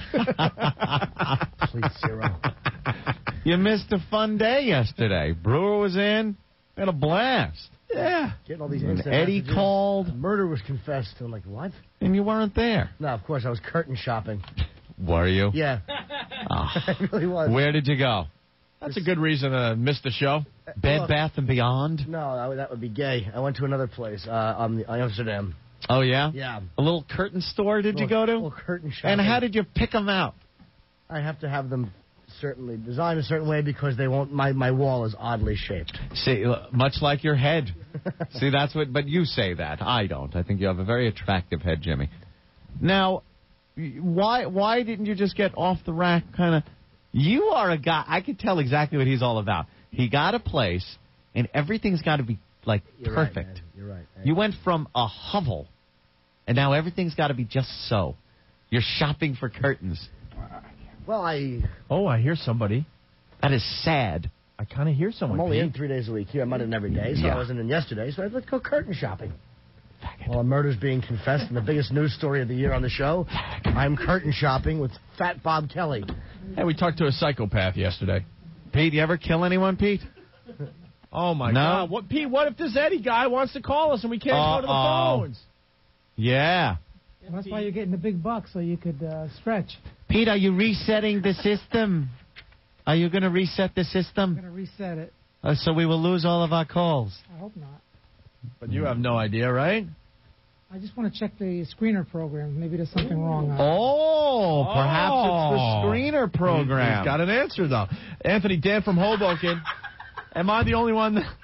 Please, zero. You missed a fun day yesterday. Brewer was in. Had a blast. Yeah. Getting all these And instant Eddie messages. called. Murder was confessed. I'm like, what? And you weren't there. No, of course, I was curtain shopping. Were you? Yeah. Oh. I really was. Where did you go? That's a good reason to miss the show. Bed, Well, Bath, and Beyond? No, that would, that would be gay. I went to another place, uh, um, Amsterdam. Oh, yeah? Yeah. A little curtain store did you go to? A little curtain shopping. And how did you pick them out? I have to have them certainly designed a certain way because they won't. My, my wall is oddly shaped. See, uh, much like your head. See, that's what. But you say that. I don't. I think you have a very attractive head, Jimmy. Now, why why didn't you just get off the rack? Kind of. You are a guy. I could tell exactly what he's all about. He got a place, and everything's got to be like You're perfect. Right, man. You're right. man. You went from a hovel, and now everything's got to be just so. You're shopping for curtains. Well, I. Oh, I hear somebody. That is sad. I kind of hear someone. I'm only Pete. in three days a week here. I'm not in every day, so Yeah. I wasn't in yesterday. So I let's go curtain shopping. While a murder's being confessed and the biggest news story of the year on the show, I'm curtain shopping with Fat Bob Kelly. Hey, we talked to a psychopath yesterday. Pete, you ever kill anyone, Pete? Oh my No? God! What, Pete? What if this Eddie guy wants to call us and we can't go to the Uh-oh. phones? Yeah. That's why you're getting the big bucks, so you could uh, stretch. Pete, are you resetting the system? Are you going to reset the I'm system? going to reset it. Uh, so we will lose all of our calls. I hope not. But you have no idea, right? I just want to check the screener program. Maybe there's something wrong. on it. Oh, perhaps it's the screener program. He's got an answer, though. Anthony, Dan from Hoboken. Am I the only one that,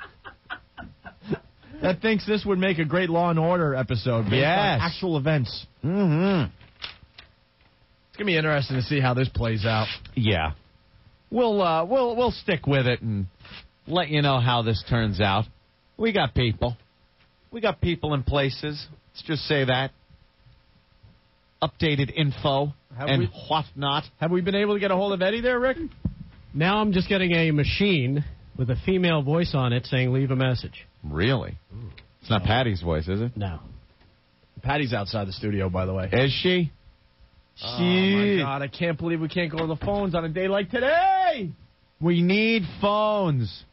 that thinks this would make a great Law and Order episode based Yes. on actual events? Mm-hmm. It's going to be interesting to see how this plays out. Yeah. We'll uh, we'll we'll stick with it and let you know how this turns out. We got people. We got people in places. Let's just say that. Updated info Have and we- whatnot. Have we been able to get a hold of Eddie there, Rick? Now I'm just getting a machine with a female voice on it saying leave a message. Really? It's not Patty's voice, is it? No. Patty's outside the studio, by the way. Is she? Oh, my God. I can't believe we can't go to the phones on a day like today. We need phones.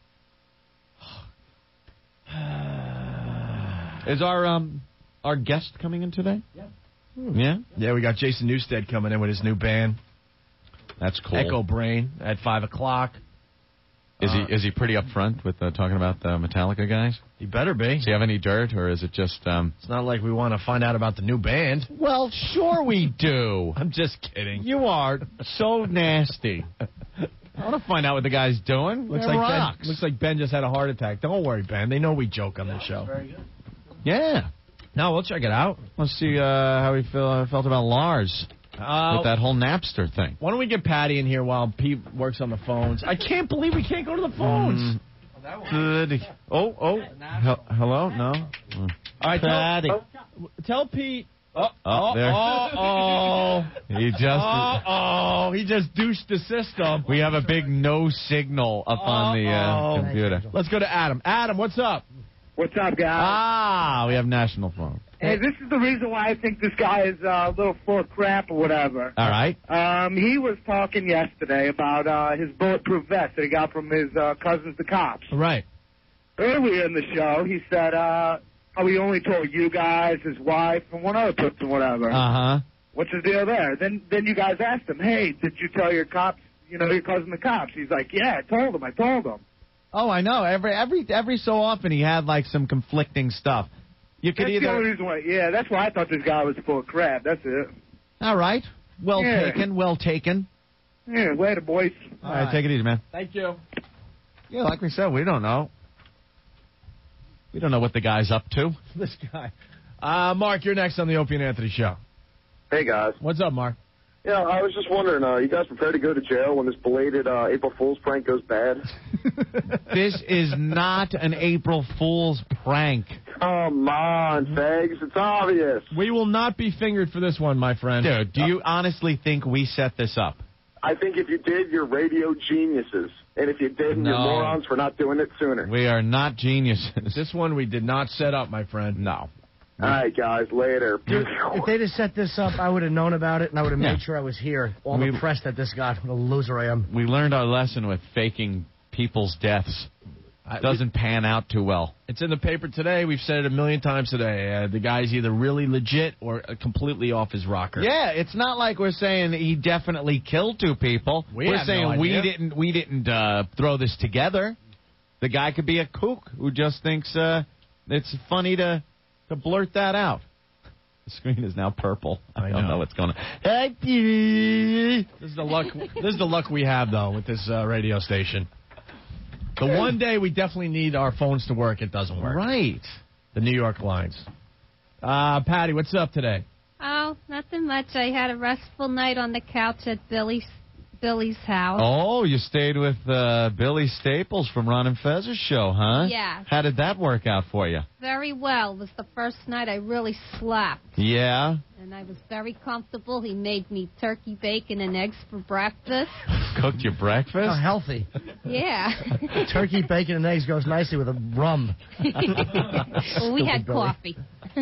Is our um our guest coming in today? Yeah. Yeah? Yeah, we got Jason Newstead coming in with his new band, That's cool. Echo Brain, at five o'clock. Is Uh, he is he pretty upfront with uh, talking about the Metallica guys? He better be. Does he have any dirt, or is it just... Um... It's not like we want to find out about the new band. Well, sure we do. I'm just kidding. You are so nasty. I want to find out what the guy's doing. Looks That like rocks. Ben, looks like Ben just had a heart attack. Don't worry, Ben. They know we joke on this show. Very good. Yeah. No, we'll check it out. Let's see uh, how he feel, uh, felt about Lars Uh, with that whole Napster thing. Why don't we get Patty in here while Pete works on the phones? I can't believe we can't go to the phones. Mm. Good. Oh, oh. Hel- hello? No? All right, Patty. tell, tell Pete. Oh, Oh, oh, there. oh, oh. He just... Oh, oh, he just douched the system. We have a big no signal up on the uh, Uh-oh. computer. Let's go to Adam. Adam, what's up? What's up, guys? Ah, we have national phone. Hey, this is the reason why I think this guy is uh, a little full of crap or whatever. All right. Um, he was talking yesterday about uh, his bulletproof vest that he got from his uh, cousins, the cops. Right. Earlier in the show, he said uh, how he only told you guys, his wife, and one other person, whatever. Uh-huh. What's the deal there? Then, then you guys asked him, hey, did you tell your cops, you know, your cousin, the cops? He's like, yeah, I told him, I told him. Oh, I know. Every every every so often he had like some conflicting stuff. You could That's either. the only reason why. Yeah, that's why I thought this guy was full of crap. That's it. All right. Well Yeah. taken. Well taken. Yeah, later, boys. All right, take it easy, man. Thank you. Yeah, like we said, we don't know. We don't know what the guy's up to. This guy. Uh, Mark, you're next on the Opie and Anthony show. Hey, guys. What's up, Mark? Yeah, I was just wondering, uh, you guys prepared to go to jail when this belated uh, April Fool's prank goes bad? This is not an April Fool's prank. Come on, Fags. It's obvious. We will not be fingered for this one, my friend. Dude, do you honestly think we set this up? I think if you did, you're radio geniuses. And if you didn't, No. you're morons for not doing it sooner. We are not geniuses. This one we did not set up, my friend. No. All right, guys, later. Dude, if they'd have set this up, I would have known about it, and I would have Yeah. made sure I was here. All We- the press that this got. What a loser I am. We learned our lesson with faking people's deaths. It doesn't pan out too well. It's in the paper today. We've said it a million times today. Uh, the guy's either really legit or uh, completely off his rocker. Yeah, it's not like we're saying he definitely killed two people. We we're have saying no we idea. didn't we didn't uh, throw this together. The guy could be a kook who just thinks uh, it's funny to to blurt that out. The screen is now purple. I, I don't know. know what's going on. Hey, P. This is the luck. This is the luck we have though with this uh, radio station. The one day we definitely need our phones to work, it doesn't work. Right. The New York lines. Uh, Patty, what's up today? Oh, nothing much. I had a restful night on the couch at Billy's Billy's house. Oh, you stayed with uh, Billy Staples from Ron and Fez's show, huh? Yes. How did that work out for you? Very well. It was the first night I really slept. Yeah. And I was very comfortable. He made me turkey, bacon, and eggs for breakfast. Cooked your breakfast? How healthy. Yeah. Turkey, bacon, and eggs goes nicely with a rum. Well, we had Stupid Billy. coffee.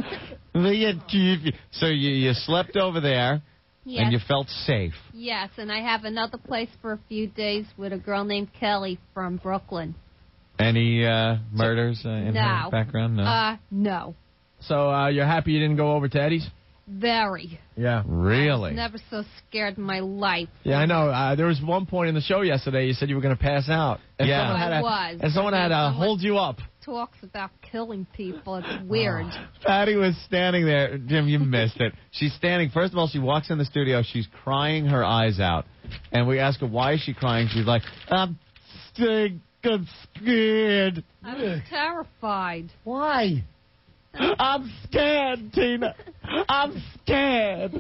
We had T V. So you, you slept over there, Yes. and you felt safe. Yes, and I have another place for a few days with a girl named Kelly from Brooklyn. Any uh, murders uh, in No. her background? No. Uh, no. So uh, you're happy you didn't go over to Eddie's? Very. Yeah. Really? Never so scared in my life. Yeah, I know. Uh, there was one point in the show yesterday you said you were going to pass out. And Yeah. someone had I to- was. And someone had to Someone- hold you up. Talks about killing people. It's weird. Patty was standing there. Jim, you missed it. She's standing. First of all, she walks in the studio. She's crying her eyes out. And we ask her, why is she crying? She's like, I'm sick. I'm scared. I was terrified. Why? I'm scared, Tina. I'm scared.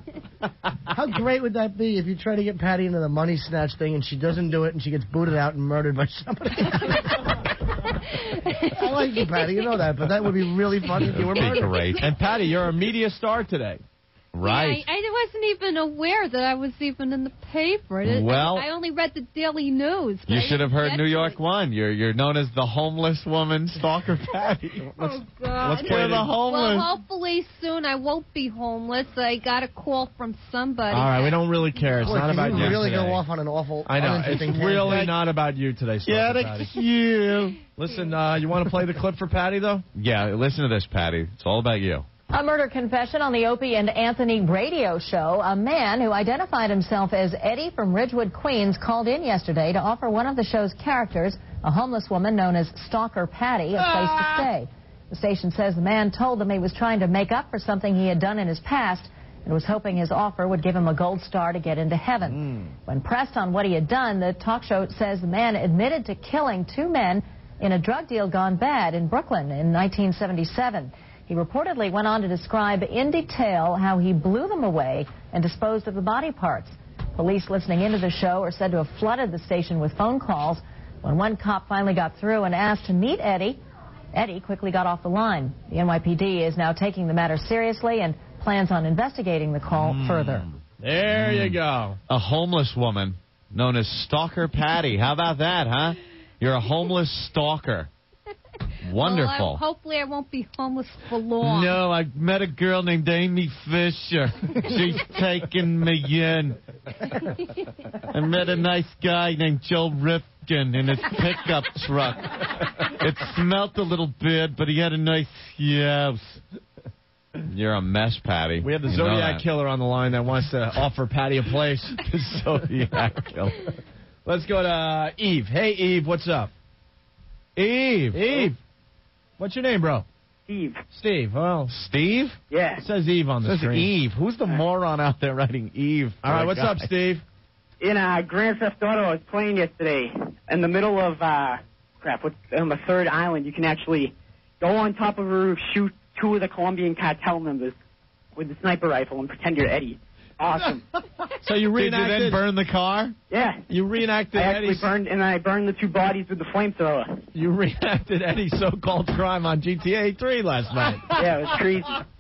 How great would that be if you try to get Patty into the money snatch thing and she doesn't do it and she gets booted out and murdered by somebody? I like you, Patty. You know that, but that would be really funny if you were That'd be murdered. great. And Patty, you're a media star today. Right. Yeah, I, I wasn't even aware that I was even in the paper. I, Well- I only read the Daily News. but You I should have didn't heard get New to York it. One. You're you're known as the homeless woman stalker Patty. Oh, God. let's play the homeless. Well, hopefully soon I won't be homeless. I got a call from somebody. All right, we don't really care. It's Boy, not can about you you really today. go off on an awful, I know. It's uninteresting really tangent? not about you today, Yeah, Stalker that's Patty. you. Listen, uh, you want to play the clip for Patty, though? Yeah, listen to this, Patty. It's all about you. A murder confession on the Opie and Anthony radio show. A man who identified himself as Eddie from Ridgewood, Queens, called in yesterday to offer one of the show's characters, a homeless woman known as Stalker Patty, a place to stay. The station says the man told them he was trying to make up for something he had done in his past and was hoping his offer would give him a gold star to get into heaven. Mm. When pressed on what he had done, the talk show says the man admitted to killing two men in a drug deal gone bad in Brooklyn in nineteen seventy-seven. He reportedly went on to describe in detail how he blew them away and disposed of the body parts. Police listening into the show are said to have flooded the station with phone calls. When one cop finally got through and asked to meet Eddie, Eddie quickly got off the line. The N Y P D is now taking the matter seriously and plans on investigating the call mm. further. There mm. you go. A homeless woman known as Stalker Patty. How about that, huh? You're a homeless stalker. Wonderful. Well, I, hopefully I won't be homeless for long. No, I met a girl named Amy Fisher. She's taking me in. I met a nice guy named Joe Rifkin in his pickup truck. It smelled a little bit, but he had a nice house. You're a mess, Patty. We have the you Zodiac Killer on the line that wants to offer Patty a place. The Zodiac Killer. Let's go to uh, Eve. Hey, Eve, what's up? Eve. Eve. What's your name, bro? Steve. Steve. Well, Steve? Yeah. It says Eve on the it says screen. Eve. Who's the moron out there writing Eve? All right, what's guy? up, Steve? In uh, Grand Theft Auto, I was playing yesterday. In the middle of, uh, crap, what's on the third island, you can actually go on top of a roof, shoot two of the Colombian cartel members with the sniper rifle and pretend you're Eddie. Awesome. So you reenacted... Did you then burn the car? Yeah. You reenacted I actually Eddie's... burned, and I burned the two bodies with the flamethrower. You reenacted Eddie's so-called crime on G T A three last night. Yeah, it was crazy.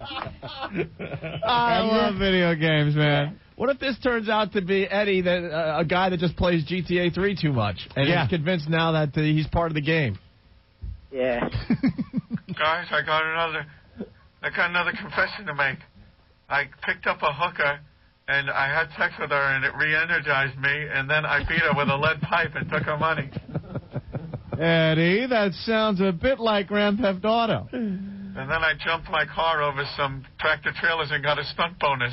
I love video games, man. What if this turns out to be Eddie, that uh, a guy that just plays G T A three too much, and yeah. he's convinced now that uh, he's part of the game? Yeah. Guys, I got another, I got another confession to make. I picked up a hooker, and I had sex with her, and it re-energized me, and then I beat her with a lead pipe and took her money. Eddie, that sounds a bit like Grand Theft Auto. And then I jumped my car over some tractor trailers and got a stunt bonus.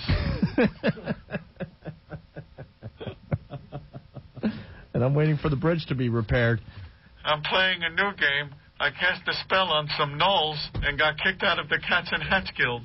And I'm waiting for the bridge to be repaired. I'm playing a new game. I cast a spell on some gnolls and got kicked out of the Cats and Hats Guild.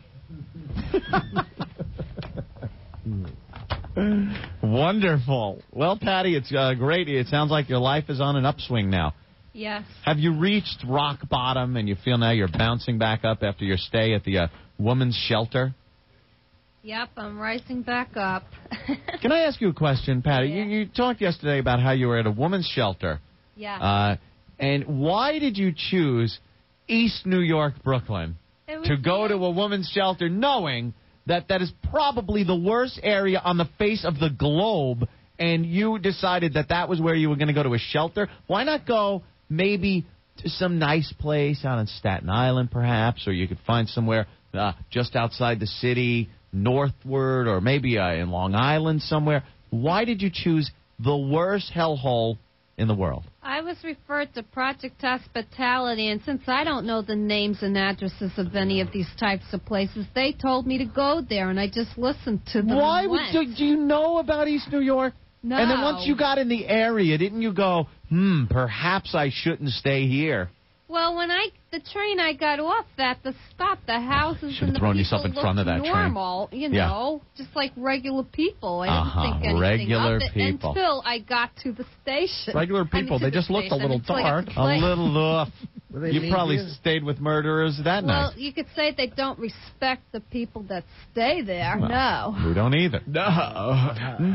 Wonderful. Well, Patty, it's uh, great. It sounds like your life is on an upswing now. Yes. Have you reached rock bottom and you feel now you're bouncing back up after your stay at the uh, woman's shelter? Yep, I'm rising back up. Can I ask you a question, Patty? Yeah. You, you talked yesterday about how you were at a woman's shelter. Yeah. Uh, and why did you choose East New York, Brooklyn, to go nice. to a woman's shelter knowing that that is probably the worst area on the face of the globe, and you decided that that was where you were going to go to a shelter? Why not go maybe to some nice place out on Staten Island, perhaps, or you could find somewhere uh, just outside the city, northward, or maybe uh, in Long Island somewhere? Why did you choose the worst hellhole in the world? I was referred to Project Hospitality, and since I don't know the names and addresses of any of these types of places, they told me to go there, and I just listened to them. Why and would went. do, do you know about East New York? No. And then once you got in the area, didn't you go, hmm, perhaps I shouldn't stay here? Well, when I the train I got off at, the stop, the houses Should've and the thrown people yourself in looked front of that train. normal, you Yeah. know, just like regular people. I didn't Uh-huh, think anything regular of it people. until I got to the station. Regular I mean, people, to they the just looked a station. little It's like dark. a A place. little off. they You leave probably you? stayed with murderers that Well, night. you could say they don't respect the people that stay there. Well, no. We don't either. No.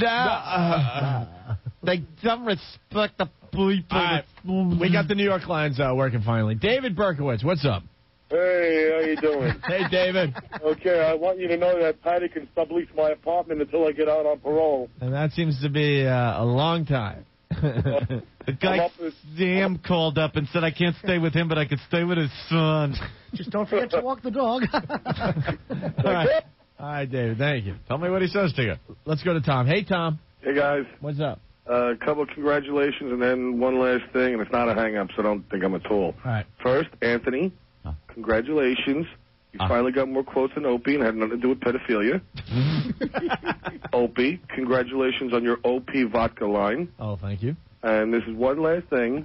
No. They don't respect the people. All right. We got the New York lines uh, working finally. David Berkowitz, what's up? Hey, how you doing? Hey, David. Okay, I want you to know that Patty can sublease my apartment until I get out on parole. And that seems to be uh, a long time. The I'm guy up with- Sam called up and said I can't stay with him, but I could stay with his son. Just don't forget to walk the dog. All right. All right, David, thank you. Tell me what he says to you. Let's go to Tom. Hey, Tom. Hey, guys. What's up? A uh, couple of congratulations and then one last thing, and it's not a hang-up, so don't think I'm a tool. All right. First, Anthony, congratulations You finally got more quotes than Opie and had nothing to do with pedophilia. Opie, congratulations on your O P vodka line. Oh, thank you. And this is one last thing.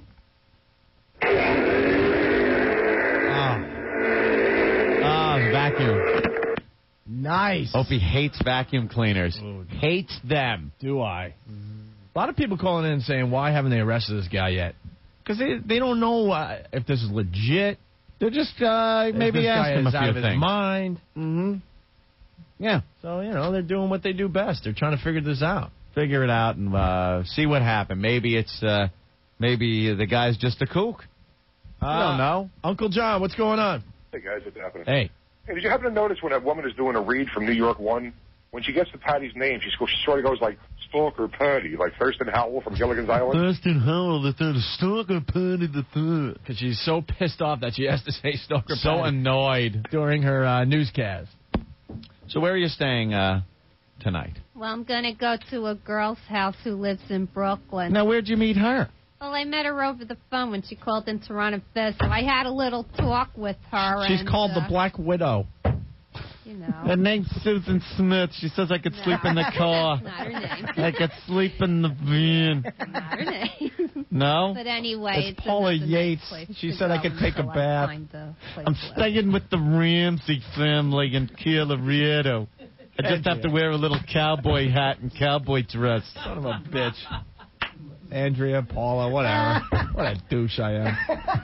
Ah, vacuum. Nice. Opie hates vacuum cleaners. Oh, hates them. Do I? A lot of people calling in saying, why haven't they arrested this guy yet? Because they, they don't know uh, if this is legit. They're just uh, maybe this guy ask him a is out few of his things. mind. Mm-hmm. Yeah. So, you know, they're doing what they do best. They're trying to figure this out. Figure it out and uh, see what happened. Maybe it's uh, maybe the guy's just a kook. I don't know. Uncle John, what's going on? Hey, guys, what's happening? Hey. Hey, did you happen to notice when that woman is doing a read from New York One, when she gets to Patty's name, she, she sort of goes like, Stalker Patty, like Thurston Howell from Gilligan's Island? Thurston Howell, the third, Stalker Patty the third. Because she's so pissed off that she has to say Stalker Patty. So annoyed. During her uh, newscast. So where are you staying uh, tonight? Well, I'm going to go to a girl's house who lives in Brooklyn. Now, where'd you meet her? Well, I met her over the phone when she called in Toronto Fest, so I had a little talk with her. She's and, called uh, the Black Widow. You know. Her name's Susan Smith. She says I could No. sleep in the car. Not her name. I could sleep in the van. Not her name. No? But anyway, It's it's Paula another Yates. nice place She to said I go could take a until I bath. find the place I'm to live. staying with the Ramsey family in Key Laredo. I just have to wear a little cowboy hat and cowboy dress. Son of a bitch. Andrea, Paula, whatever. What a douche I am.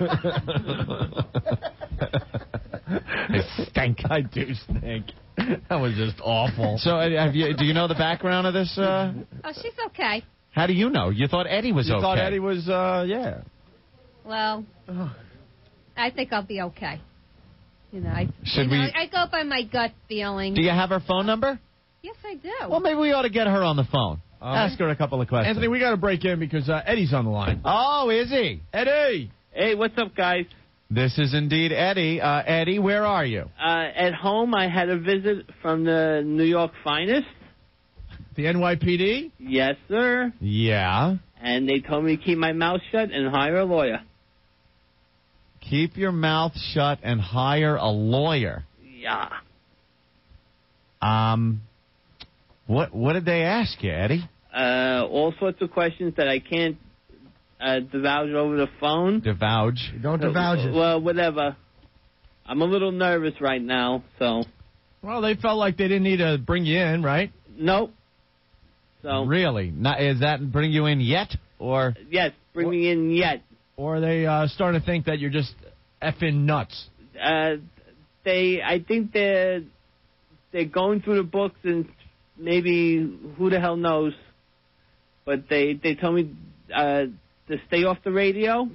I stink. I do stink. That was just awful. So, uh, have you? Do you know the background of this? Uh, Oh, she's okay. how do you know? You thought Eddie was you okay. thought Eddie was, uh, yeah. Well, I think I'll be okay. You know, I, Should you know, we- I go by my gut feeling. Do you have her phone number? Yes, I do. Well, maybe we ought to get her on the phone. Ask her a couple of questions. Anthony, we got to break in because uh, Eddie's on the line. Oh, is he? Eddie! Hey, what's up, guys? This is indeed Eddie. Uh, Eddie, where are you? Uh, at home, I had a visit from the New York Finest. The N Y P D? Yes, sir. Yeah. And they told me to keep my mouth shut and hire a lawyer. Keep your mouth shut and hire a lawyer. Yeah. Um, what what did they ask you, Eddie? Uh, all sorts of questions that I can't uh, divulge over the phone. Divulge. Don't divulge it. Well, whatever. I'm a little nervous right now, so. Well, they felt like they didn't need to bring you in, right? Nope. So. Really? Not, is that bring you in yet, or? Yes, bring me in yet. Or are they uh, starting to think that you're just effing nuts? Uh, they, I think they're they're going through the books and maybe who the hell knows, but they they told me uh, to stay off the radio.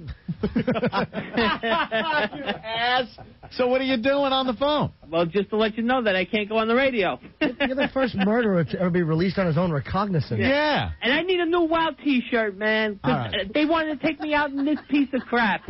Ass. So what are you doing on the phone? Well, just to let you know that I can't go on the radio. You're the first murderer to ever be released on his own recognizance. Yeah. And I need a new WOW T-shirt, man. 'Cause All right. uh, they wanted to take me out in this piece of crap.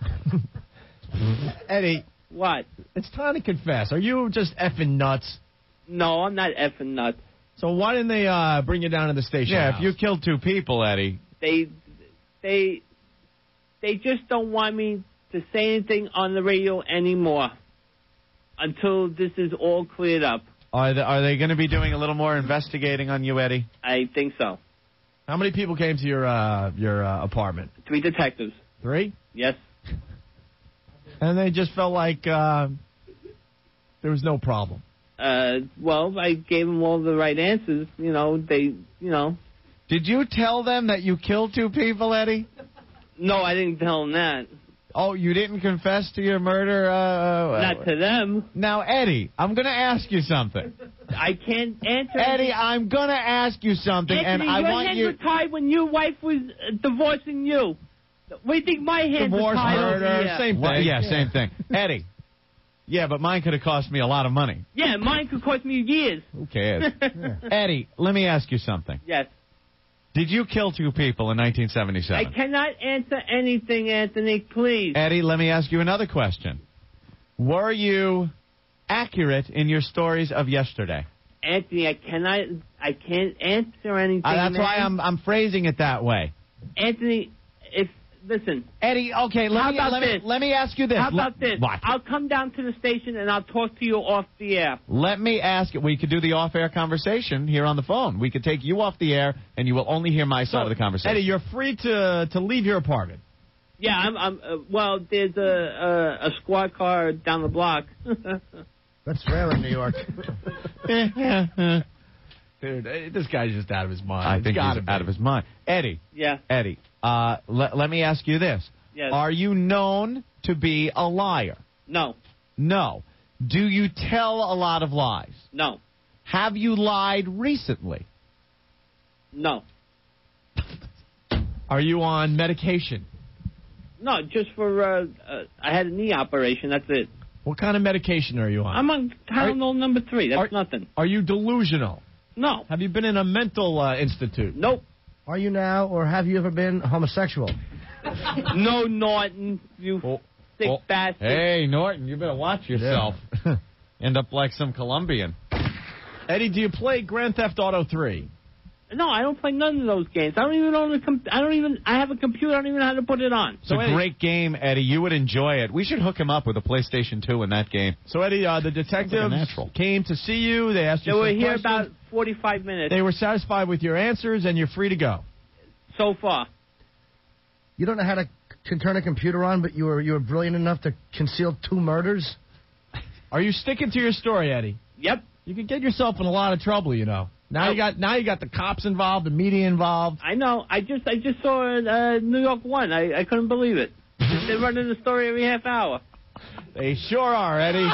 Eddie. What? It's time to confess. Are you just effing nuts? No, I'm not effing nuts. So why didn't they uh, bring you down to the station Yeah, house? if you killed two people, Eddie. They, they, they just don't want me to say anything on the radio anymore until this is all cleared up. Are they, are they going to be doing a little more investigating on you, Eddie? I think so. How many people came to your uh, your uh, apartment? Three detectives. Three? Yes. And they just felt like uh, there was no problem. Uh, well, I gave them all the right answers. You know, they, you know. Did you tell them that you killed two people, Eddie? No, I didn't tell them that. Oh, you didn't confess to your murder? Uh, Not to them. Now, Eddie, I'm going to ask you something. I can't answer. Eddie, I'm going to ask you something, Anthony, and I your want hands you... were tied when your wife was uh, divorcing you. What do you think my hands Divorce, were tied murder, over here? same thing. Well, yeah, same thing. Eddie. Yeah, but mine could have cost me a lot of money. Yeah, mine could cost me years. Who cares? Eddie, let me ask you something. Yes. Did you kill two people in nineteen seventy-seven? I cannot answer anything, Anthony, please. Eddie, let me ask you another question. Were you accurate in your stories of yesterday? Anthony, I cannot, I can't answer anything. Uh, that's man. why I'm I'm phrasing it that way. Anthony, if listen. Eddie, okay, let How me about let me, this? let me ask you this. How about this? What? I'll come down to the station and I'll talk to you off the air. Let me ask you. We could do the off-air conversation here on the phone. We could take you off the air, and you will only hear my side of the conversation. Eddie, you're free to to leave your apartment. Yeah, I'm. I'm uh, well, there's a, a a squad car down the block. That's rare in New York. Dude, eh, this guy's just out of his mind. I It's think he's gotta be. out of his mind. Eddie. Yeah. Eddie, uh, le- let me ask you this. Yes. Are you known to be a liar? No. No. Do you tell a lot of lies? No. Have you lied recently? No. Are you on medication? No, just for uh, uh, I had a knee operation. That's it. What kind of medication are you on? I'm on Tylenol number three. That's nothing. Are you delusional? No. Have you been in a mental uh, institute? Nope. Are you now, or have you ever been homosexual? No, Norton, you sick Oh, bastard. hey, Norton, you better watch yourself. End up like some Colombian. Eddie, do you play Grand Theft Auto three? No, I don't play none of those games. I don't even own a com- I don't even. I have a computer. I don't even know how to put it on. It's a great game, Eddie. You would enjoy it. We should hook him up with a PlayStation two in that game. So, Eddie, uh, the detectives natural. came to see you. They asked you They some were here questions. about forty-five minutes. They were satisfied with your answers, and you're free to go. So far. You don't know how to c- turn a computer on, but you were you were brilliant enough to conceal two murders? Are you sticking to your story, Eddie? Yep. You could get yourself in a lot of trouble, you know. Now you got now you got the cops involved, the media involved. I know. I just I just saw uh, New York One. I, I couldn't believe it. They're running the story every half hour. They sure are, Eddie.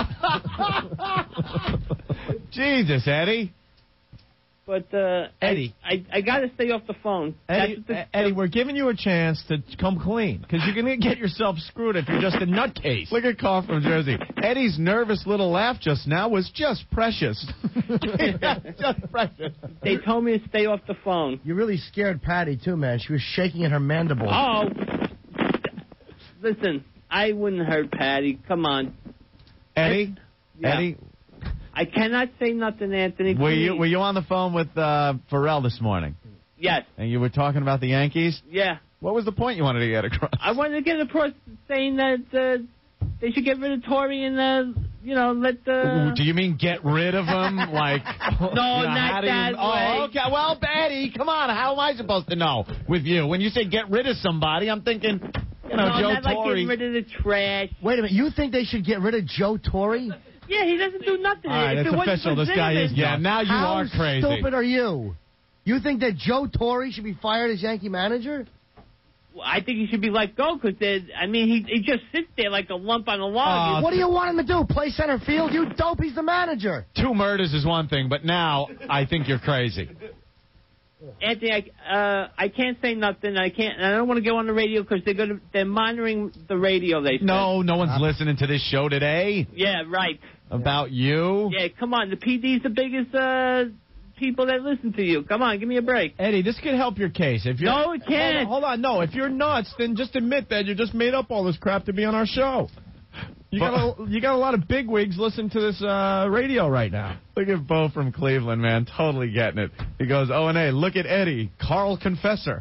Jesus, Eddie. But uh, Eddie. I, I I got to stay off the phone. Eddie, That's the, Eddie, we're giving you a chance to come clean because you're going to get yourself screwed if you're just a nutcase. Look at Carl from Jersey. Eddie's nervous little laugh just now was just precious. Just precious. They told me to stay off the phone. You really scared Patty, too, man. She was shaking in her mandible. Oh, listen, I wouldn't hurt Patty. Come on, Eddie. Yeah. Eddie. I cannot say nothing, Anthony. Were please. you were you on the phone with uh, Pharrell this morning? Yes. And you were talking about the Yankees? Yeah. What was the point you wanted to get across? I wanted to get across saying that uh, they should get rid of Tory and, uh, you know, let the... Do you mean get rid of him? Like, No, you know, not how do you- that way. Oh, okay. Well, Betty, come on. How am I supposed to know with you? When you say get rid of somebody, I'm thinking, you know, no, Joe not like Torre. getting rid of the trash. Wait a minute. You think they should get rid of Joe Torre? Yeah, he doesn't do nothing. All right, if it's it wasn't official. for This guy is Zimmerman- Yeah, now you How are crazy. stupid are you? You think that Joe Torre should be fired as Yankee manager? Well, I think he should be let go because, I mean, he he just sits there like a lump on a log. What do you want him to do? Play center field? You dope. He's the manager. Two murders is one thing, but now I think you're crazy. Anthony, I, uh, I can't say nothing. I can't. I don't want to go on the radio because they're going to they're monitoring the radio. They said. No, no one's listening to this show today Yeah, right. about you. Yeah, come on. The P D's the biggest uh, people that listen to you. Come on, give me a break. Eddie, this could help your case. If you're, No, it can't. Hold on, hold on. No, if you're nuts, then just admit that you just made up all this crap to be on our show. You got a, you got a lot of bigwigs listening to this uh, radio right now. Look at Bo from Cleveland, man. Totally getting it. He goes, oh, and A, look at Eddie, Carl Confessor.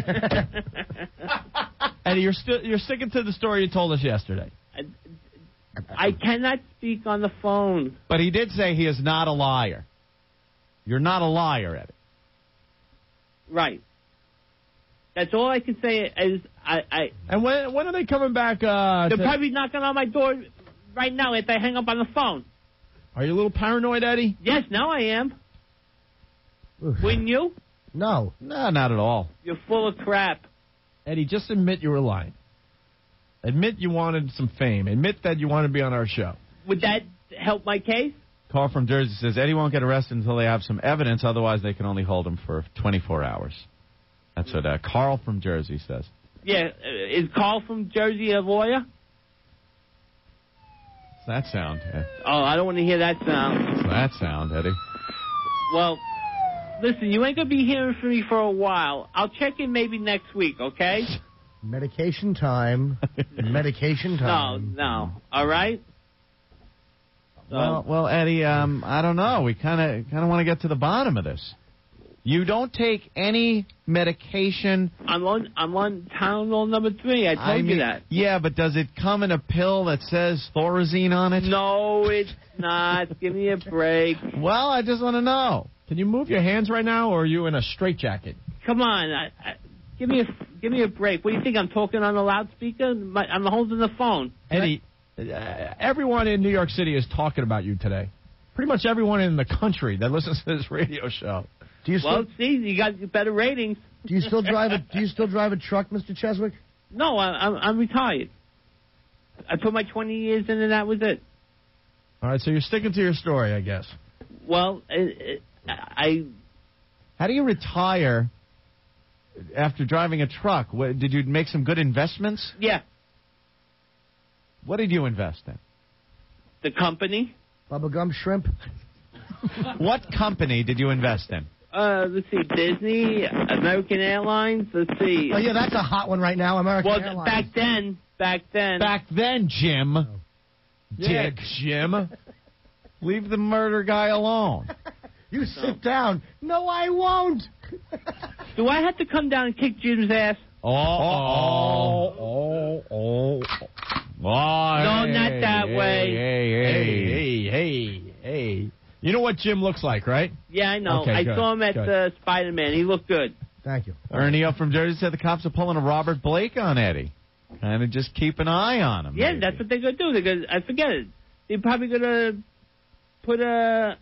Eddie, you're still you're sticking to the story you told us yesterday. I cannot speak on the phone. But he did say he is not a liar. You're not a liar, Eddie. Right. That's all I can say is I. I And when when are they coming back? Uh, they're to- probably knocking on my door right now if I hang up on the phone. Are you a little paranoid, Eddie? Yes, now I am. Wouldn't you? No. No, not at all. You're full of crap. Eddie, just admit you were lying. Admit you wanted some fame. Admit that you want to be on our show. Would that help my case? Carl from Jersey says Eddie won't get arrested until they have some evidence. Otherwise, they can only hold him for twenty-four hours. That's what uh, Carl from Jersey says. Yeah. Uh, is Carl from Jersey a lawyer? What's that sound? Yeah. Oh, I don't want to hear that sound. What's that sound, Eddie? Well, listen, you ain't going to be hearing from me for a while. I'll check in maybe next week, okay? Medication time. Medication No, time. no. All right? So, Well, well, Eddie, um, I don't know. We kind of kind of want to get to the bottom of this. You don't take any medication. I'm on I'm on Tylenol number three. I told I you mean, that. Yeah, but does it come in a pill that says Thorazine on it? No, it's not. Give me a break. Well, I just want to know. Can you move your hands right now, or are you in a straitjacket? Come on. I, I, give me a give me a break. What do you think? I'm talking on a loudspeaker? My, I'm holding the phone. Eddie, uh, everyone in New York City is talking about you today. Pretty much everyone in the country that listens to this radio show. Do you still, Well, see, you got better ratings. do you still drive a Do you still drive a truck, Mister Cheswick? No, I, I'm I'm retired. I put my twenty years in, and that was it. All right, so you're sticking to your story, I guess. Well, it, it, I How do you retire after driving a truck? What, did you make some good investments? yeah, What did you invest in? the company. Bubblegum shrimp. What company did you invest in? Uh, let's see, Disney, American Airlines. Let's see. Oh yeah, that's a hot one right now. American Well, Airlines. back then, back then. Back then, Jim. Yeah, Dick. Jim. Leave the murder guy alone. You sit down. No, I won't. Do I have to come down and kick Jim's ass? Oh, oh, oh, oh. Oh, No, hey, not that hey, way. Hey, hey, Hey, hey, hey. You know what Jim looks like, right? Yeah, I know. Okay, I good, saw him at good. uh, Spider-Man. He looked good. Thank you. Ernie up from Jersey said the cops are pulling a Robert Blake on Eddie. Kind of just keep an eye on him. Yeah, maybe. that's what they're going to do. They're gonna, I forget it. They're probably going to put a,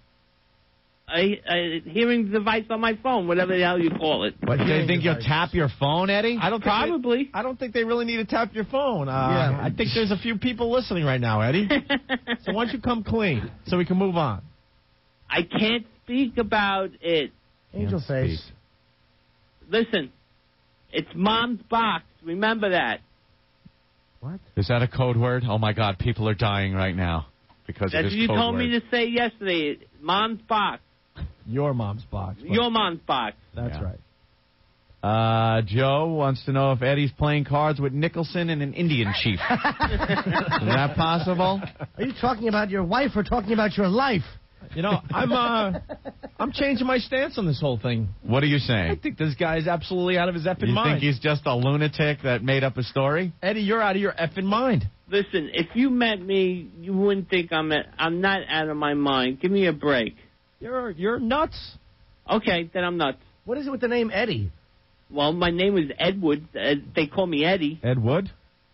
a a hearing device on my phone, whatever the hell you call it. What, do you think you'll tap your phone, Eddie? I don't think Probably. They, I don't think they really need to tap your phone. Uh, Yeah. I think there's a few people listening right now, Eddie. So why don't you come clean so we can move on? I can't speak about it. Angel face. Listen, it's Mom's box. Remember that. What? Is that a code word? Oh, my God, people are dying right now because That's of what this you code told word. me to say yesterday. Mom's box. Your mom's box. but- Your mom's box. That's Yeah. right. Uh, Joe wants to know if Eddie's playing cards with Nicholson and an Indian chief. Is that possible? Are you talking about your wife or talking about your life? You know, I'm uh, I'm changing my stance on this whole thing. What are you I saying? think this guy's absolutely out of his effing You mind. think he's just a lunatic that made up a story? Eddie, you're out of your effing mind. Listen, if you met me, you wouldn't think I'm at, I'm not out of my mind. Give me a break. You're you're nuts. Okay, then I'm nuts. What is it with the name Eddie? Well, my name is Edward. Uh, they call me Eddie. Ed Wood?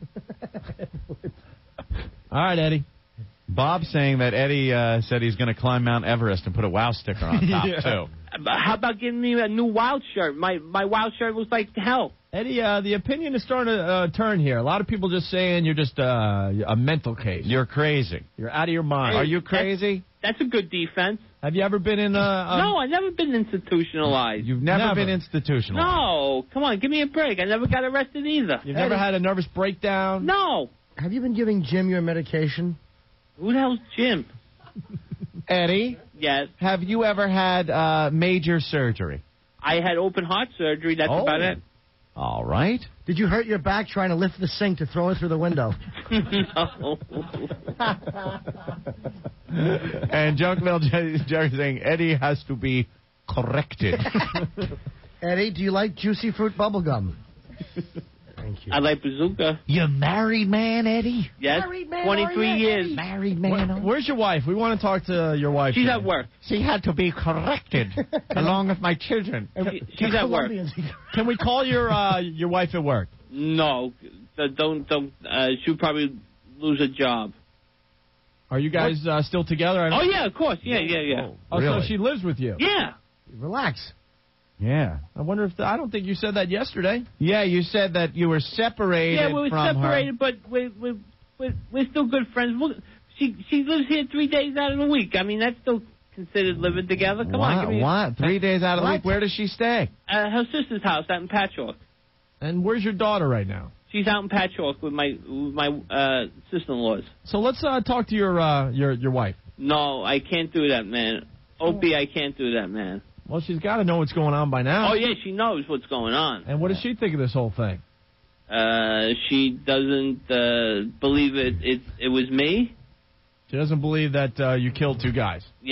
All right, Eddie. Bob's saying that Eddie uh, said he's going to climb Mount Everest and put a WOW sticker on top, Yeah. too. Uh, How about giving me a new Wild shirt? My my Wild shirt looks like hell. Eddie, uh, the opinion is starting to uh, turn here. A lot of people just saying you're just uh, a mental case. You're crazy. You're out of your mind. Hey, Are you crazy? That's a good defense. Have you ever been in a... a no, I've never been institutionalized. You've never, Never. been institutionalized. No, come on, give me a break. I never got arrested either. You've never had a nervous breakdown? No. Have you been giving Jim your medication? Who the hell's Jim? Eddie, Yes, have you ever had uh, major surgery? I had open heart surgery. That's Oh. about it. All right. Did you hurt your back trying to lift the sink to throw it through the window? No. And Junkville Jerry saying Eddie has to be corrected. Eddie, do you like juicy fruit bubblegum? Thank you. I like bazooka. You married man, Eddie? Yes, Married man, twenty-three are you, years. Eddie? Married Where- where's your wife? We want to talk to your wife. She's today. at work. She had to be corrected along with my children. She- she's at work. Can we call your uh, your wife at work? No, uh, don't don't. Uh, she'll probably lose a job. Are you guys uh, still together? I don't- Oh yeah, of course. Yeah, yeah, yeah. Oh, Really? so she lives with you? Yeah. Relax. Yeah. I wonder if the, I don't think you said that yesterday. Yeah, you said that you were separated Yeah, we were from separated, but we're, we're we're we're still good friends. Look, she she lives here three days out of the week. I mean, that's still considered living together. her. Come what? on, give me What? Three days out of the What? week? Where does she stay? Uh, her sister's house out in Patchwork. And where's your daughter right now? She's out in Patchwork with my with my uh, sister-in-laws. So let's uh, talk to your uh, your your wife. No, I can't do that, man. Opie, I can't do that, man. Well, she's got to know what's going on by now. Oh yeah, she knows what's going on. And what does she think of this whole thing? Uh, she doesn't uh, believe it, it. It was me. She doesn't believe that uh, you killed two guys. Yeah.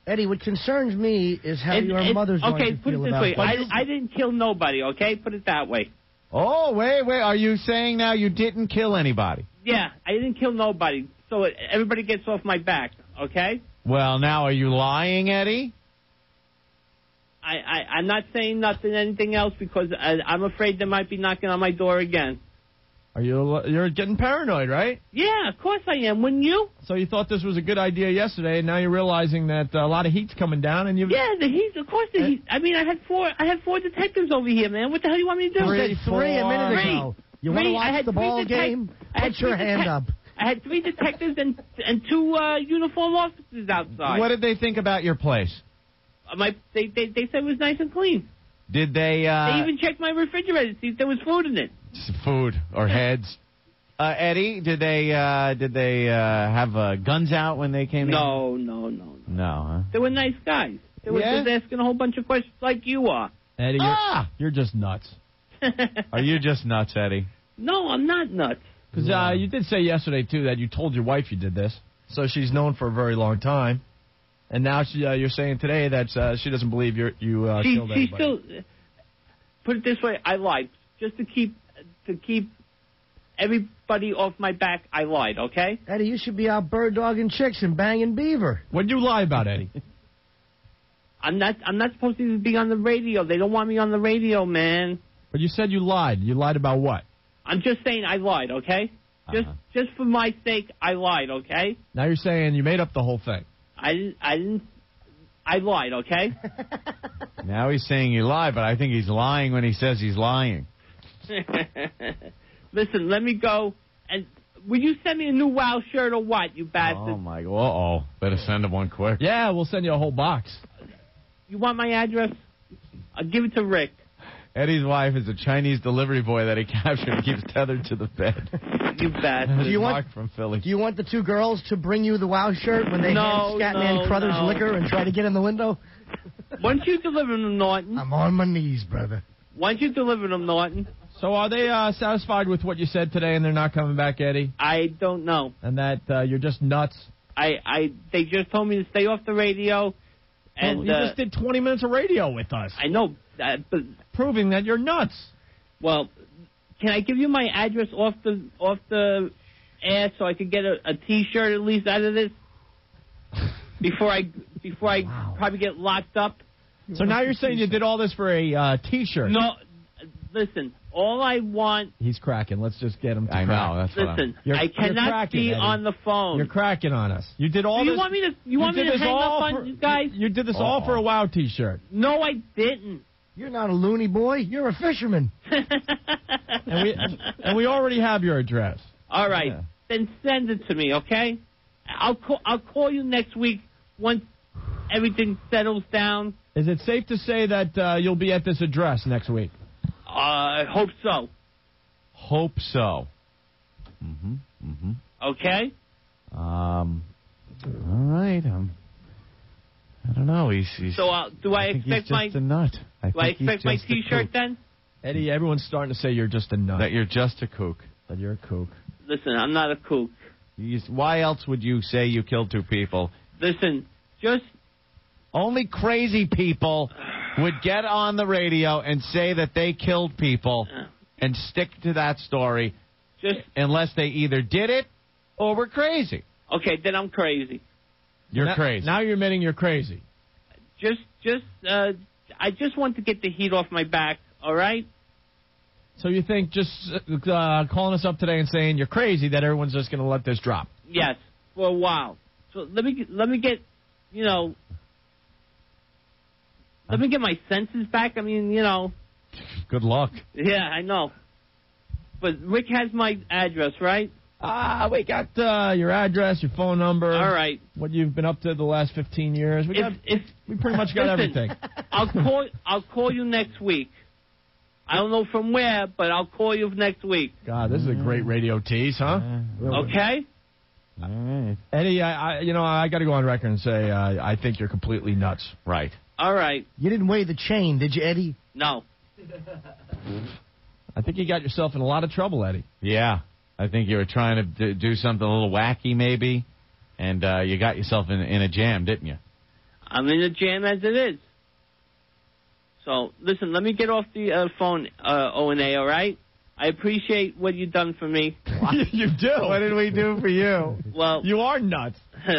Eddie, what concerns me is how It- your it- mother's okay, going to put it feel this about way. it. I, I didn't kill nobody, okay? Put it that way. Oh, wait, wait. Are you saying now you didn't kill anybody? Yeah, I didn't kill nobody, so it, everybody gets off my back, okay? Well, now, are you lying, Eddie? I, I, I'm not saying nothing, anything else, because I, I'm afraid they might be knocking on my door again. Are you you're getting paranoid, right? Yeah, of course I am. Wouldn't you? So you thought this was a good idea yesterday, and now you're realizing that a lot of heat's coming down, and you Yeah, the heat. Of course, the heat. I mean, I had four. I had four detectives over here, man. What the hell do you want me to do? You said three a minute Three. ago. You want to Three. I watch had the three ball detec- game? I had Put your three hand detec- up. I had three detectives and and two uh, uniform officers outside. What did they think about your place? Uh, my they, they they said it was nice and clean. Did they, uh... They even checked my refrigerator to see if there was food in it. Food or heads? Uh, Eddie, did they, uh, did they, uh, have, uh, guns out when they came No, no, no. in? No, huh? They were nice guys. They were Yeah? just asking a whole bunch of questions like you are. Eddie, you're, Ah! you're just nuts. Are you just nuts, Eddie? No, I'm not nuts. Because uh, you did say yesterday, too, that you told your wife you did this. So she's known for a very long time. And now she, uh, you're saying today that uh, she doesn't believe you're, you uh, she, killed she anybody. still, put it this way, I lied. Just to keep to keep everybody off my back, I lied, okay? Eddie, you should be out bird dogging chicks and banging beaver. What'd you lie about, Eddie? I'm not I'm not supposed to be on the radio. They don't want me on the radio, man. But you said you lied. You lied about what? I'm just saying I lied, okay? Just Uh-huh. just for my sake, I lied, okay? Now you're saying you made up the whole thing. I didn't I didn't I lied, okay? Now he's saying you lie, but I think he's lying when he says he's lying. Listen, let me go. And will you send me a new WoW shirt or what, you bastard? Oh, my... Uh-oh. Better send him one quick. Yeah, we'll send you a whole box. You want my address? I'll give it to Rick. Eddie's wife is a Chinese delivery boy that he captured and keeps tethered to the bed. You bastard. Do you want- Mark from Philly. Do you want the two girls to bring you the WoW shirt when they No, hand Scatman no, Crothers no. liquor and try to get in the window? Why don't you deliver them, Norton? I'm on my knees, brother. Why don't you deliver them, Norton? So are they uh, satisfied with what you said today and they're not coming back, Eddie? I don't know. And that uh, you're just nuts? I, I, they just told me to stay off the radio. And well, you uh, just did twenty minutes of radio with us. I know, uh, but proving that you're nuts. Well, can I give you my address off the off the air so I could get a, a T-shirt at least out of this before I before I wow. probably get locked up? So now you're saying you did all this for a uh, T-shirt? No, listen. All I want. He's cracking. Let's just get him to I crack. know. That's what Listen, You're, I cannot cracking, be Eddie. on the phone. You're cracking on us. You did all Do you this. want me to? You want me did to this hang up all on for, you guys? You did this Uh-oh. all for a WoW T-shirt. No, I didn't. You're not a loony boy. You're a fisherman. and we and we already have your address. All right, Yeah. then send it to me, okay? I'll call. I'll call you next week once everything settles down. Is it safe to say that uh, you'll be at this address next week? Uh, I hope so. Hope so. Mm-hmm. Mm-hmm. Okay. Um. All right. Um. I don't know. He's. he's So uh, do I, I think expect he's my? just a nut. I do I think he's expect my just a T-shirt kook. then? Eddie, everyone's starting to say you're just a nut. That you're just a kook. That you're a kook. Listen, I'm not a kook. You, why else would you say you killed two people? Listen, just only crazy people would get on the radio and say that they killed people and stick to that story. Just unless they either did it or were crazy. Okay, then I'm crazy. You're now, crazy. Now you're admitting you're crazy. Just, just, uh, I just want to get the heat off my back. All right. So you think just uh, calling us up today and saying you're crazy that everyone's just going to let this drop? Yes, for a while. So let me let me get, you know, let me get my senses back. I mean, you know. Good luck. Yeah, I know. But Rick has my address, right? Ah, uh, we got uh, your address, your phone number. All right. What you've been up to the last fifteen years. We If, got. if, we pretty much got listen, everything. I'll call. I'll call you next week. I don't know from where, but I'll call you next week. God, this is a great radio tease, huh? Okay. All right. Eddie, I, I you know, I got to go on record and say uh, I think you're completely nuts. Right. All right. You didn't weigh the chain, did you, Eddie? No. I think you got yourself in a lot of trouble, Eddie. Yeah. I think you were trying to d- do something a little wacky, maybe, and uh, you got yourself in, in a jam, didn't you? I'm in a jam as it is. So, listen, let me get off the uh, phone, uh, O and A, all right? I appreciate what you've done for me. You do? What did we do for you? Well, you are nuts.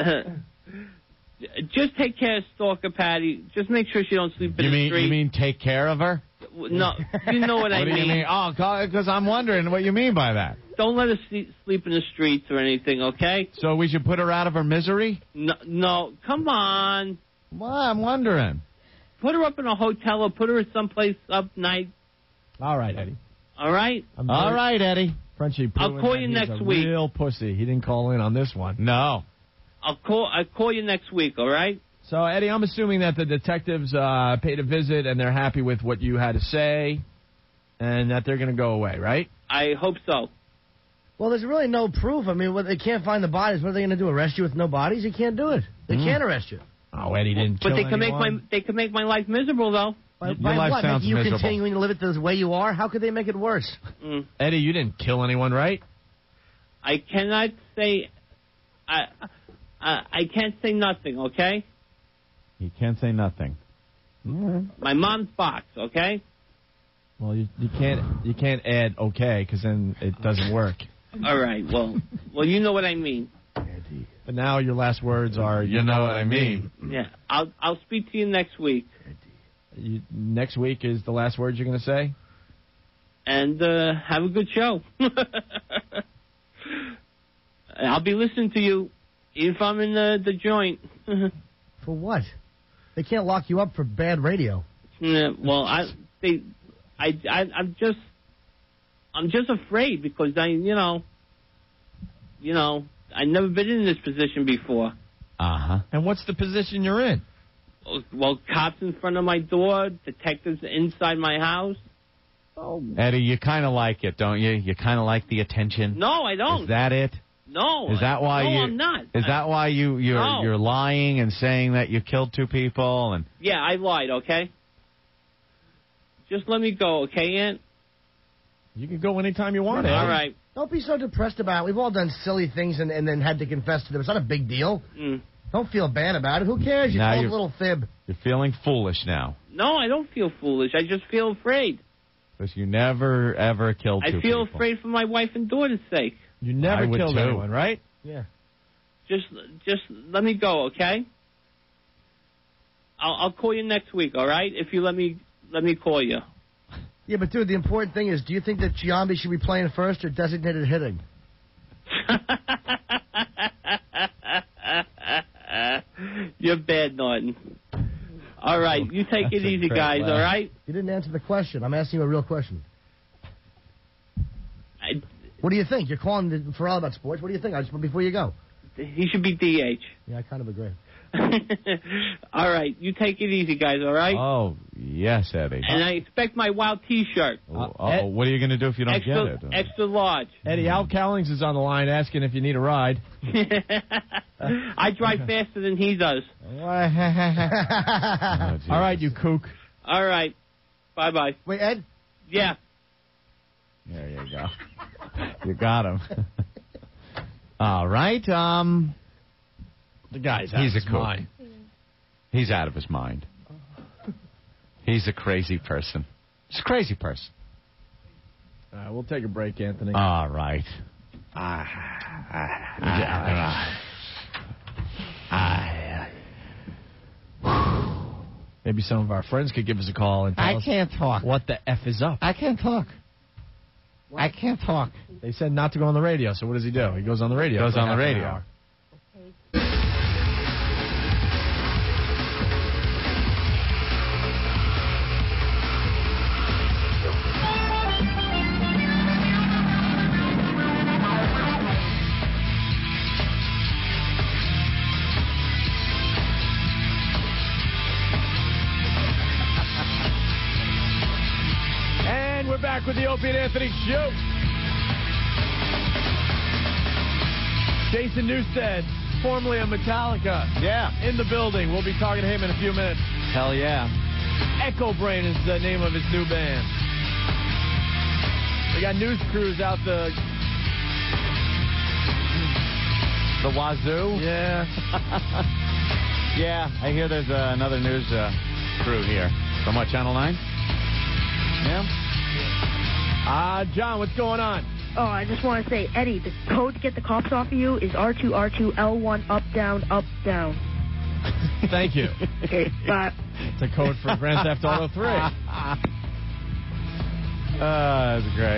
Just take care of Stalker Patty. Just make sure she don't sleep in You the mean street. you mean take care of her? No, you know what I What do mean. you mean? Oh, because I'm wondering what you mean by that. Don't let her sleep, sleep in the streets or anything, okay? So we should put her out of her misery? No, no, come on. Well, I'm wondering. Put her up in a hotel or put her someplace up night. All right, Eddie. All right? I'm All very- right, Eddie. Frenchie, I'll proving call that you he's next a week. Real pussy. He didn't call in on this one. No. I'll call I'll call you next week, all right? So, Eddie, I'm assuming that the detectives uh, paid a visit and they're happy with what you had to say and that they're going to go away, right? I hope so. Well, there's really no proof. I mean, what, they can't find the bodies. What are they going to do? Arrest you with no bodies? You can't do it. They Mm. can't arrest you. Oh, Eddie didn't But kill they can make my anyone. they can make my life miserable though. By, Your by life what? sounds Making you miserable. continuing to live it the way you are? How could they make it worse? Mm. Eddie, you didn't kill anyone, right? I cannot say I I, I can't say nothing, okay? You can't say nothing. My mom's box, okay? Well, you, you can't you can't add okay because then it doesn't work. All right. Well, well, you know what I mean. But now your last words are, you, know, what I mean. Yeah. I'll I'll speak to you next week. You, next week is the last words you're going to say? And uh, have a good show. I'll be listening to you if I'm in the, the joint. For what? They can't lock you up for bad radio. Yeah, well, I they I, I I'm just I'm just afraid because I you know you know I've never been in this position before. Uh huh. And what's the position you're in? Well, cops in front of my door, detectives inside my house. Oh, Eddie, you kind of like it, don't you? You kind of like the attention. No, I don't. Is that it? No. Is that why no, you? I'm not. Is that why you you're No. you're lying and saying that you killed two people and? Yeah, I lied. Okay. Just let me go, okay, Aunt? You can go anytime you want. All Eddie. right. Don't be so depressed about it. We've all done silly things and, and then had to confess to them. It's not a big deal. Mm. Don't feel bad about it. Who cares? You Now told a you're- little fib. You're feeling foolish now No, I don't feel foolish. I just feel afraid. because you never ever killed two I feel people. afraid for my wife and daughter's sake. You never I would killed too. anyone, right? Yeah. Just, just let me go, okay? I'll, I'll call you next week, all right? If you let me, let me call you. Yeah, but dude, the important thing is, do you think that Giambi should be playing first or designated hitting? You're bad, Norton. All right, you take it easy, guys. All right. You didn't answer the question. I'm asking you a real question. I, What do you think? You're calling the, for all about sports. What do you think? I just before you go. he should be D H. Yeah, I kind of agree. All right, you take it easy, guys. All right. Oh yes, Eddie. And I expect my wild T-shirt. Oh, oh, what are you going to do if you don't extra, get it? extra large. Eddie, Al Cowlings is on the line asking if you need a ride. I drive faster than he does. Oh, All right, you kook. All right. Bye bye. Wait, Ed? Yeah. There you go. You got him. All right. Um, The guy's out he's of a his kook. mind. He's out of his mind. He's a crazy person. He's a crazy person. All right, we'll take a break, Anthony. All right. Ah, Ah, ah, ah. Maybe some of our friends could give us a call and tell I us can't talk. what the F is up. I can't talk. I can't talk. They said not to go on the radio, so what does he do? He goes on the radio. Goes for on the half an radio. hour. And we're back with the Opie and Anthony Show. Jason Newsted, formerly of Metallica. Yeah. In the building. We'll be talking to him in a few minutes. Hell yeah. Echo Brain is the name of his new band. They got news crews out the... The wazoo? Yeah. Yeah, I hear there's uh, another news uh, crew here. From what, Channel nine? Yeah? Uh, John, what's going on? Oh, I just want to say, Eddie, the code to get the cops off of you is R two R two L one up, down, up, down. Thank you. Okay, bye. It's a code for Grand Theft Auto three. Uh, that's great.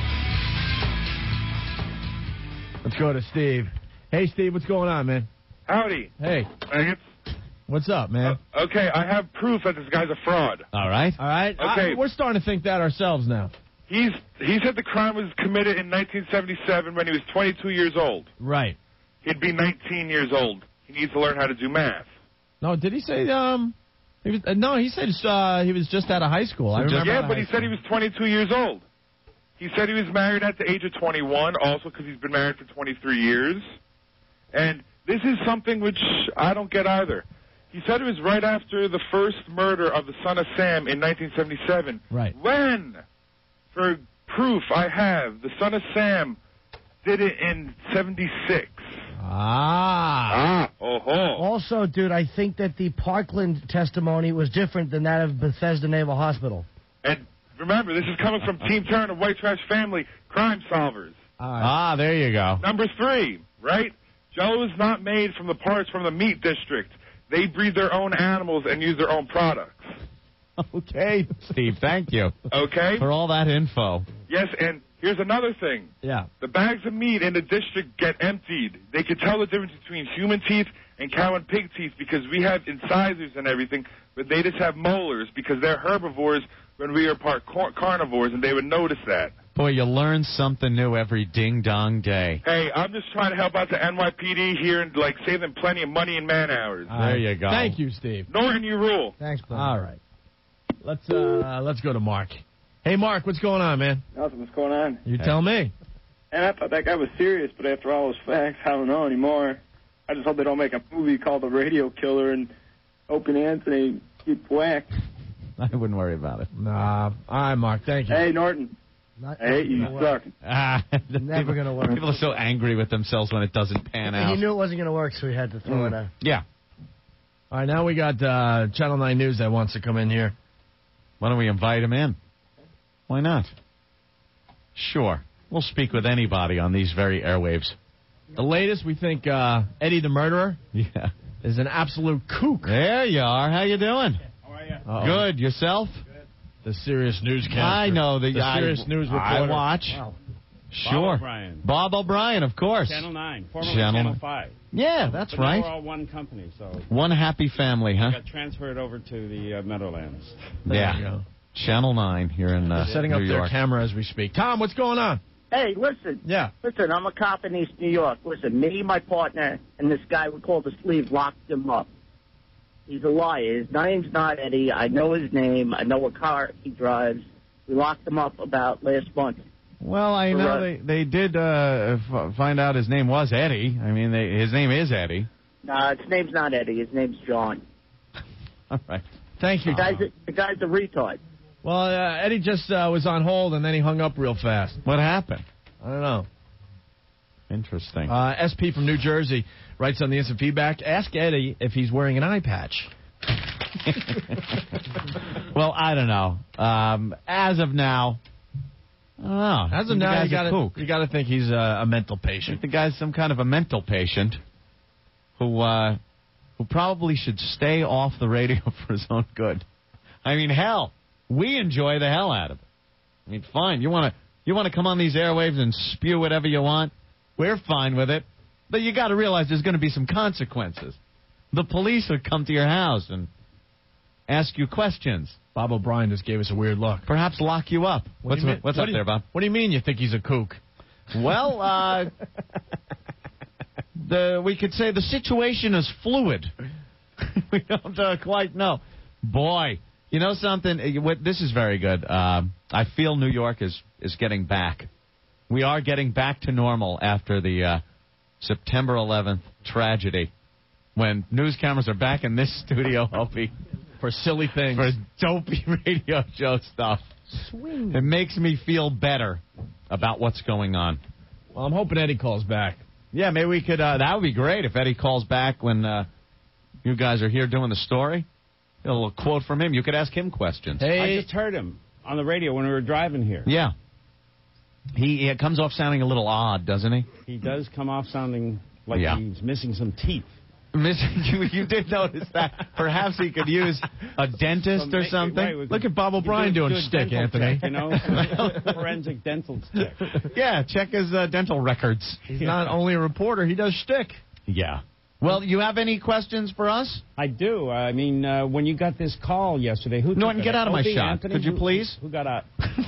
Let's go to Steve. Hey, Steve, what's going on, man? Howdy. Hey. Maggots. What's up, man? Uh, okay, I have proof that this guy's a fraud. All right. All right. Okay. I, we're starting to think that ourselves now. He's he said the crime was committed in nineteen seventy-seven when he was twenty-two years old. Right. He'd be nineteen years old. He needs to learn how to do math. No, did he say, um, he was, uh, no, he said uh, he was just out of high school. I remember Yeah, but he said he was twenty-two years old. He said he was married at the age of twenty-one, also because he's been married for twenty-three years. And this is something which I don't get either. He said it was right after the first murder of the son of Sam in nineteen seventy-seven. Right. When, for proof I have, the son of Sam did it in seventy-six. Ah. Ah. Oh-ho. Also, dude, I think that the Parkland testimony was different than that of Bethesda Naval Hospital. And remember, this is coming from Team Turner, White Trash Family, Crime Solvers. Ah, there you go. Number three, right? Jello is not made from the parts from the meat district. They breed their own animals and use their own products. Okay, Steve, thank you. Okay? For all that info. Yes, and here's another thing. Yeah. The bags of meat in the district get emptied. They can tell the difference between human teeth and cow and pig teeth because we have incisors and everything, but they just have molars because they're herbivores when we are part car- carnivores, and they would notice that. Boy, you learn something new every ding-dong day. Hey, I'm just trying to help out the N Y P D here and, like, save them plenty of money and man-hours. There you go. Thank you, Steve. Norton, you rule. Thanks, bro. All right. Let's uh, let's go to Mark. Hey, Mark, what's going on, man? Nothing. What's going on? You tell me. And I thought that guy was serious, but after all those facts, I don't know anymore. I just hope they don't make a movie called The Radio Killer and Opie and Anthony get whacked. I wouldn't worry about it. Nah. All right, Mark, thank you. Hey, Norton. Not, I hate you. You suck. Ah, Never going to work. People are so angry with themselves when it doesn't pan out. He knew it wasn't going to work, so he had to throw Mm. it out. Yeah. All right, now we got uh, Channel nine News that wants to come in here. Why don't we invite him in? Why not? Sure. We'll speak with anybody on these very airwaves. The latest, we think uh, Eddie the Murderer Yeah. is an absolute kook. There you are. How you doing? How are you? Uh-oh. Good. Yourself? The serious newscaster. I know. The, the I, serious news reporter. I watch. Wow. Sure. Bob O'Brien. Bob O'Brien, of course. Channel nine, formerly Channel Channel, nine. five. Yeah, that's but right. Now we're all one company, so One happy family, huh? got transferred over to the uh, Meadowlands. There Yeah. you go. Channel nine here in uh, They're setting New up their York. camera as we speak. Tom, what's going on? Hey, listen. Yeah. Listen, I'm a cop in East New York. Listen, me, my partner, and this guy we call the sleeve locked him up. He's a liar. His name's not Eddie. I know his name. I know what car he drives. We locked him up about last month. Well, I For, know uh, they they did uh, f- find out his name was Eddie. I mean, they, his name is Eddie. Nah, his name's not Eddie. His name's John. All right. Thank you. The guy's a, the guy's a retard. Well, uh, Eddie just uh, was on hold, and then he hung up real fast. What happened? I don't know. Interesting. Uh, S P from New Jersey writes on the instant feedback, ask Eddie if he's wearing an eye patch. Well, I don't know. Um, as of now, I don't know. As The of now, guy's you a got kook. to you got to think he's a, a mental I patient. think the guy's some kind of a mental patient who uh, who probably should stay off the radio for his own good. I mean, hell, we enjoy the hell out of it. I mean, fine. You want to you want to come on these airwaves and spew whatever you want? We're fine with it. But you got to realize there's going to be some consequences. The police would come to your house and ask you questions. Bob O'Brien just gave us a weird look. Perhaps lock you up. What What's do you mean- what's what up do you- there, Bob? What do you mean you think he's a kook? Well, uh, the we could say the situation is fluid. We don't uh, quite know. Boy, you know something? Uh, What, this is very good. Um, I feel New York is, is getting back. We are getting back to normal after the uh, September eleventh tragedy, when news cameras are back in this studio, Opie, for silly things, for dopey radio show stuff. Swing. It makes me feel better about what's going on. Well, I'm hoping Eddie calls back. Yeah, maybe we could. Uh, that would be great if Eddie calls back when uh, You guys are here doing the story. A little quote from him. You could ask him questions. I just heard him on the radio when we were driving here. Yeah. He, he comes off sounding a little odd, doesn't he? He does come off sounding like Yeah. he's missing some teeth. Missing, you, you did notice that. Perhaps he could use a dentist or something. Right, Look at Bob O'Brien do, doing do a shtick, dental Anthony. check, you know, forensic dental check. Yeah, check his uh, dental records. He's not only a reporter, he does shtick. Yeah. Well, you have any questions for us? I do. I mean, uh, when you got this call yesterday, who No, took and it? get out of my Opie, shot. Anthony? Could you Who- please? Who got out?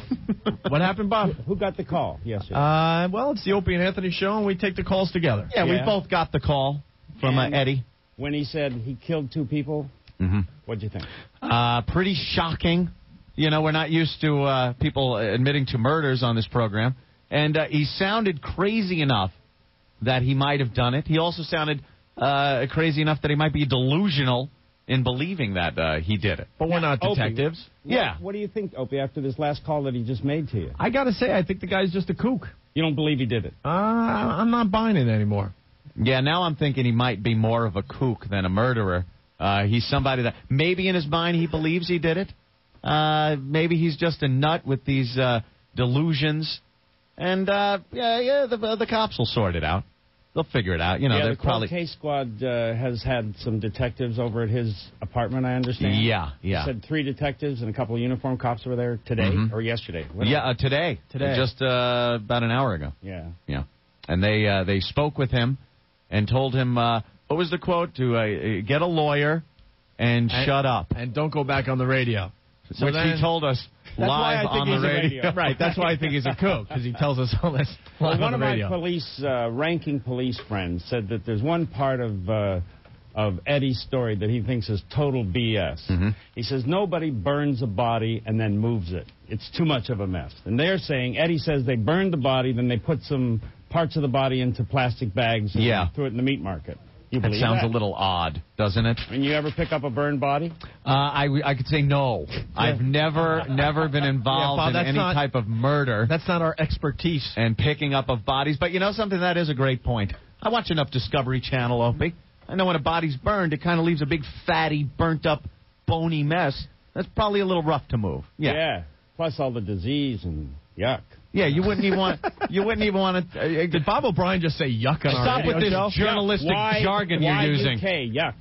What happened, Bob? Who got the call yesterday? Uh, well, it's the Opie and Anthony show, and we take the calls together. Yeah, we Yeah. both got the call from uh, And Eddie. When he said he killed two people, Mm-hmm. what'd you think? Uh, pretty shocking. You know, we're not used to uh, people admitting to murders on this program. And uh, he sounded crazy enough that he might have done it. He also sounded uh, crazy enough that he might be delusional in believing that uh, he did it. But we're not Opie, detectives. What, Yeah. What do you think, Opie, after this last call that he just made to you? I got to say, I think the guy's just a kook. You don't believe he did it? Uh, I'm not buying it anymore. Yeah, now I'm thinking he might be more of a kook than a murderer. Uh, he's somebody that maybe in his mind he believes he did it. Uh, maybe he's just a nut with these uh, delusions. And, uh, yeah, yeah, the, the cops will sort it out. They'll figure it out. You know, yeah, they're the cold probably... case squad uh, has had some detectives over at his apartment, I understand. Yeah, yeah. You said three detectives and a couple of uniformed cops were there today Mhm. or yesterday? When- Yeah, uh, today. Today. Just uh, about an hour ago. Yeah. Yeah. And they uh, they spoke with him and told him, uh, what was the quote? To uh, get a lawyer and, And- shut up. And don't go back on the radio. So Which then- he told us That's why I live think on he's the a radio. Right, that's why I think he's a kook, because he tells us all this Well, live one on of the radio. my police, uh, ranking police friends said that there's one part of uh, of Eddie's story that he thinks is total B S. Mm-hmm. He says nobody burns a body and then moves it. It's too much of a mess. And they're saying, Eddie says they burned the body, then they put some parts of the body into plastic bags and Yeah. threw it in the meat market. You That believe sounds that? a little odd, doesn't it? I mean, you ever pick up a burned body? Uh, I, I could say no. I've never, never been involved Yeah, Bob, in that's any not- type of murder. That's not our expertise. And picking up of bodies. But you know something? That is a great point. I watch enough Discovery Channel, Opie. I know when a body's burned, it kind of leaves a big, fatty, burnt-up, bony mess. That's probably a little rough to move. Yeah. Yeah. Plus all the disease and yuck. Yeah, you wouldn't even want. You wouldn't even want to. Uh, Did Bob O'Brien just say yuck on our Stop radio with this show? journalistic Y- jargon Y- you're using. Y U K, yuck.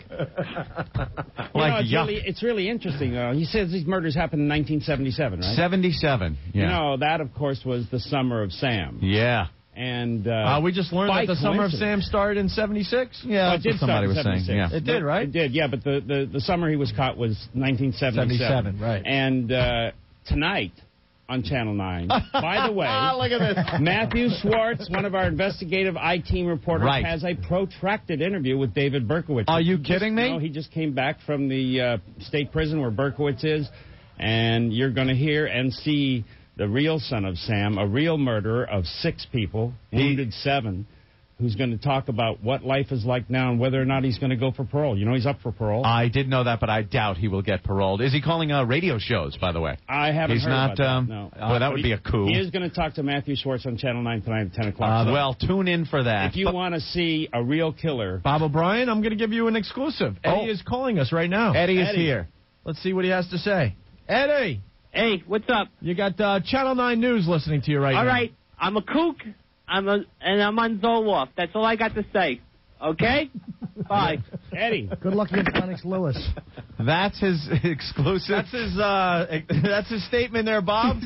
You Like know, it's yuck. Really, it's really interesting. Uh, he says these murders happened in nineteen seventy-seven, right? seventy-seven. Yeah. You know, that, of course, was the summer of Sam. Yeah. And uh, Uh, we just learned by that the summer of coincidence- Sam started in seventy-six. Yeah, Well, it that's did what somebody start in was saying. seventy-six. Yeah. It did, right? It did, yeah, but the, the, the summer he was caught was nineteen seventy-seven. seventy-seven, right. And uh, tonight on Channel nine, by the way, Look at this. Matthew Schwartz, one of our investigative I-Team reporters, Right. has a protracted interview with David Berkowitz. Are you He just- kidding me? No, he just came back from the uh, state prison where Berkowitz is, and you're going to hear and see the real son of Sam, a real murderer of six people, wounded seven, who's going to talk about what life is like now and whether or not he's going to go for parole. You know he's up for parole. I did know that, but I doubt he will get paroled. Is he calling uh, radio shows, by the way? I haven't He's heard not, about um, that, no. well, that But would he- be a coup. He is going to talk to Matthew Schwartz on Channel nine tonight at ten o'clock. Uh, So well, tune in for that. if you But- want to see a real killer, Bob O'Brien, I'm going to give you an exclusive. Eddie Oh. is calling us right now. Eddie is Eddie. here. Let's see what he has to say. Eddie, Hey, what's up? you got uh, Channel nine News listening to you right All now. right, I'm a kook. I'm a, and I'm on Zoloft. That's all I got to say. Okay? Bye. Eddie. Good luck against Lennox Lewis. That's his exclusive. That's his uh, that's his statement there, Bob.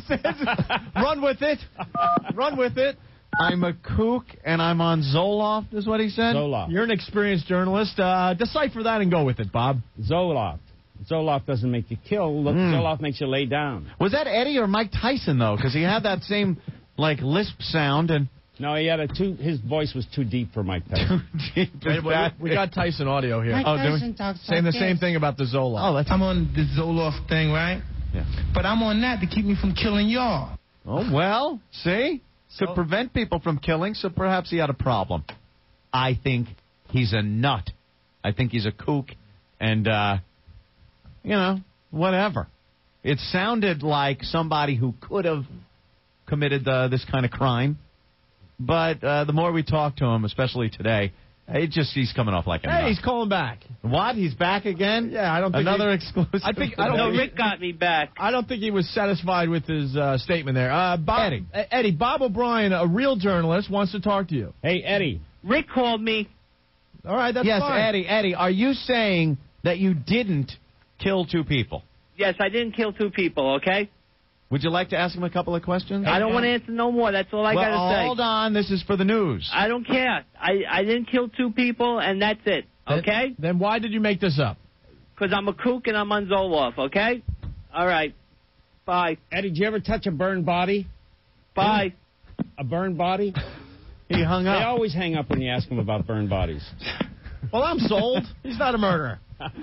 Run with it. Run with it. I'm a kook and I'm on Zoloft, is what he said? Zoloft. You're an experienced journalist. Uh, decipher that and go with it, Bob. Zoloft. Zoloft doesn't make you kill. Look, Mm. Zoloft makes you lay down. Was that Eddie or Mike Tyson, though? Because he had that same, like, lisp sound and... No, he had a too. His voice was too deep for Mike Tyson. Is Wait, we, that- we got Tyson audio here. Mike Oh, do we? Tyson talks Saying the like same this. thing about the Zola. Oh, that's... I'm on the Zoloft thing, right? Yeah. But I'm on that to keep me from killing y'all. Oh, well, see? To So- prevent people from killing, so perhaps he had a problem. I think he's a nut. I think he's a kook, and, uh, you know, whatever. It sounded like somebody who could have committed uh, this kind of crime, but uh, the more we talk to him, especially today, He just he's coming off like a Hey, nut. he's calling back. What? He's back again? Yeah, I don't think Another he, exclusive. I think I don't No, think Rick got me back. I don't think he was satisfied with his uh, statement there. Uh, Bob, Eddie. uh, Eddie, Bob O'Brien, a real journalist, wants to talk to you. Hey, Eddie. Rick called me. All right, that's yes, fine. Eddie. Eddie, are you saying that you didn't kill two people? Yes, I didn't kill two people, okay? Would you like to ask him a couple of questions? I don't want to answer no more. That's all I well, got to say. hold on. This is for the news. I don't care. I, I didn't kill two people, and that's it, okay? Then, then why did you make this up? Because I'm a kook and I'm on Zoloft, okay? All right. Bye. Eddie, did you ever touch a burned body? Bye. A burned body? He hung up. They always hang up when you ask them about burned bodies. Well, I'm sold. He's not a murderer.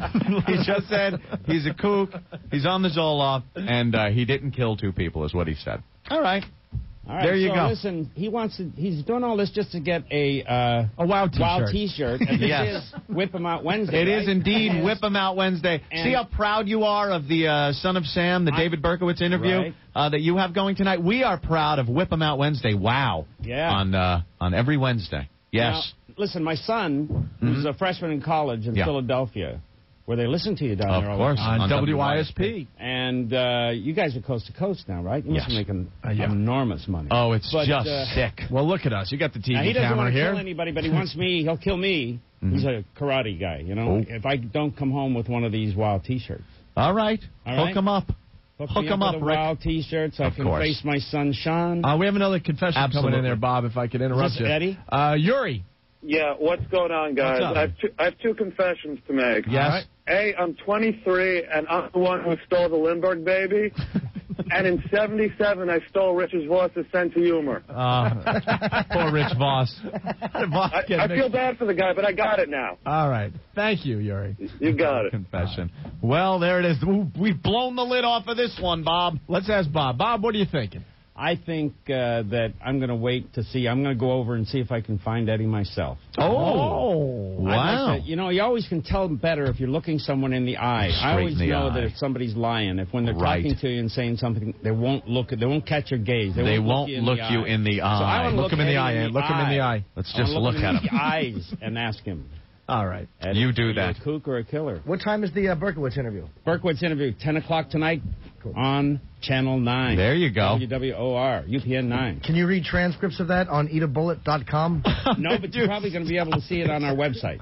He just said he's a kook, he's on the Zoloft, and uh, he didn't kill two people, is what he said. All right. All right, there you so go. Listen, he wants to. He's doing all this just to get a uh, a Wow T-shirt. Wow T-shirt. And this Yes. is Whip 'em Out Wednesday. It right? is indeed Whip 'em Out Wednesday. And- See how proud you are of the uh, Son of Sam, the I- David Berkowitz interview Right. uh, that you have going tonight. We are proud of Whip 'em Out Wednesday. Wow. Yeah. On uh, on every Wednesday. Yes. Now, listen, my son, who's a freshman in college in Yeah. Philadelphia, where they listen to you down Of there all course. the time. On, On W Y S P. And uh, you guys are coast to coast now, right? You must Yes. be making Uh, yeah. enormous money. Oh, it's But, just uh, sick. Well, look at us. You got the T V Now, he doesn't camera want to here. kill anybody, but he wants me. He'll kill me. He's a karate guy, you know. Oh. If I don't come home with one of these wild T-shirts, All right. All Hook right. 'em up. hook, Hook me 'em up, up, with a Rick. wild T-shirt so Of I can course. face my son Sean. Uh, we have another confession coming Absolutely. in there, Bob, if I could interrupt Is this you. Eddie? Uh, Yuri. Yeah, what's going on, guys? What's up? I have, two, I have two confessions to make. Yes. All right. A, I'm twenty-three, and I'm the one who stole the Lindbergh baby. And in seventy-seven, I stole Richard Voss's sense of humor. Uh, poor Rich Voss. Voss I, get I mixed- feel bad for the guy, but I got it now. All right. Thank you, Yuri. You got it. Confession. Well, there it is. We've blown the lid off of this one, Bob. Let's ask Bob. Bob, what are you thinking? I think uh, that I'm going to wait to see. I'm going to go over and see if I can find Eddie myself. Oh. I'd Wow. like to- you know, you always can tell better if you're looking someone in the eye. Straight I always in the know eye. that if somebody's lying, if when they're Right. talking to you and saying something, they won't look, they won't catch your gaze. They, They won't, won't look you in look the you eye. in the So I eye. wanna Look look him in the Eddie eye, Ed. Look him in the eye. Let's I wanna just look him at in him. the eyes and ask him. All right. Eddie, You do are you that. a kook or a killer? What time is the uh, Berkowitz interview? Berkowitz interview, ten o'clock tonight on Channel nine. There you go. W W O R, U P N nine. Can you read transcripts of that on eat a bullet dot com? No, but you're probably going to be able to see it on our website.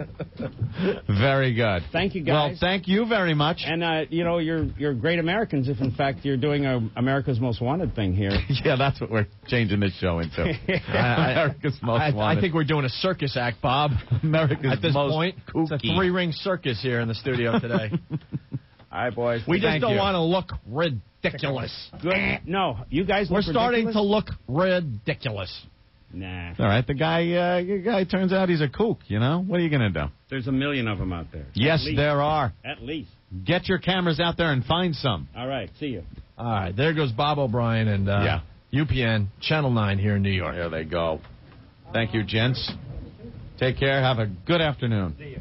Very good. Thank you, Well, guys. thank you very much. And, uh, you know, you're you're great Americans if, in fact, you're doing a America's Most Wanted thing here. Yeah, that's what we're changing this show into. America's Most I, Wanted. I think we're doing a circus act, Bob. America's At this most point, it's a kooky. three-ring circus here in the studio today. All right, boys. We just Thank don't you. want to look ridiculous. Good. No, you guys We're look starting ridiculous? to look ridiculous. Nah. All right, the guy, uh, the guy turns out he's a kook, you know? What are you going to do? There's a million of them out there. Yes, At least. there are. At least. Get your cameras out there and find some. All right. See you. All right, there goes Bob O'Brien and uh, Yeah. U P N, Channel nine here in New York. There they go. Thank you, gents. Take care. Have a good afternoon. See you.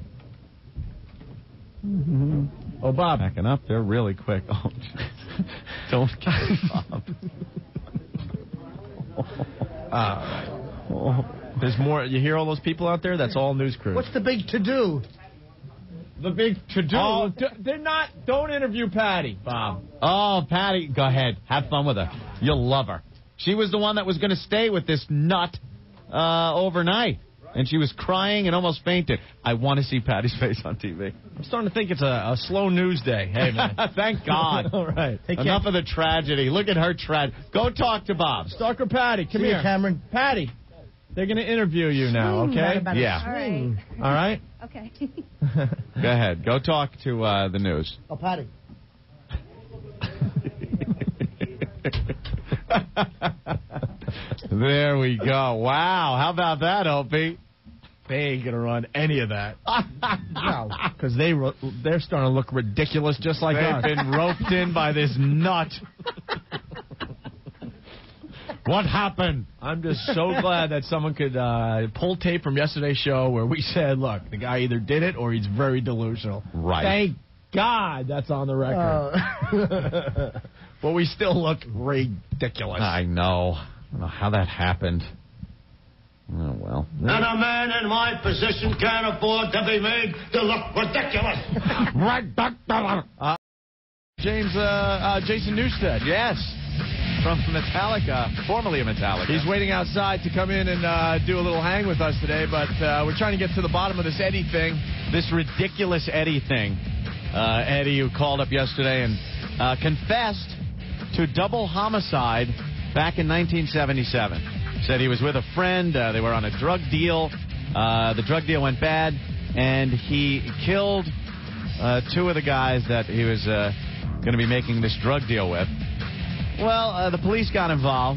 Mm-hmm. Oh, Bob. Backing up. They're really quick. Oh, jeez. Don't get Bob. All right. There's more. You hear all those people out there? That's all news crew. What's the big to-do? the big to-do? Oh, D- they're not. Don't interview Patty, Bob. Oh, Patty, go ahead. Have fun with her. You'll love her. She was the one that was going to stay with this nut uh, overnight. And she was crying and almost fainted. I want to see Patty's face on T V. I'm starting to think it's a, a slow news day. Hey, man. Thank God. All right. Hey, Enough of the tragedy. Look at her tragedy. Go talk to Bob. Stalker Patty, come See here. you, Cameron. Patty, they're going to interview you now, okay? Yeah. All right. All right? Okay. Go ahead. Go talk to uh, the news. Oh, Patty. There we go. Wow. How about that, Opie? They ain't going to run any of that. No. Because they, ro- they're starting to look ridiculous just like They've us. been roped in by this nut. What happened? I'm just so glad that someone could uh, pull tape from yesterday's show where we said, look, the guy either did it or he's very delusional. Right. Thank God that's on the record. Uh, But we still look ridiculous. I know. I don't know how that happened. Oh, well. And a man in my position can't afford to be made to look ridiculous. Right, uh, James, uh, uh, Jason Newsted. Yes. From Metallica, formerly of Metallica. He's waiting outside to come in and uh, do a little hang with us today, but uh, we're trying to get to the bottom of this Eddie thing. This ridiculous Eddie thing. Uh, Eddie, who called up yesterday and uh, confessed to double homicide back in nineteen seventy-seven. Said he was with a friend. Uh, they were on a drug deal. Uh, the drug deal went bad, and he killed uh, two of the guys that he was uh, going to be making this drug deal with. Well, uh, the police got involved.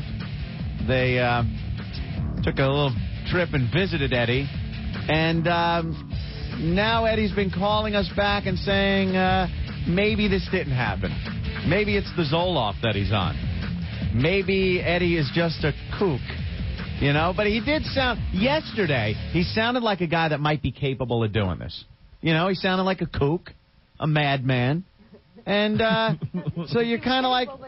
They uh, took a little trip and visited Eddie. And um, now Eddie's been calling us back and saying uh, maybe this didn't happen. Maybe it's the Zoloft that he's on. Maybe Eddie is just a kook. You know, but he did sound, yesterday, he sounded like a guy that might be capable of doing this. You know, he sounded like a kook, a madman. And uh, so you're kind of like...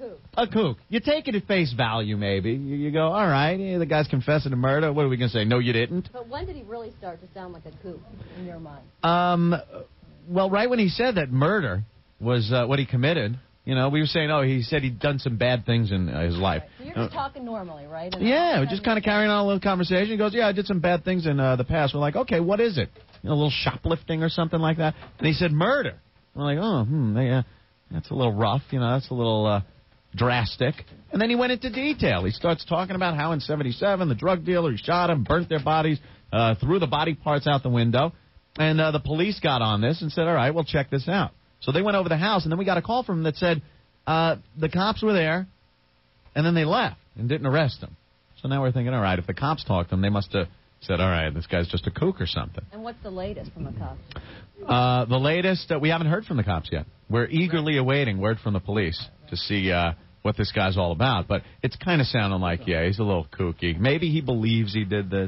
A kook. You take it at face value, maybe. You, you go, all right, yeah, the guy's confessing to murder. What are we going to say? No, you didn't. But when did he really start to sound like a kook in your mind? Um, well, right when he said that murder was uh, what he committed. You know, we were saying, oh, he said he'd done some bad things in uh, his life. Right. So you're just uh, talking normally, right? And yeah, we're just kind of carrying on a little conversation. He goes, yeah, I did some bad things in uh, the past. We're like, okay, what is it? You know, a little shoplifting or something like that. And he said murder. We're like, oh, hmm, yeah, that's a little rough. You know, that's a little... Uh, drastic. And then he went into detail. He starts talking about how in seventy-seven the drug dealer shot him, burnt their bodies, uh, threw the body parts out the window. And uh, the police got on this and said, all right, well, check this out. So they went over the house, and then we got a call from him that said uh, the cops were there, and then they left and didn't arrest him. So now we're thinking, all right, if the cops talked to him, they must have said, all right, this guy's just a kook or something. And what's the latest from the cops? Uh, the latest, uh, we haven't heard from the cops yet. We're eagerly awaiting word from the police to see uh, what this guy's all about. But it's kind of sounding like, yeah, he's a little kooky. Maybe he believes he did this.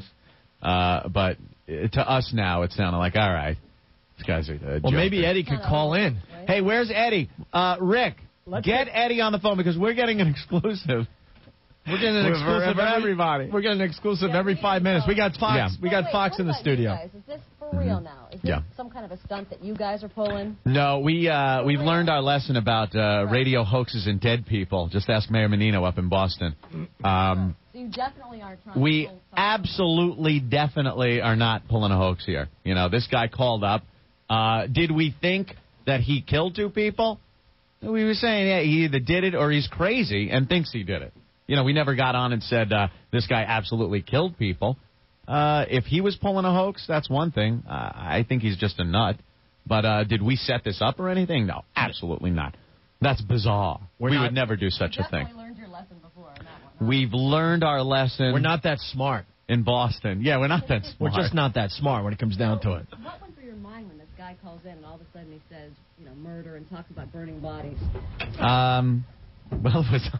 Uh, but to us now, it's sounding like, all right, this guy's a, a Well, joker. maybe Eddie could call in. Right? Hey, where's Eddie? Uh, Rick, Let's get get- Eddie on the phone because we're getting an exclusive. We're getting an For- exclusive for every- everybody. We're getting an exclusive Yeah, every we five need minutes. to We got Fox. Yeah. We got Wait, Fox what in the about you studio. guys? Is this for real now? Is this Yeah. some kind of a stunt that you guys are pulling? No, we, uh, we've learned our lesson about uh, radio hoaxes and dead people. Just ask Mayor Menino up in Boston. Um, So you definitely aren't trying we to pull something. absolutely, definitely are not pulling a hoax here. You know, this guy called up. Uh, did we think that he killed two people? We were saying, yeah, he either did it or he's crazy and thinks he did it. You know, we never got on and said uh, this guy absolutely killed people. Uh, if he was pulling a hoax, that's one thing. Uh, I think he's just a nut. But uh, did we set this up or anything? No, absolutely not. That's bizarre. We're we not- would never do such you a thing. definitely learned your lesson before on that one. Huh? We've learned our lesson. We're not that smart. In Boston. Yeah, we're not that smart. We're just not that smart when it comes down to it. What went through your mind when this guy calls in and all of a sudden he says, you know, murder and talks about burning bodies? Um, well, it was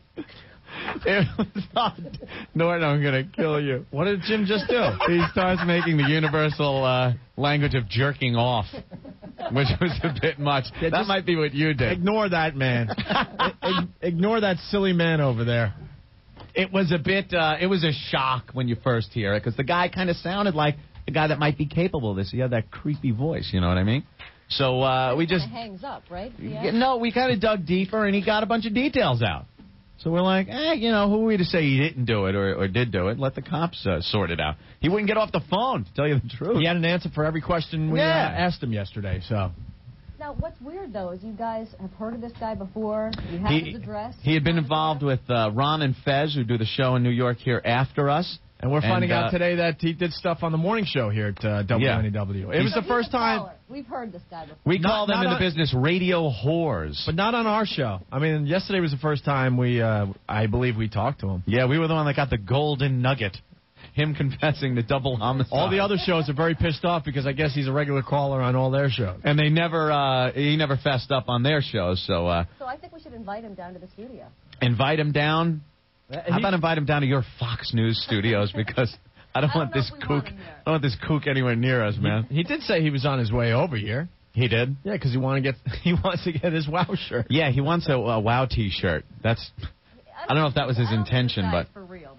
it was on Norton, I'm going to kill you. What did Jim just do? He starts making the universal uh, language of jerking off, which was a bit much. Yeah, that just might be what you did. Ignore that man. I- ignore that silly man over there. It was a bit, uh, it was a shock when you first hear it, because the guy kind of sounded like a guy that might be capable of this. He had that creepy voice, you know what I mean? So uh, we just... It hangs up, right? Yeah, no, we kind of dug deeper, and he got a bunch of details out. So we're like, eh, you know, who are we to say he didn't do it or, or did do it? Let the cops uh, sort it out. He wouldn't get off the phone, to tell you the truth. He had an answer for every question we Yeah. uh, asked him yesterday. So Now, what's weird, though, is you guys have heard of this guy before. You have He, his address. he had been involved with uh, Ron and Fez, who do the show in New York here after us. And we're finding And, uh, out today that he did stuff on the morning show here at uh, W N E W. It He's- was the He's first a time. caller. We've heard this guy before. We Not- call them not in the on- business radio whores. But not on our show. I mean, yesterday was the first time we, uh, I believe we talked to him. Yeah, we were the one that got the golden nugget. Him confessing to double homicide. All the other shows are very pissed off because I guess he's a regular caller on all their shows. And they never, uh, he never fessed up on their shows, so uh, So I think we should invite him down to the studio. invite him down. How he- about invite him down to your Fox News studios, because I don't, I don't want know this if we kook. want him there. I don't want this kook anywhere near us, man. He did say he was on his way over here. He did. Yeah, because he want to get he wants to get his WoW shirt. Yeah, he wants a, a WoW T-shirt. That's. I don't know if that was his I don't think intention, this guy's but for real.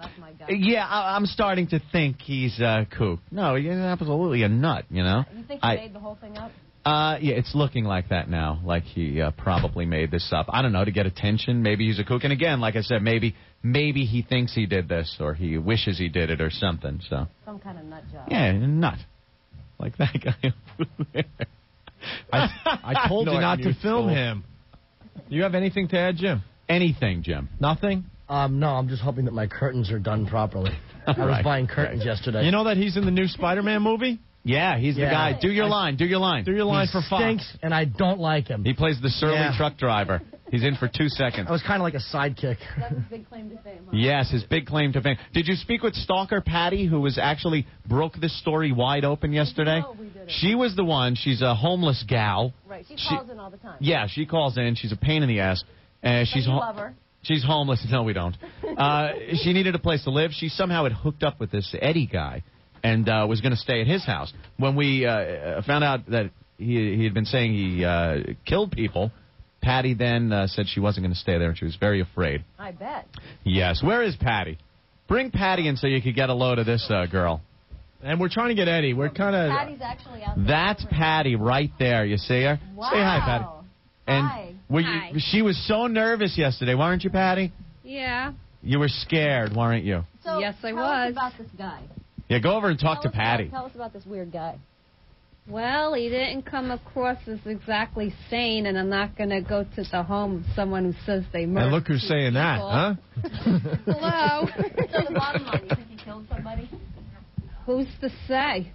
That's my guy. Yeah, I, I'm starting to think he's a kook. No, he's absolutely a nut, you know? You think he I, made the whole thing up? Uh, yeah, it's looking like that now, like he uh, probably made this up. I don't know, to get attention. Maybe he's a kook. And again, like I said, maybe maybe he thinks he did this, or he wishes he did it, or something. So Some kind of nut job. yeah, a nut. Like that guy over there. I, I told you not to film Useful. him. Do you have anything to add, Jim? Anything, Jim? Nothing? Um, no, I'm just hoping that my curtains are done properly. I was Right, buying curtains right. yesterday. You know that he's in the new Spider-Man movie? Yeah, he's Yeah. the guy. Do your I- line. Do your line. Do your line he for Fox. stinks, and I don't like him. He plays the surly Yeah. truck driver. He's in for two seconds. I was kind of like a sidekick. That's his big claim to fame, huh? Yes, his big claim to fame. Did you speak with Stalker Patty, who was actually broke this story wide open yesterday? No, we didn't. She was the one. She's a homeless gal. Right, she She- calls in all the time. Yeah, she calls in. She's a pain in the ass. Uh, she's you ho- love her. She's homeless. No, we don't. Uh, she needed a place to live. She somehow had hooked up with this Eddie guy and uh, was going to stay at his house. When we uh, found out that he, he had been saying he uh, killed people, Patty then uh, said she wasn't going to stay there, and she was very afraid. I bet. Yes. Where is Patty? Bring Patty in so you could get a load of this uh, girl. And we're trying to get Eddie. We're kind of... Patty's actually out there. That's Patty right there. You see her? Wow. Say hi, Patty. And Hi. were you, Hi. she was so nervous yesterday, weren't you, Patty? Yeah. You were scared, weren't you? So, Yes, I tell was. us about this guy. Yeah, go over and talk tell to us Patty. About, tell us about this weird guy. Well, he didn't come across as exactly sane, and I'm not going to go to the home of someone who says they murdered And look who's two saying that, people. huh? Hello. So the bottom line, you think he killed somebody? Who's to say?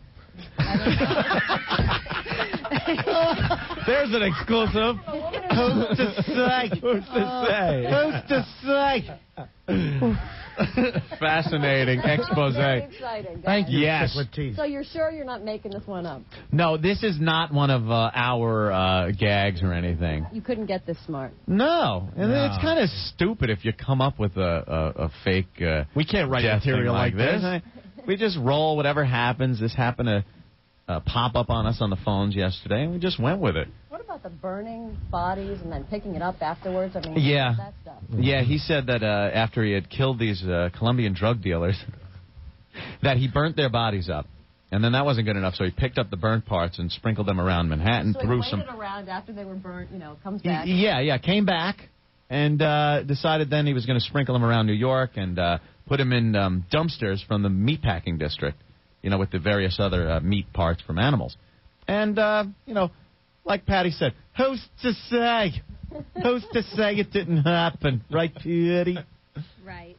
There's an exclusive. Who's to say? Who's to say? Who's to say? Fascinating expose. Very exciting. Thank you, Yes. Stick with teeth. So you're sure you're not making this one up? No, this is not one of uh, our uh, gags or anything. You couldn't get this smart. No, and No. it's kind of stupid if you come up with a, a, a fake. Uh, We can't write death material thing like this. I- we just roll whatever happens. This happened to uh, pop up on us on the phones yesterday, and we just went with it. What about the burning bodies and then picking it up afterwards? I mean, Yeah. that stuff. Yeah, he said that uh, after he had killed these uh, Colombian drug dealers, that he burnt their bodies up. And then that wasn't good enough, so he picked up the burnt parts and sprinkled them around Manhattan, So he threw waited some... around after they were burnt, you know, comes Y- back. Yeah, yeah, came back and uh, decided then he was going to sprinkle them around New York and uh, put them in um, dumpsters from the meatpacking district, you know, with the various other uh, meat parts from animals. And, uh, you know, like Patty said, who's to say? Who's to say it didn't happen? Right, Patty? Right.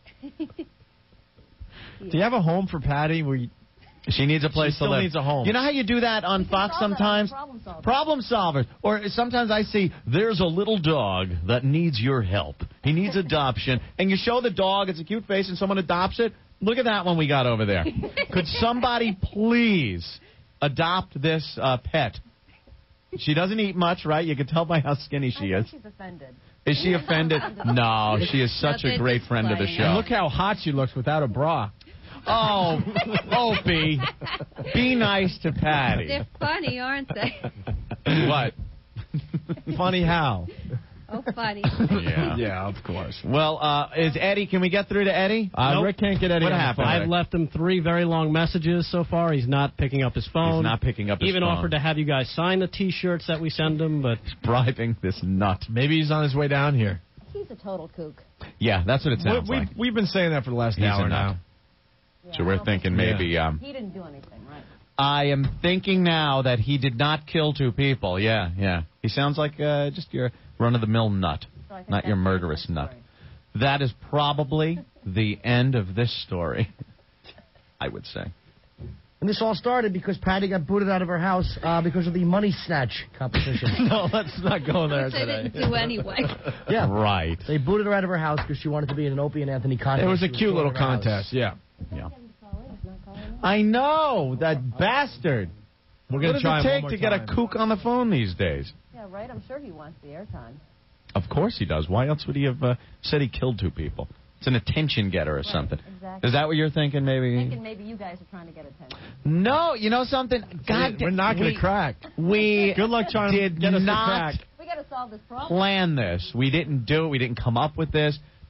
Do you have a home for Patty? Where you, She needs a place She still to live. needs a home. You know how you do that on Fox solve that on sometimes? Problem Solver. Problem solvers. Or sometimes I see, there's a little dog that needs your help. He needs adoption. And you show the dog, it's a cute face, and someone adopts it. Look at that one we got over there. Could somebody please adopt this uh, pet? She doesn't eat much, right? You can tell by how skinny she I is. think she's offended. Is she offended? No, she is such a great friend of the and show. look how hot she looks without a bra. Oh, Opie, be nice to Patty. They're funny, aren't they? What? Funny how? Oh, funny. Yeah. Yeah, of course. Well, uh, is Eddie, can we get through to Eddie? Uh, Nope. Rick can't get Eddie What on the happened? phone. I've left him three very long messages so far. He's not picking up his phone. He's not picking up his Even phone. offered to have you guys sign the T-shirts that we send him, but Bribing this nut. Maybe he's on his way down here. He's a total kook. Yeah, that's what it sounds we, like. we've, we've been saying that for the last He's hour a nut. now. Yeah, So I we're don't thinking think- maybe... Um, He didn't do anything, right? I am thinking now that he did not kill two people. Yeah, yeah. He sounds like uh, just your run-of-the-mill nut, So I think not your that's murderous the nut. story. That is probably the end of this story, I would say. And this all started because Patty got booted out of her house uh, because of the money snatch competition. No, let's not go there Which I today. didn't do anyway. Yeah. Right. They booted her out of her house because she wanted to be in an Opie and Anthony contest. It was a She cute thrown little out of her house. contest, yeah. Yeah. He's not calling in. I know, that bastard. We're What going to does try it him one take more to get time. a kook on the phone these days? Yeah, right. I'm sure he wants the airtime. Of course he does. Why else would he have uh, said he killed two people? It's an attention getter or Right, something. exactly. Is that what you're thinking, maybe? Thinking maybe you guys are trying to get attention. No, you know something? God, We're not going we- to crack. We Good luck trying did to get us not to crack. We got to solve this problem. plan this. We didn't do it. We didn't come up with this.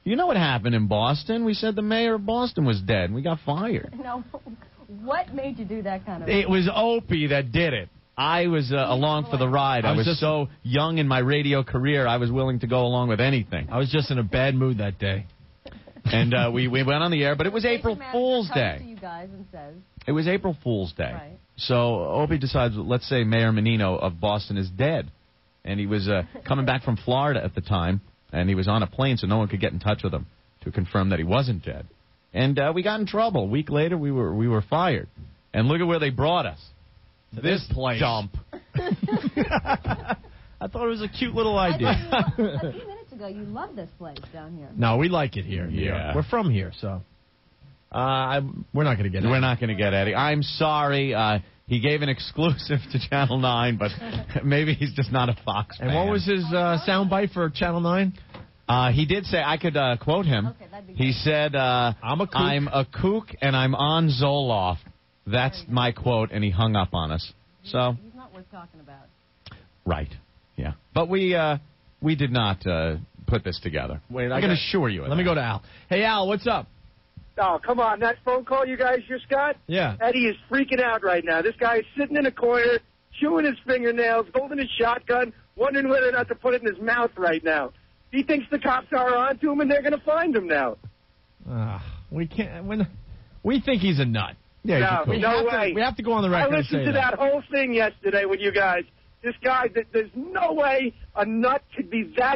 You know what happened in Boston? We said the mayor of Boston was dead, and we got fired. No, what made you do that kind of It was Opie that did it. I was uh, along for the ride. I I was, was just- so young in my radio career, I was willing to go along with anything. I was just in a bad mood that day. And uh, we, we went on the air, but it was April Fool's comes Day. to you guys and says, It was April Fool's Day. Right. So Opie decides, let's say Mayor Menino of Boston is dead. And he was uh, coming back from Florida at the time, and he was on a plane, so no one could get in touch with him to confirm that he wasn't dead. And uh, we got in trouble. A week later, we were we were fired. And look at where they brought us. To This this place. dump. I thought it was a cute little I idea. thought you, a few minutes ago, you loved this place down here. No, we like it here. Yeah. We're from here, so. Uh, I, we're not going to get it. We're not going to get Eddie. I'm sorry. Uh, he gave an exclusive to Channel nine, but maybe he's just not a Fox fan. And what was his uh, soundbite for Channel nine? Uh, he did say, I could uh, quote him. Okay, that'd be He good. said, uh, I'm a kook. I'm a kook and I'm on Zoloft. That's my quote, and he hung up on us. So, He's not worth talking about. right, yeah. But we uh, we did not uh, put this together. Wait, I, I can got- assure you of Let me that. go to Al. Hey, Al, what's up? Oh, come on. That phone call you guys just got? Yeah. Eddie is freaking out right now. This guy is sitting in a corner, chewing his fingernails, holding his shotgun, wondering whether or not to put it in his mouth right now. He thinks the cops are on to him, and they're going to find him now. Uh, we can't. When, we think he's a nut. Yeah, he's a No, kook. We no have way. To, we have to go on the I record and listened say to that whole thing yesterday with you guys. This guy, th- there's no way a nut could be that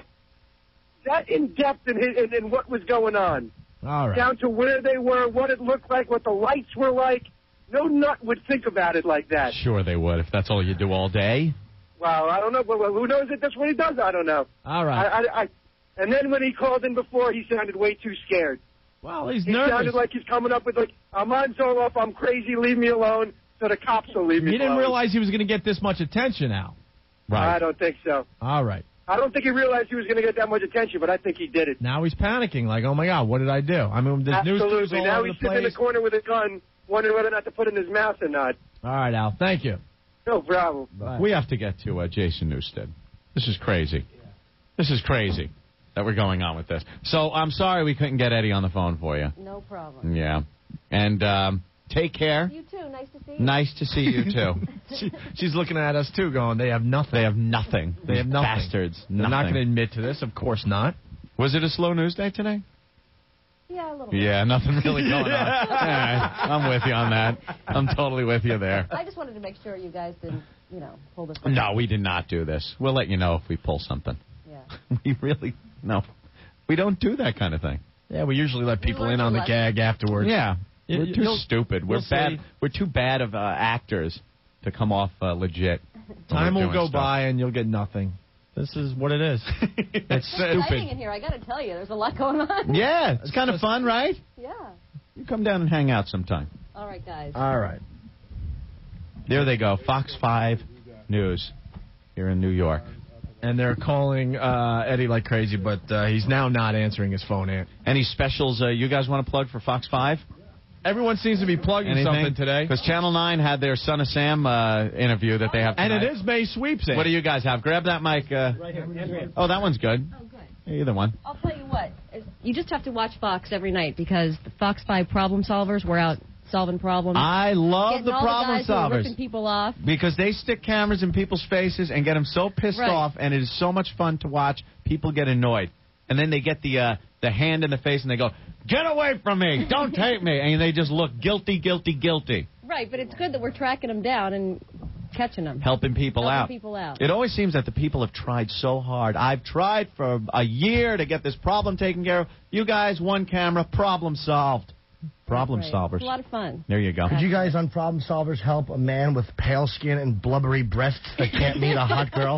that in depth in, his, in, in what was going on. All right. Down to where they were, what it looked like, what the lights were like. No nut would think about it like that. Sure they would, if that's all you do all day. Well, I don't know. Well, who knows if that's what he does? I don't know. All right. I, I, I, and then when he called in before, he sounded way too scared. Well, he's He nervous. sounded like he's coming up with, like, I'm on Zoloft, I'm crazy, leave me alone, so the cops will leave me He didn't alone. realize he was going to get this much attention, Al. I don't think so. All right. I don't think he realized he was going to get that much attention, but I think he did it. Now he's panicking, like, oh my God, what did I do? I mean, there's news clips Absolutely. all Now over he's the sitting in the place. corner with a gun, wondering whether or not to put it in his mouth or not. All right, Al. Thank you. No problem. Bye. We have to get to uh, Jason Newsted. This is crazy. This is crazy that we're going on with this. So I'm sorry we couldn't get Eddie on the phone for you. No problem. Yeah. And um, take care. You too. Nice to see you. Nice to see you, too. she, she's looking at us, too, going, they have nothing. They have nothing. They have nothing. Bastards. They're Nothing. not going to admit to this. Of course not. Was it a slow news day today? Yeah, a little bit. Yeah, nothing really going on. All right, I'm with you on that. I'm totally with you there. I just wanted to make sure you guys didn't, you know, pull this. No, we did not do this. We'll let you know if we pull something. Yeah. We really, no. We don't do that kind of thing. Yeah, we usually let people learned in your on the lesson. gag afterwards. Yeah. You- We're too you'll- stupid. We're you'll bad. see. We're too bad of uh, actors to come off uh, legit. when Time we're will doing go stuff. by and you'll get nothing. This is what it is. It's It's exciting stupid. in here. I got to tell you, there's a lot going on. Yeah, it's kind of fun, right? Yeah. You come down and hang out sometime. All right, guys. All right. There they go. Fox five News here in New York. And they're calling uh, Eddie like crazy, but uh, he's now not answering his phone. Ant. Any specials uh, you guys want to plug for Fox five? Everyone seems to be plugging something today. Because Channel nine had their Son of Sam uh, interview that they have And tonight. it is May Sweeps. Ant. What do you guys have? Grab that mic. Uh, Right here. oh, that one's good. Oh, good. Either one. I'll tell you what. You just have to watch Fox every night because the Fox five problem solvers were out solving problems. I love Getting the all problem the guys who are solvers. ripping people off. Because they stick cameras in people's faces and get them so pissed Right. off, and it is so much fun to watch. People get annoyed. And then they get the uh, the hand in the face and they go, "Get away from me! Don't tape me!" And they just look guilty, guilty, guilty. Right, but it's good that we're tracking them down and catching them. Helping people Helping out. people out. It always seems that the people have tried so hard. I've tried for a year to get this problem taken care of. You guys, one camera, problem solved. Problem Right. solvers. It's a lot of fun. There you go. Could you guys on Problem Solvers help a man with pale skin and blubbery breasts that can't meet a hot girl?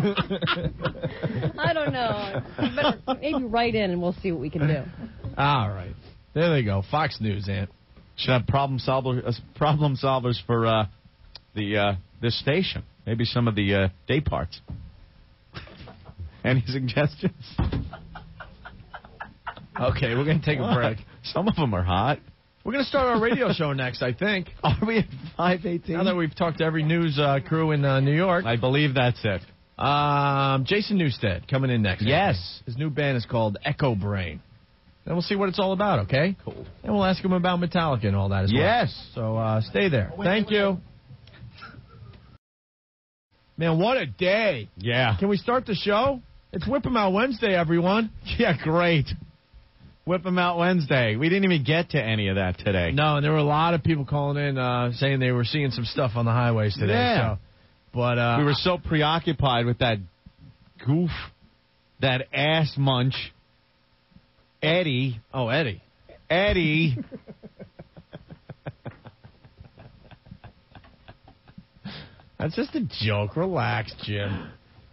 I don't know. You better maybe write in and we'll see what we can do. All right. There they go. Fox News, Ant. Should have problem solvers, uh, problem solvers for uh, the uh, this station. Maybe some of the uh, day parts. Any suggestions? Okay, we're going to take a break. Some of them are hot. We're going to start our radio show next, I think. Are we at five eighteen? Now that we've talked to every news uh, crew in uh, New York. I believe that's it. Um, Jason Newsted coming in next. Yes. His new band is called Echo Brain. and we'll see what it's all about, okay? Cool. And we'll ask him about Metallica and all that as well. Yes. So uh, stay there. Oh, wait, Thank wait, wait. you. Man, what a day. Yeah. Can we start the show? It's Whip 'em Out Wednesday, everyone. Yeah, great. Whip 'em Out Wednesday. We didn't even get to any of that today. No, and there were a lot of people calling in uh, saying they were seeing some stuff on the highways today. Yeah. So, but uh, we were so preoccupied with that goof, that ass munch, Eddie. Oh, Eddie. Eddie. That's just a joke. Relax, Jim.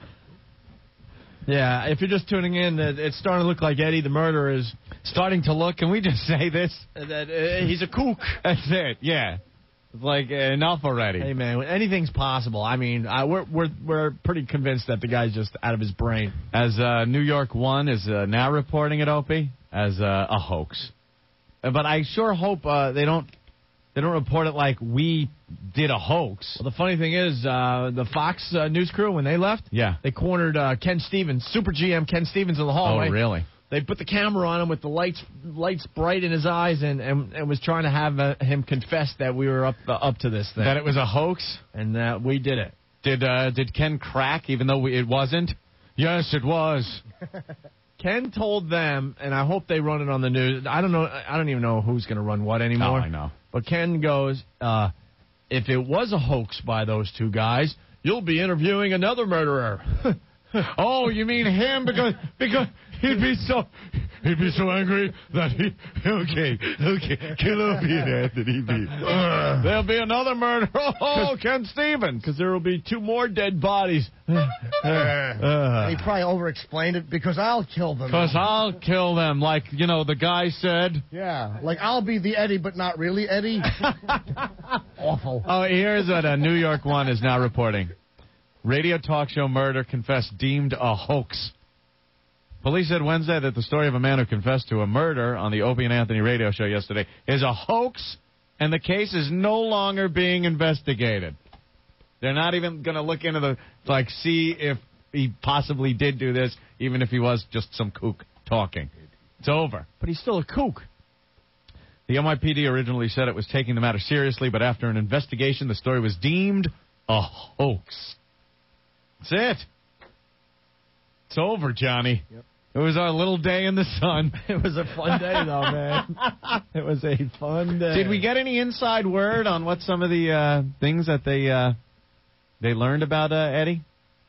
Yeah, if you're just tuning in, it's starting to look like Eddie the murderer is starting to look. Can we just say this? That uh, he's a kook. That's it. Yeah. It's like uh, enough already. Hey man, anything's possible. I mean, I, we're we're we're pretty convinced that the guy's just out of his brain. As uh, New York One is uh, now reporting it, Opie, as uh, a hoax. But I sure hope uh, they don't they don't report it like we did a hoax. Well, the funny thing is, uh, the Fox uh, news crew, when they left, yeah, they cornered uh, Ken Stevens, Super G M Ken Stevens in the hallway. Oh, really? They put the camera on him with the lights lights bright in his eyes and, and, and was trying to have uh, him confess that we were up uh, up to this thing. That it was a hoax? And that we did it. Did uh, did Ken crack even though we, it wasn't? Yes, it was. Ken told them, and I hope they run it on the news. I don't know. I don't even know who's going to run what anymore. Oh, I know. But Ken goes, uh, if it was a hoax by those two guys, you'll be interviewing another murderer. Oh, you mean him? Because because he'd be so he'd be so angry that he okay okay kill Opie and Anthony B. Uh, There'll be another murder. Oh, Ken Stevens, because there will be two more dead bodies. Uh, uh, he probably over-explained it because I'll kill them. Because I'll kill them, like you know the guy said. Yeah, like I'll be the Eddie, but not really Eddie. Awful. Oh, here's what a New York One is now reporting. Radio talk show murder confessed deemed a hoax. Police said Wednesday that the story of a man who confessed to a murder on the Opie and Anthony radio show yesterday is a hoax, and the case is no longer being investigated. They're not even going to look into the, like, see if he possibly did do this, even if he was just some kook talking. It's over. But he's still a kook. The N Y P D originally said it was taking the matter seriously, but after an investigation, the story was deemed a hoax. That's it. It's over, Johnny. Yep. It was our little day in the sun. It was a fun day, though, man. It was a fun day. Did we get any inside word on what some of the uh, things that they uh, they learned about uh, Eddie?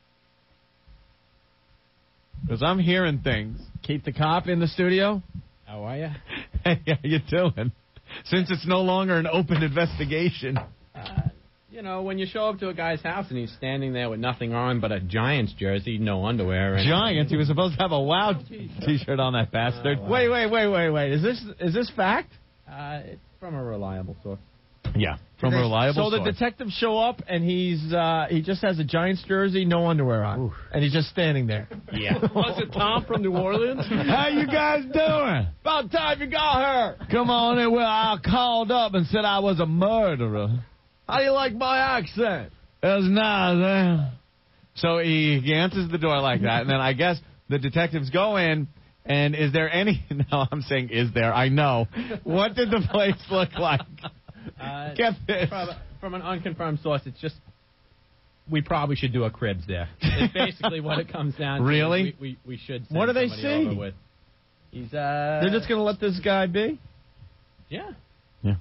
Because I'm hearing things. Keep the cop in the studio. How are you? Hey, how you doing? Since it's no longer an open investigation. Uh, You know, when you show up to a guy's house and he's standing there with nothing on but a Giants jersey, no underwear. And Giants? He was supposed to have a Wow T-shirt on, that bastard. Uh, wow. Wait, wait, wait, wait, wait. Is this is this fact? Uh, it's from a reliable source. Yeah, from a reliable source. So source. the detectives show up and he's uh, he just has a Giants jersey, no underwear on, Oof. and he's just standing there. Yeah. Was it Tom from New Orleans? How you guys doing? About time you got her. Come on in. Well, I called up and said I was a murderer. How do you like my accent? It was nice, eh? So he, he answers the door like that, and then I guess the detectives go in, and is there any... No, I'm saying is there. I know. What did the place look like? Uh, Get this. From, from an unconfirmed source, it's just... We probably should do a cribs there. It's basically what it comes down to. Really? We, we, we should send What do they somebody see? over with. He's, uh... They're just going to let this guy be? Yeah. Yeah.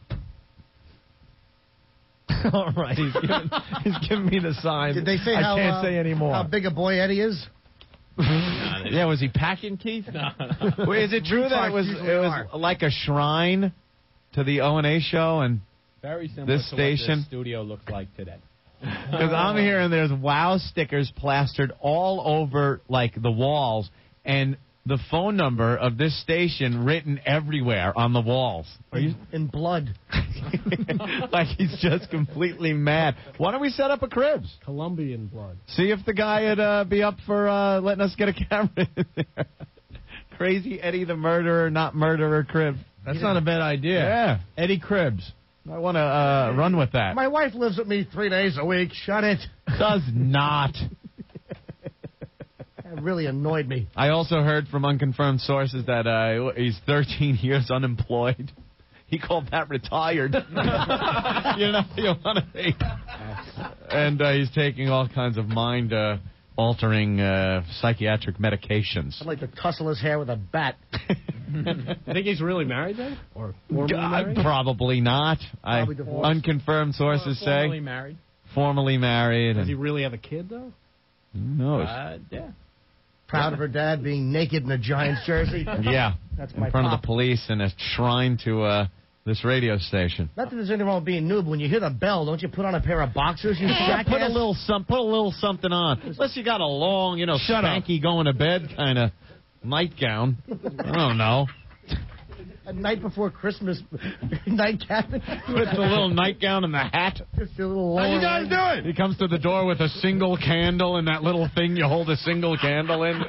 All right, he's giving, he's giving me the sign. Did they say I how, can't uh, say anymore. how big a boy Eddie is? Yeah, was he packing, Keith? No, no. Wait, is it true that it was it was like a shrine to the O and A show and very similar this to station? what the studio looks like today. Because I'm hearing there's Wow stickers plastered all over like the walls and the phone number of this station written everywhere on the walls. Are you in blood? Like he's just completely mad. Why don't we set up a cribs? Colombian blood. See if the guy would uh, be up for uh, letting us get a camera in there. Crazy Eddie the murderer, not murderer crib. That's not a bad idea. Yeah. Eddie Cribs. I want to uh, run with that. My wife lives with me three days a week. Shut it. Does not. really annoyed me. I also heard from unconfirmed sources that uh, he's thirteen years unemployed. He called that retired. You know, you want to be. And uh, he's taking all kinds of mind-altering uh, uh, psychiatric medications. I'd like to tussle his hair with a bat. I think he's really married then? Or formally Uh, married? Probably not. Probably I, divorced. unconfirmed sources Or formally say. married. Formally married. Does and he really have a kid, though? Who knows? Uh, yeah. Proud of her dad being naked in a Giants jersey. Yeah. That's in my front pop. of the police in a shrine to uh, this radio station. Not that there's anything wrong with being nude, but when you hear the bell, don't you put on a pair of boxers, you jackass? Put a little some, put a little something on. Unless you got a long, you know, Shut up. spanky going to bed kind of nightgown. I don't know. A night before Christmas nightcap. With the little nightgown and the hat. Just a little How you lower guys leg. doing? He comes to the door with a single candle and that little thing you hold a single candle in.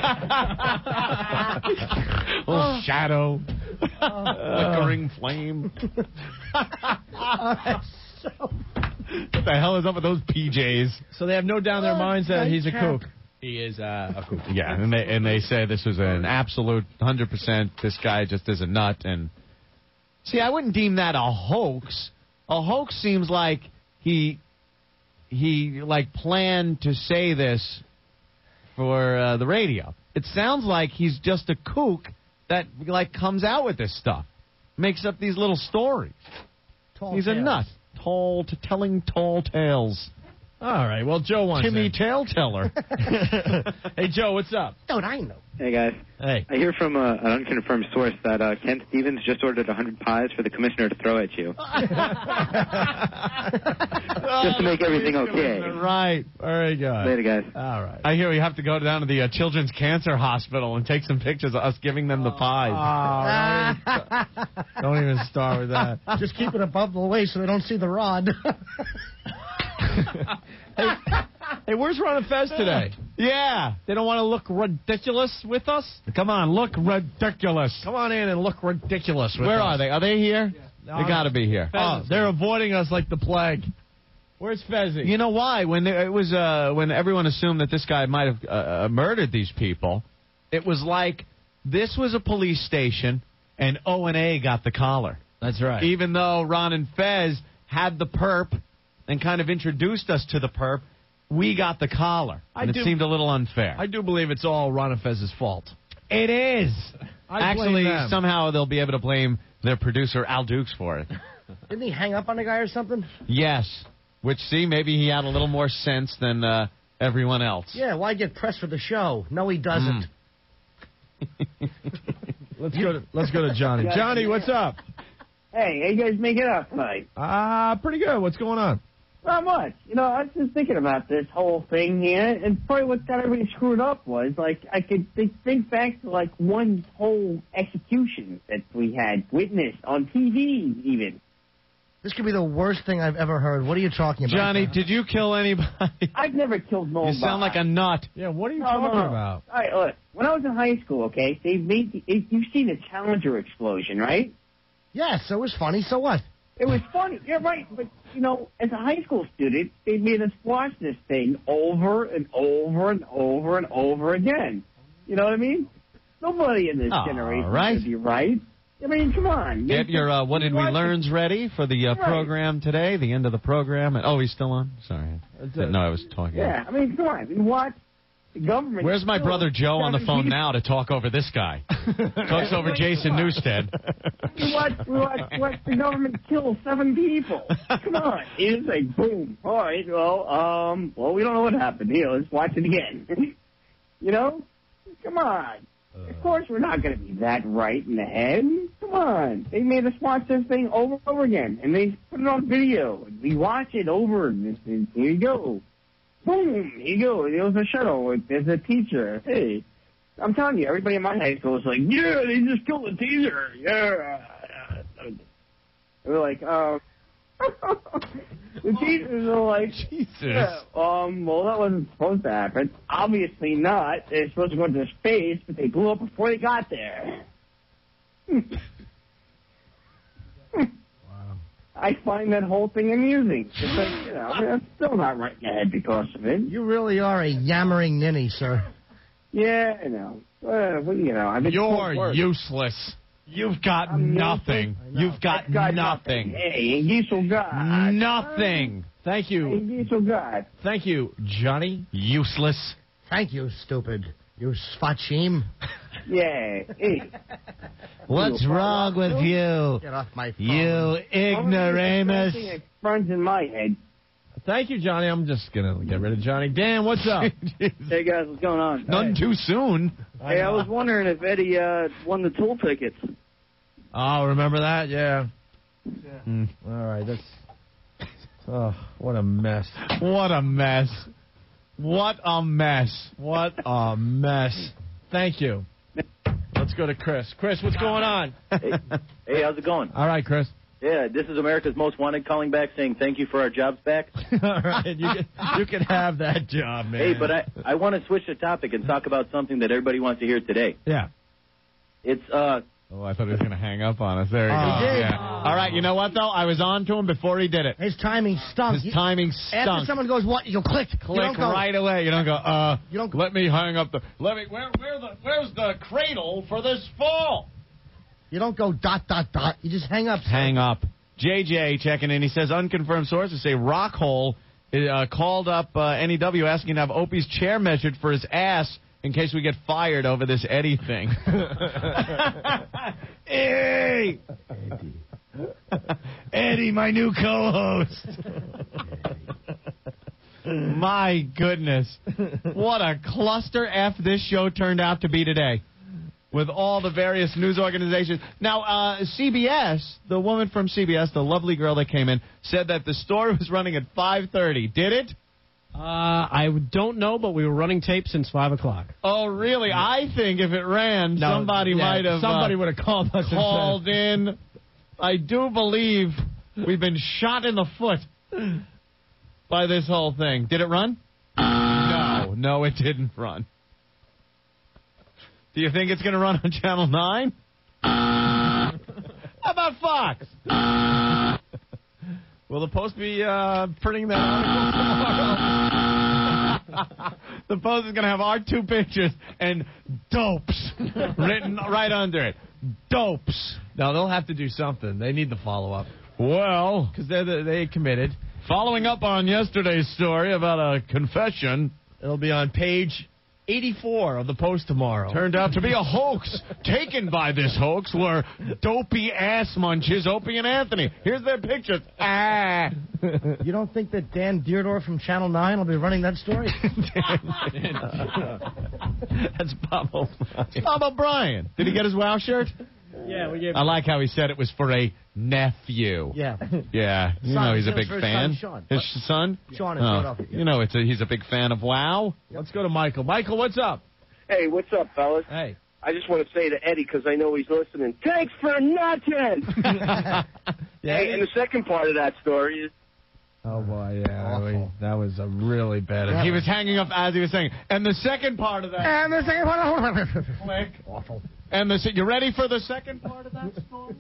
Little shadow. Flickering flame. So, What the hell is up with those P Js? So they have no doubt in their Oh, minds that he's a nightcap. kook. He is uh, a kook. Yeah, and they and they say this was an absolute one hundred percent. This guy just is a nut. And see, I wouldn't deem that a hoax. A hoax seems like he he like planned to say this for uh, the radio. It sounds like he's just a kook that like comes out with this stuff, makes up these little stories. Tall He's a tales. nut, tall to telling tall tales. All right. Well, Joe wants Timmy in. Tale Teller. Hey, Joe, what's up? Don't I know? Hey, guys. Hey. I hear from uh, an unconfirmed source that uh, Ken Stevens just ordered one hundred pies for the commissioner to throw at you. Just to make everything okay. Right. Very good. Later, guys. All right. I hear we have to go down to the uh, Children's Cancer Hospital and take some pictures of us giving them the pies. Oh, don't even start with that. Just keep it above the waist so they don't see the rod. Hey, hey, where's Ron and Fez today? Yeah. They don't want to look ridiculous with us? Come on, look ridiculous. Come on in and look ridiculous with Where us. are they? Are they here? No, They got to be here. Oh, they're avoiding us like the plague. Where's Fezzy? You know why? When they, it was uh, when everyone assumed that this guy might have uh, uh, murdered these people, it was like this was a police station and O and A got the collar. That's right. Even though Ron and Fez had the perp and kind of introduced us to the perp, we got the collar. I And it do- seemed a little unfair. I do believe it's all Ron and Fez's fault. It is. I blame Actually, them. somehow they'll be able to blame their producer, Al Dukes, for it. Didn't he hang up on the guy or something? Yes. Which, see, maybe he had a little more sense than uh, everyone else. Yeah, why get pressed for the show? No, he doesn't. Let's go to let's go to Johnny. Johnny, what's up? Hey, how you guys make it up tonight? Ah, uh, pretty good. What's going on? Not much. You know, I was just thinking about this whole thing here, and probably what got everybody screwed up was, like, I could think, think back to, like, one whole execution that we had witnessed on T V, even. This could be the worst thing I've ever heard. What are you talking about? Johnny, did you kill anybody? I've never killed You nobody. sound like a nut. Yeah, what are you No, talking no, no. about? All right, look. When I was in high school, okay, they made the, it, you've seen the Challenger explosion, right? Yes, it was funny. So what? It was funny. Yeah, right. But, you know, as a high school student, they made us watch this thing over and over and over and over again. You know what I mean? Nobody in this All generation right. would be right. I mean, come on. Get your uh, What Did We Watch it. Learns ready for the uh, Right. program today, the end of the program. Oh, he's still on? Sorry. No, I was talking. Yeah, I mean, come on. I mean, watch the government. Where's my kill brother Joe on the seven phone people. now to talk over this guy? Talks over Jason Newstead. We watch, we watch, watch the government kill seven people. Come on. It's like, boom. All right, well, um, well, we don't know what happened here. Let's watch it again. You know? Come on. Of course we're not going to be that right in the head. Come on. They made us watch this thing over and over again, and they put it on video. We watch it over, and, and here you go. Boom, here you go. There was a shuttle. There's a teacher. Hey, I'm telling you, everybody in my high school was like, yeah, they just killed the teacher. Yeah. They were like, uh, the teachers are like, Jesus. yeah, um, well, that wasn't supposed to happen. Obviously not. They're supposed to go into space, but they blew up before they got there. I find that whole thing amusing. It's like, you know, I mean, I'm still not right in the head because of it. You really are a yammering ninny, sir. Yeah, I know. Uh, well, you know, I've been You're useless. You've got I'm nothing. You've got, got nothing. Hey, you so God. Nothing. Thank you. Hey, you so God. Thank you, Johnny. Useless. Thank you, stupid. You sfachim. Yeah. Hey. What's wrong with you? Get off my phone. You ignoramus. Runs in my head. Thank you, Johnny. I'm just going to get rid of Johnny. Dan, what's up? Hey, guys, what's going on? None too soon. Hey, I was wondering if Eddie uh, won the toll tickets. Oh, remember that? Yeah. Yeah. Mm. All right, that's... Oh, what a mess. What a mess. What a mess. What a mess. Thank you. Let's go to Chris. Chris, what's going on? Hey, hey, how's it going? All right, Chris. Yeah, this is America's Most Wanted calling back saying thank you for our jobs back. All right, you can, you can have that job, man. Hey, but I, I want to switch the topic and talk about something that everybody wants to hear today. Yeah. It's, uh... Oh, I thought he was going to hang up on us. There he Oh, goes. he did. Yeah. All right, you know what, though? I was on to him before he did it. His timing stunk. His timing stunk. After someone goes, what? You click. Click you don't go, right away. You don't go, uh, You don't- let me hang up the... Let me... Where, where the, where's the cradle for this fall? You don't go dot, dot, dot. You just hang up. Hang up. J J checking in. He says unconfirmed sources say Rockhole uh, called up uh, N E W asking to have Opie's chair measured for his ass in case we get fired over this Eddie thing. Hey! Eddie. Eddie, my new co-host. My goodness. What a cluster F this show turned out to be today. With all the various news organizations. Now, uh, C B S, the woman from C B S, the lovely girl that came in, said that the story was running at five thirty. Did it? Uh, I don't know, but we were running tape since five o'clock. Oh, really? I think if it ran, No, somebody yeah, might have somebody uh, would have called us. called in. I do believe we've been shot in the foot by this whole thing. Did it run? No. No, it didn't run. Do you think it's going to run on Channel nine? How about Fox? Will the Post be uh, printing that article tomorrow? The Post is going to have our two pictures and dopes written right under it. Dopes. No, they'll have to do something. They need the follow-up. Well, because they're the, they committed. Following up on yesterday's story about a confession. It'll be on page eighty-four of the Post tomorrow. Turned out to be a hoax. Taken by this hoax were dopey ass munches, Opie and Anthony. Here's their pictures. Ah. You don't think that Dan Deardorff from Channel nine will be running that story? That's Bob O'Brien. Bob O'Brien. Did he get his WOW shirt? Yeah, we gave. I like how he said it was for a nephew. Yeah. Yeah. You Son, know he's a it was big for his fan. son, Sean. His son? Sean in Oh, Philadelphia. You know, it's a, he's a big fan of WOW. Let's go to Michael. Michael, what's up? Hey, what's up, fellas? Hey. I just want to say to Eddie, because I know he's listening, thanks for nothing. Yeah, Hey, and the second part of that story is, Oh, boy, yeah. we- that was a really bad... He was hanging up as he was saying. And the second part of that. And the second part. Click. Awful. And the, se- you ready for the second part of that story?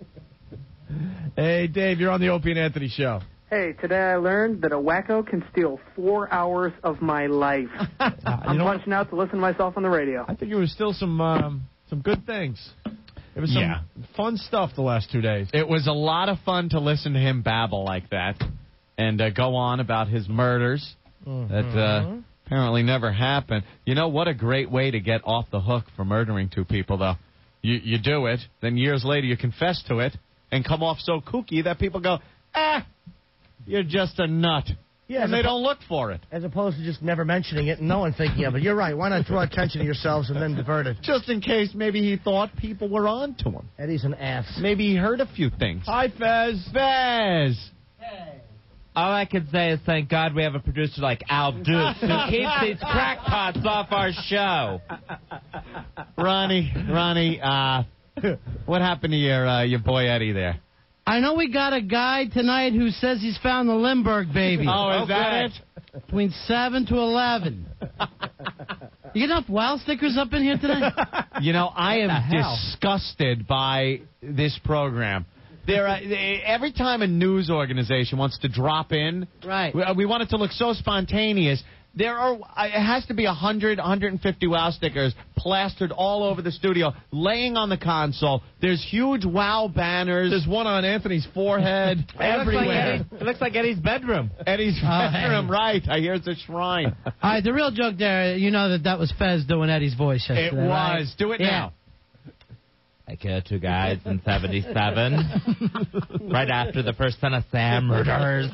Hey, Dave, you're on the Opie and Anthony show. Hey, today I learned that a wacko can steal four hours of my life. I'm know what? punching out to listen to myself on the radio. I think it was still some um, some good things. It was some Yeah. fun stuff the last two days. It was a lot of fun to listen to him babble like that and uh, go on about his murders that uh, apparently never happened. You know, what a great way to get off the hook for murdering two people, though. You, you do it, then years later you confess to it and come off so kooky that people go, ah, you're just a nut. Yeah, and they as don't look for it. As opposed to just never mentioning it and no one thinking of it. You're right. Why not draw attention to yourselves and then divert it? Just in case maybe he thought people were on to him. Eddie's an ass. Maybe he heard a few things. Hi, Fez. Fez. All I can say is thank God we have a producer like Al Dukes who keeps these crackpots off our show. Ronnie, Ronnie, uh, what happened to your uh, your boy Eddie there? I know we got a guy tonight who says he's found the Lindbergh baby. Oh, is that it? Between seven to eleven. You get enough WOW stickers up in here today? You know, I am What the hell? disgusted by this program. There, are, every time a news organization wants to drop in, right? We, we want it to look so spontaneous. There are, it has to be one hundred, one hundred fifty WOW stickers plastered all over the studio, laying on the console. There's huge WOW banners. There's one on Anthony's forehead. Everywhere. It looks like, Eddie, it looks like Eddie's bedroom. Eddie's Oh, bedroom, hey. right. I hear it's a shrine. All right, the real joke there, you know that that was Fez doing Eddie's voice yesterday, It was. right? Do it Yeah. now. I killed two guys in seventy-seven, right after the first Son of Sam murders.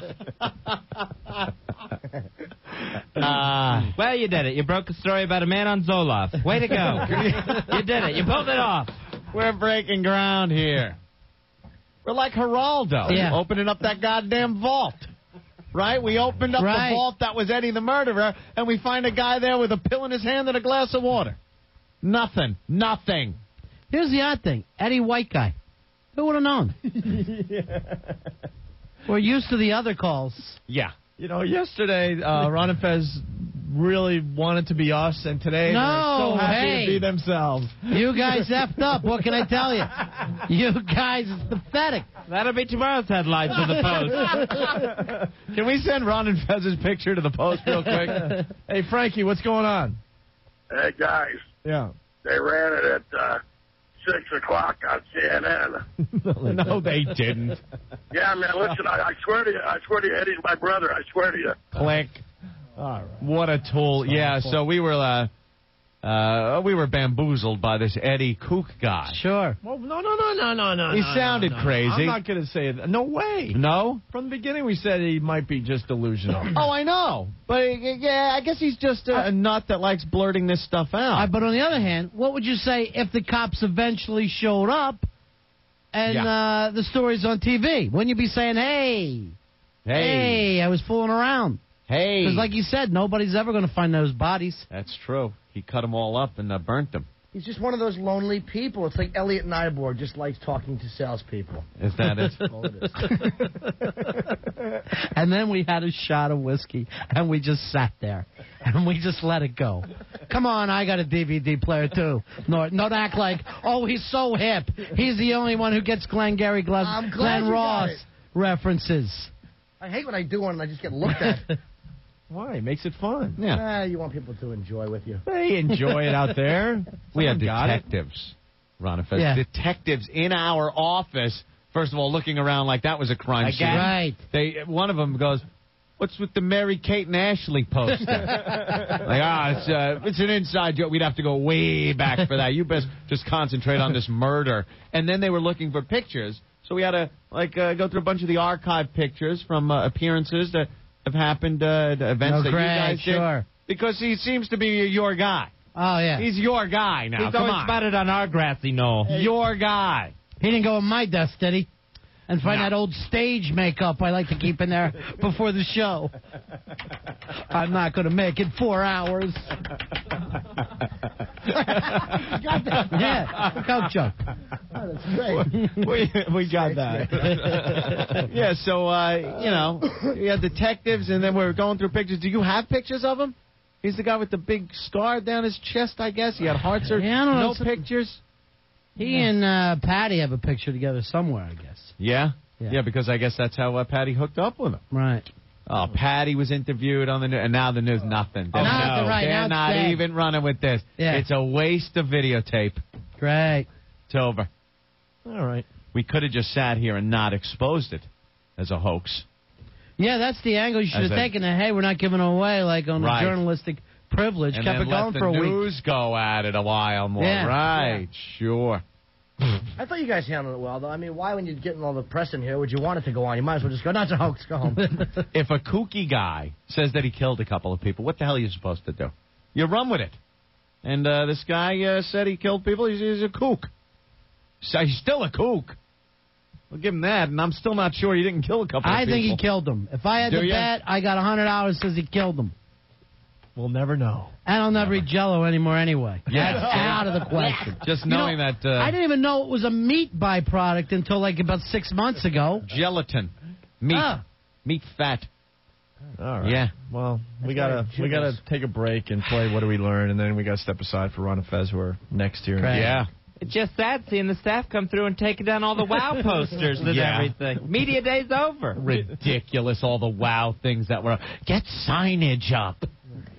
Uh, well, you did it. You broke a story about a man on Zoloft. Way to go. You did it. You pulled it off. We're breaking ground here. We're like Geraldo, Yeah. opening up that goddamn vault. Right? We opened up Right. the vault that was Eddie the murderer, and we find a guy there with a pill in his hand and a glass of water. Nothing. Nothing. Here's the odd thing. Eddie, white guy. Who would have known? We're used to the other calls. Yeah. You know, yesterday, uh, Ron and Fez really wanted to be us, and today No, they're so happy hey. to be themselves. You guys effed up. What can I tell you? You guys, it's pathetic. That'll be tomorrow's headlines for the Post. Can we send Ron and Fez's picture to the Post real quick? Hey, Frankie, what's going on? Hey, guys, Yeah. they ran it at uh, six o'clock on C N N. No, they didn't. Yeah, man, listen, I, I swear to you, I swear to you, Eddie's my brother, I swear to you. Click. All right. What a tool. Yeah, so we were uh, uh, we were bamboozled by this Eddie Kook guy. Sure. Well, no, no, no, no, no, no. He no, sounded no, no. crazy. I'm not going to say it. No way. No? From the beginning, we said he might be just delusional. Oh, I know. But, uh, yeah, I guess he's just a, a nut that likes blurting this stuff out. Uh, but on the other hand, what would you say if the cops eventually showed up and Yeah. uh, the story's on T V? Wouldn't you be saying, hey, hey, hey, I was fooling around? hey. Because like you said, nobody's ever going to find those bodies. That's true. He cut them all up and uh, burnt them. He's just one of those lonely people. It's like Elliot Nyborg just likes talking to salespeople. Is that it? Oh, it is. And then we had a shot of whiskey, and we just sat there, and we just let it go. Come on, I got a D V D player, too. No, don't act like, oh, he's so hip. He's the only one who gets Glengarry Glen, I'm glad Glenn you got Ross it. references. I hate when I do one and I just get looked at. Why? It makes it fun. Yeah. Ah, you want people to enjoy with you. They enjoy it out there. We had Someone got it. detectives, Ron and Fez. Yeah. Detectives in our office, first of all, looking around like that was a crime Again. scene. Right. They, one of them goes, what's with the Mary Kate and Ashley poster? Like, ah, it's, uh, it's an inside joke. We'd have to go way back for that. You best just concentrate on this murder. And then they were looking for pictures, so we had to like uh, go through a bunch of the archive pictures from uh, appearances that have happened, uh, the events No, that great, you guys did. sure. Because he seems to be your guy. Oh, yeah. He's your guy now. He's Come always on. spotted on our grassy knoll. Your guy. He didn't go on my desk, did he? And find No. that old stage makeup I like to keep in there before the show. I'm not going to make it four hours. Got that? Yeah, Coke joke. Oh, that's great. we we got that. Yeah, so, uh, you know, we had detectives, and then we were going through pictures. Do you have pictures of him? He's the guy with the big scar down his chest, I guess. He had heart surgery. Yeah, I don't know. No Some- pictures? He and uh, Patty have a picture together somewhere, I guess. Yeah? Yeah. Yeah, because I guess that's how uh, Patty hooked up with him. Right. Oh, Patty was interviewed on the news, and now the news, nothing. Oh, nothing, right, They're now it's not dead. even running with this. Yeah. It's a waste of videotape. Great. It's over. All right. We could have just sat here and not exposed it as a hoax. Yeah, that's the angle you should As have a- taken. It. Hey, we're not giving it away like on Right. the journalistic privilege. And Kept then it going let the for a week. news go at it a while more. Yeah. Right, sure. I thought you guys handled it well, though. I mean, why, when you're getting all the press in here, would you want it to go on? You might as well just go, no, it's a hoax, go home. If a kooky guy says that he killed a couple of people, what the hell are you supposed to do? You run with it. And uh, this guy uh, said he killed people. He's, he's a kook. So he's still a kook. We'll give him that, and I'm still not sure he didn't kill a couple I of people. think he killed them. If I had Do to ya? bet, I got one hundred dollars says he killed them. We'll never know. And I'll never eat Jell-O anymore anyway. Yeah. That's out of the question. Just You know, knowing that... Uh, I didn't even know it was a meat byproduct until like about six months ago. Gelatin. Meat. Ah. Meat fat. All right. Yeah. Well, we That's gotta right, we gotta Judas. take a break and play What Do We Learn, and then we gotta step aside for Ron and Fez, who are next here. Right. Yeah. It's just sad seeing the staff come through and taking down all the WOW posters and Yeah. everything. Media day's over. Ridiculous, all the wow things that were... Get signage up.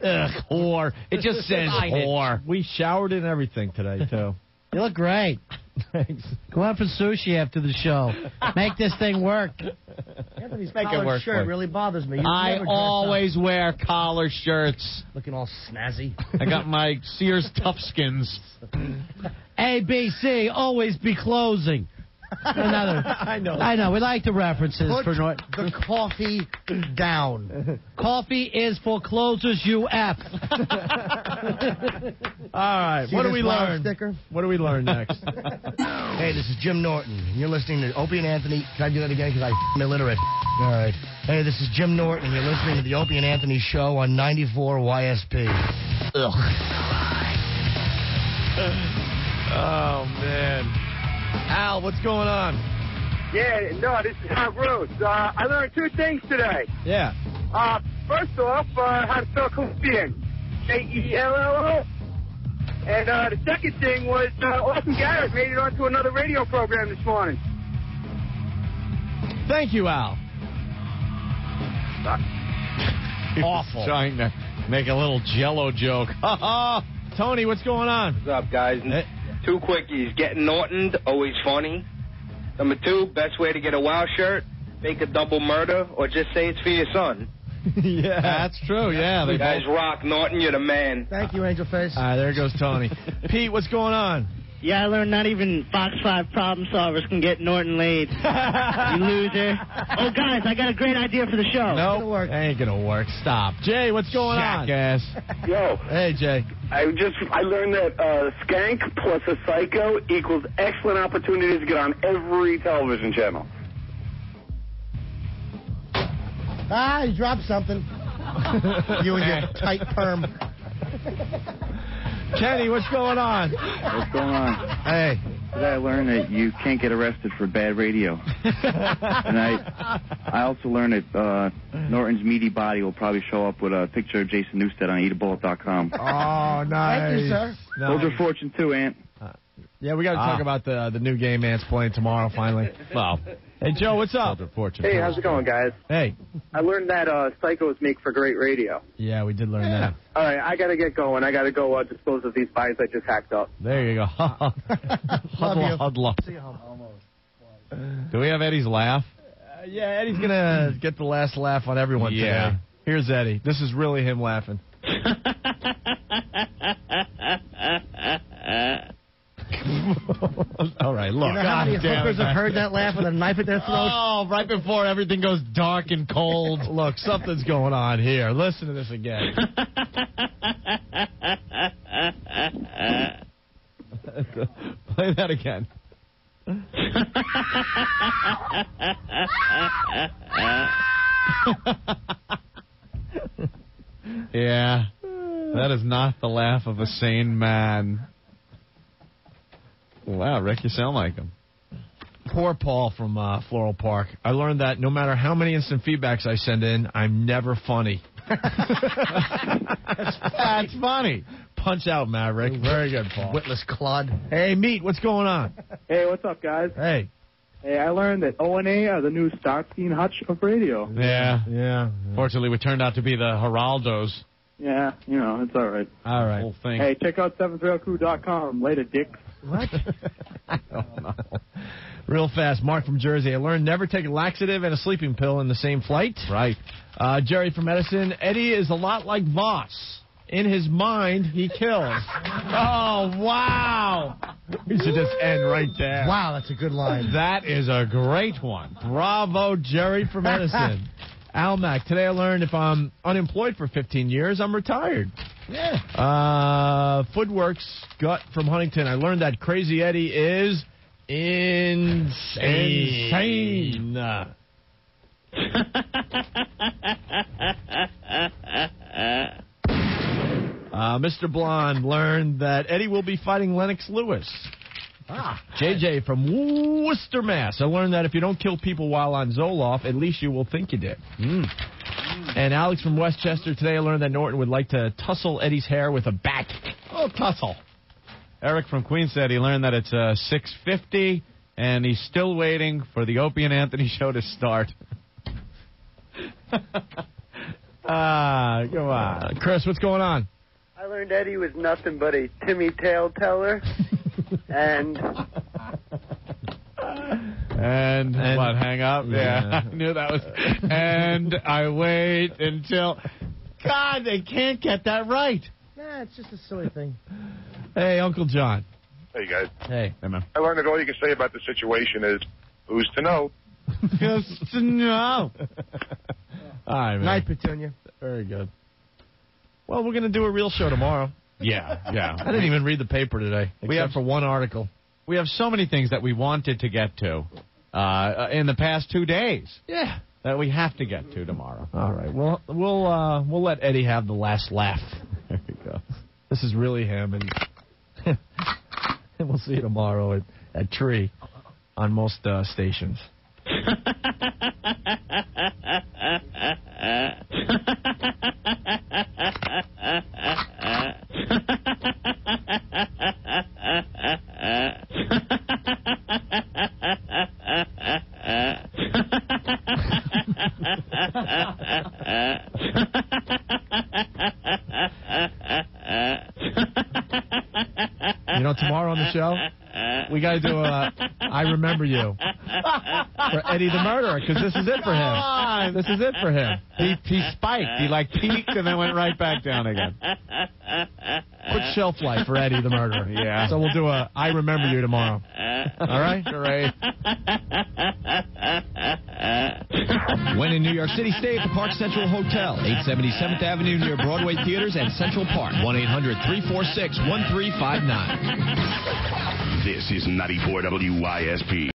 Ugh, whore. It just says whore. We showered and everything today, too. You look great. Thanks. Go out for sushi after the show. Make this thing work. Anthony's Make it collared work shirt for you. really bothers me. He's I never dressed always wear collar shirts. up. Looking all snazzy. I got my Sears Toughskins. A, B, C, always be closing. Another. I know. I know. We like the references Put for Norton. the coffee down. Coffee is for closers, you F. All right. See What do this we loud learn? sticker? What do we learn next? Hey, this is Jim Norton. and You're listening to Opie and Anthony. Can I do that again? Because I'm illiterate. All right. Hey, this is Jim Norton. and You're listening to the Opie and Anthony show on ninety-four Y S P. Ugh. Oh, man. Al, what's going on? Yeah, no, this is Hot Rose. Uh, I learned two things today. Yeah. Uh, first off, uh, how to spell Colombian. K E L L O. And uh, the second thing was uh, Austin Garrett made it onto another radio program this morning. Thank you, Al. Awful. Trying to make a little Jello joke. Tony, what's going on? What's up, guys? Two quickies. Getting Nortoned, always funny. Number two, best way to get a wow shirt, fake a double murder, or just say it's for your son. Yeah, that's true. Yeah, You they guys both... rock. Norton, you're the man. Thank you, Angel Face. All right, there goes Tony. Pete, what's going on? Yeah, I learned not even Fox five problem solvers can get Norton laid. You loser. Oh, guys, I got a great idea for the show. No, nope, ain't gonna work. Stop. Jay, what's going on? Jackass. Yo. Hey, Jay. I just I learned that uh, skank plus a psycho equals excellent opportunities to get on every television channel. Ah, you dropped something. You and your tight perm. Kenny, what's going on? What's going on? Hey. Today I learned that you can't get arrested for bad radio. And I I also learned that uh, Norton's meaty body will probably show up with a picture of Jason Newsted on eat a bullet dot com. Oh, nice. Thank you, sir. Nice. Hold your fortune, too, Ant. Uh, yeah, we got to Ah. talk about the the new game Ant's playing tomorrow, finally. Wow. Hey, Joe, what's up? Hey, how's it going, guys? Hey. I learned that uh, psychos make for great radio. Yeah, we did learn that. All right, I got to get going. I got to go uh, dispose of these buys I just hacked up. There you go. Huddle, huddle up. Do we have Eddie's laugh? Uh, yeah, Eddie's going to get the last laugh on everyone Yeah. today. Here's Eddie. This is really him laughing. All right, look. You know how many God damn hookers it, have heard that laugh with a knife at their throat? Oh, right before everything goes dark and cold. Look, something's going on here. Listen to this again. Play that again. Yeah, that is not the laugh of a sane man. Wow, Rick, you sound like him. Poor Paul from uh, Floral Park. I learned that no matter how many instant feedbacks I send in, I'm never funny. That's, That's funny. Punch out, Maverick. Very good, Paul. Witless clod. Hey, Meat, what's going on? Hey, what's up, guys? Hey. Hey, I learned that O and A are the new Starsky and Hutch of radio. Yeah, yeah. Fortunately, we turned out to be the Geraldos. Yeah, you know, it's all right. All right. Whole thing. Hey, check out seventh rail crew dot com. Later, dicks. What? I don't know. Real fast, Mark from Jersey. I learned never take a laxative and a sleeping pill in the same flight. Right. Uh, Jerry from Edison. Eddie is a lot like Voss. In his mind, he kills. Oh, wow. We should just end right there. Wow, that's a good line. That is a great one. Bravo, Jerry from Edison. Al Mac. Today I learned if I'm unemployed for fifteen years, I'm retired. Yeah. Uh, Footworks Gut from Huntington. I learned that Crazy Eddie is insane. Insane. Uh, Mister Blonde learned that Eddie will be fighting Lennox Lewis. Ah, J J from Worcester, Mass. I learned that if you don't kill people while on Zoloft, at least you will think you did. Mm. And Alex from Westchester. Today I learned that Norton would like to tussle Eddie's hair with a bat. Oh, tussle. Eric from Queens said he learned that it's uh, six fifty, and he's still waiting for the Opie and Anthony show to start. Ah, come on. Uh, Chris, what's going on? I learned Eddie was nothing but a Timmy Tale teller. and... And, and what, hang up? Yeah. yeah. I knew that was... And I wait until... God, they can't get that right. Nah, it's just a silly thing. Hey, Uncle John. Hey, guys. Hey. Hey, man. I learned that all you can say about the situation is, who's to know? Who's to know? All right, man. Night, Petunia. Very good. Well, we're going to do a real show tomorrow. Yeah, yeah. I didn't even read the paper today, except we have for one article. We have so many things that we wanted to get to uh, in the past two days. Yeah. That we have to get to tomorrow. All right. Well, we'll uh, we'll let Eddie have the last laugh. There you go. This is really him, and, and we'll see you tomorrow at, at Tree on most uh, stations. You know, tomorrow on the show, we got to do a I Remember You for Eddie the Murderer, because this is it for him. This is it for him. He, he spiked. He, like, peaked and then went right back down again. Quick shelf life for Eddie the Murderer. Yeah. So we'll do a I Remember You tomorrow. All right? Great. When in New York City, stay at the Park Central Hotel, eight seventy-seventh Avenue near Broadway Theaters and Central Park. one eight hundred three four six one three five nine. This is ninety-four W Y S P.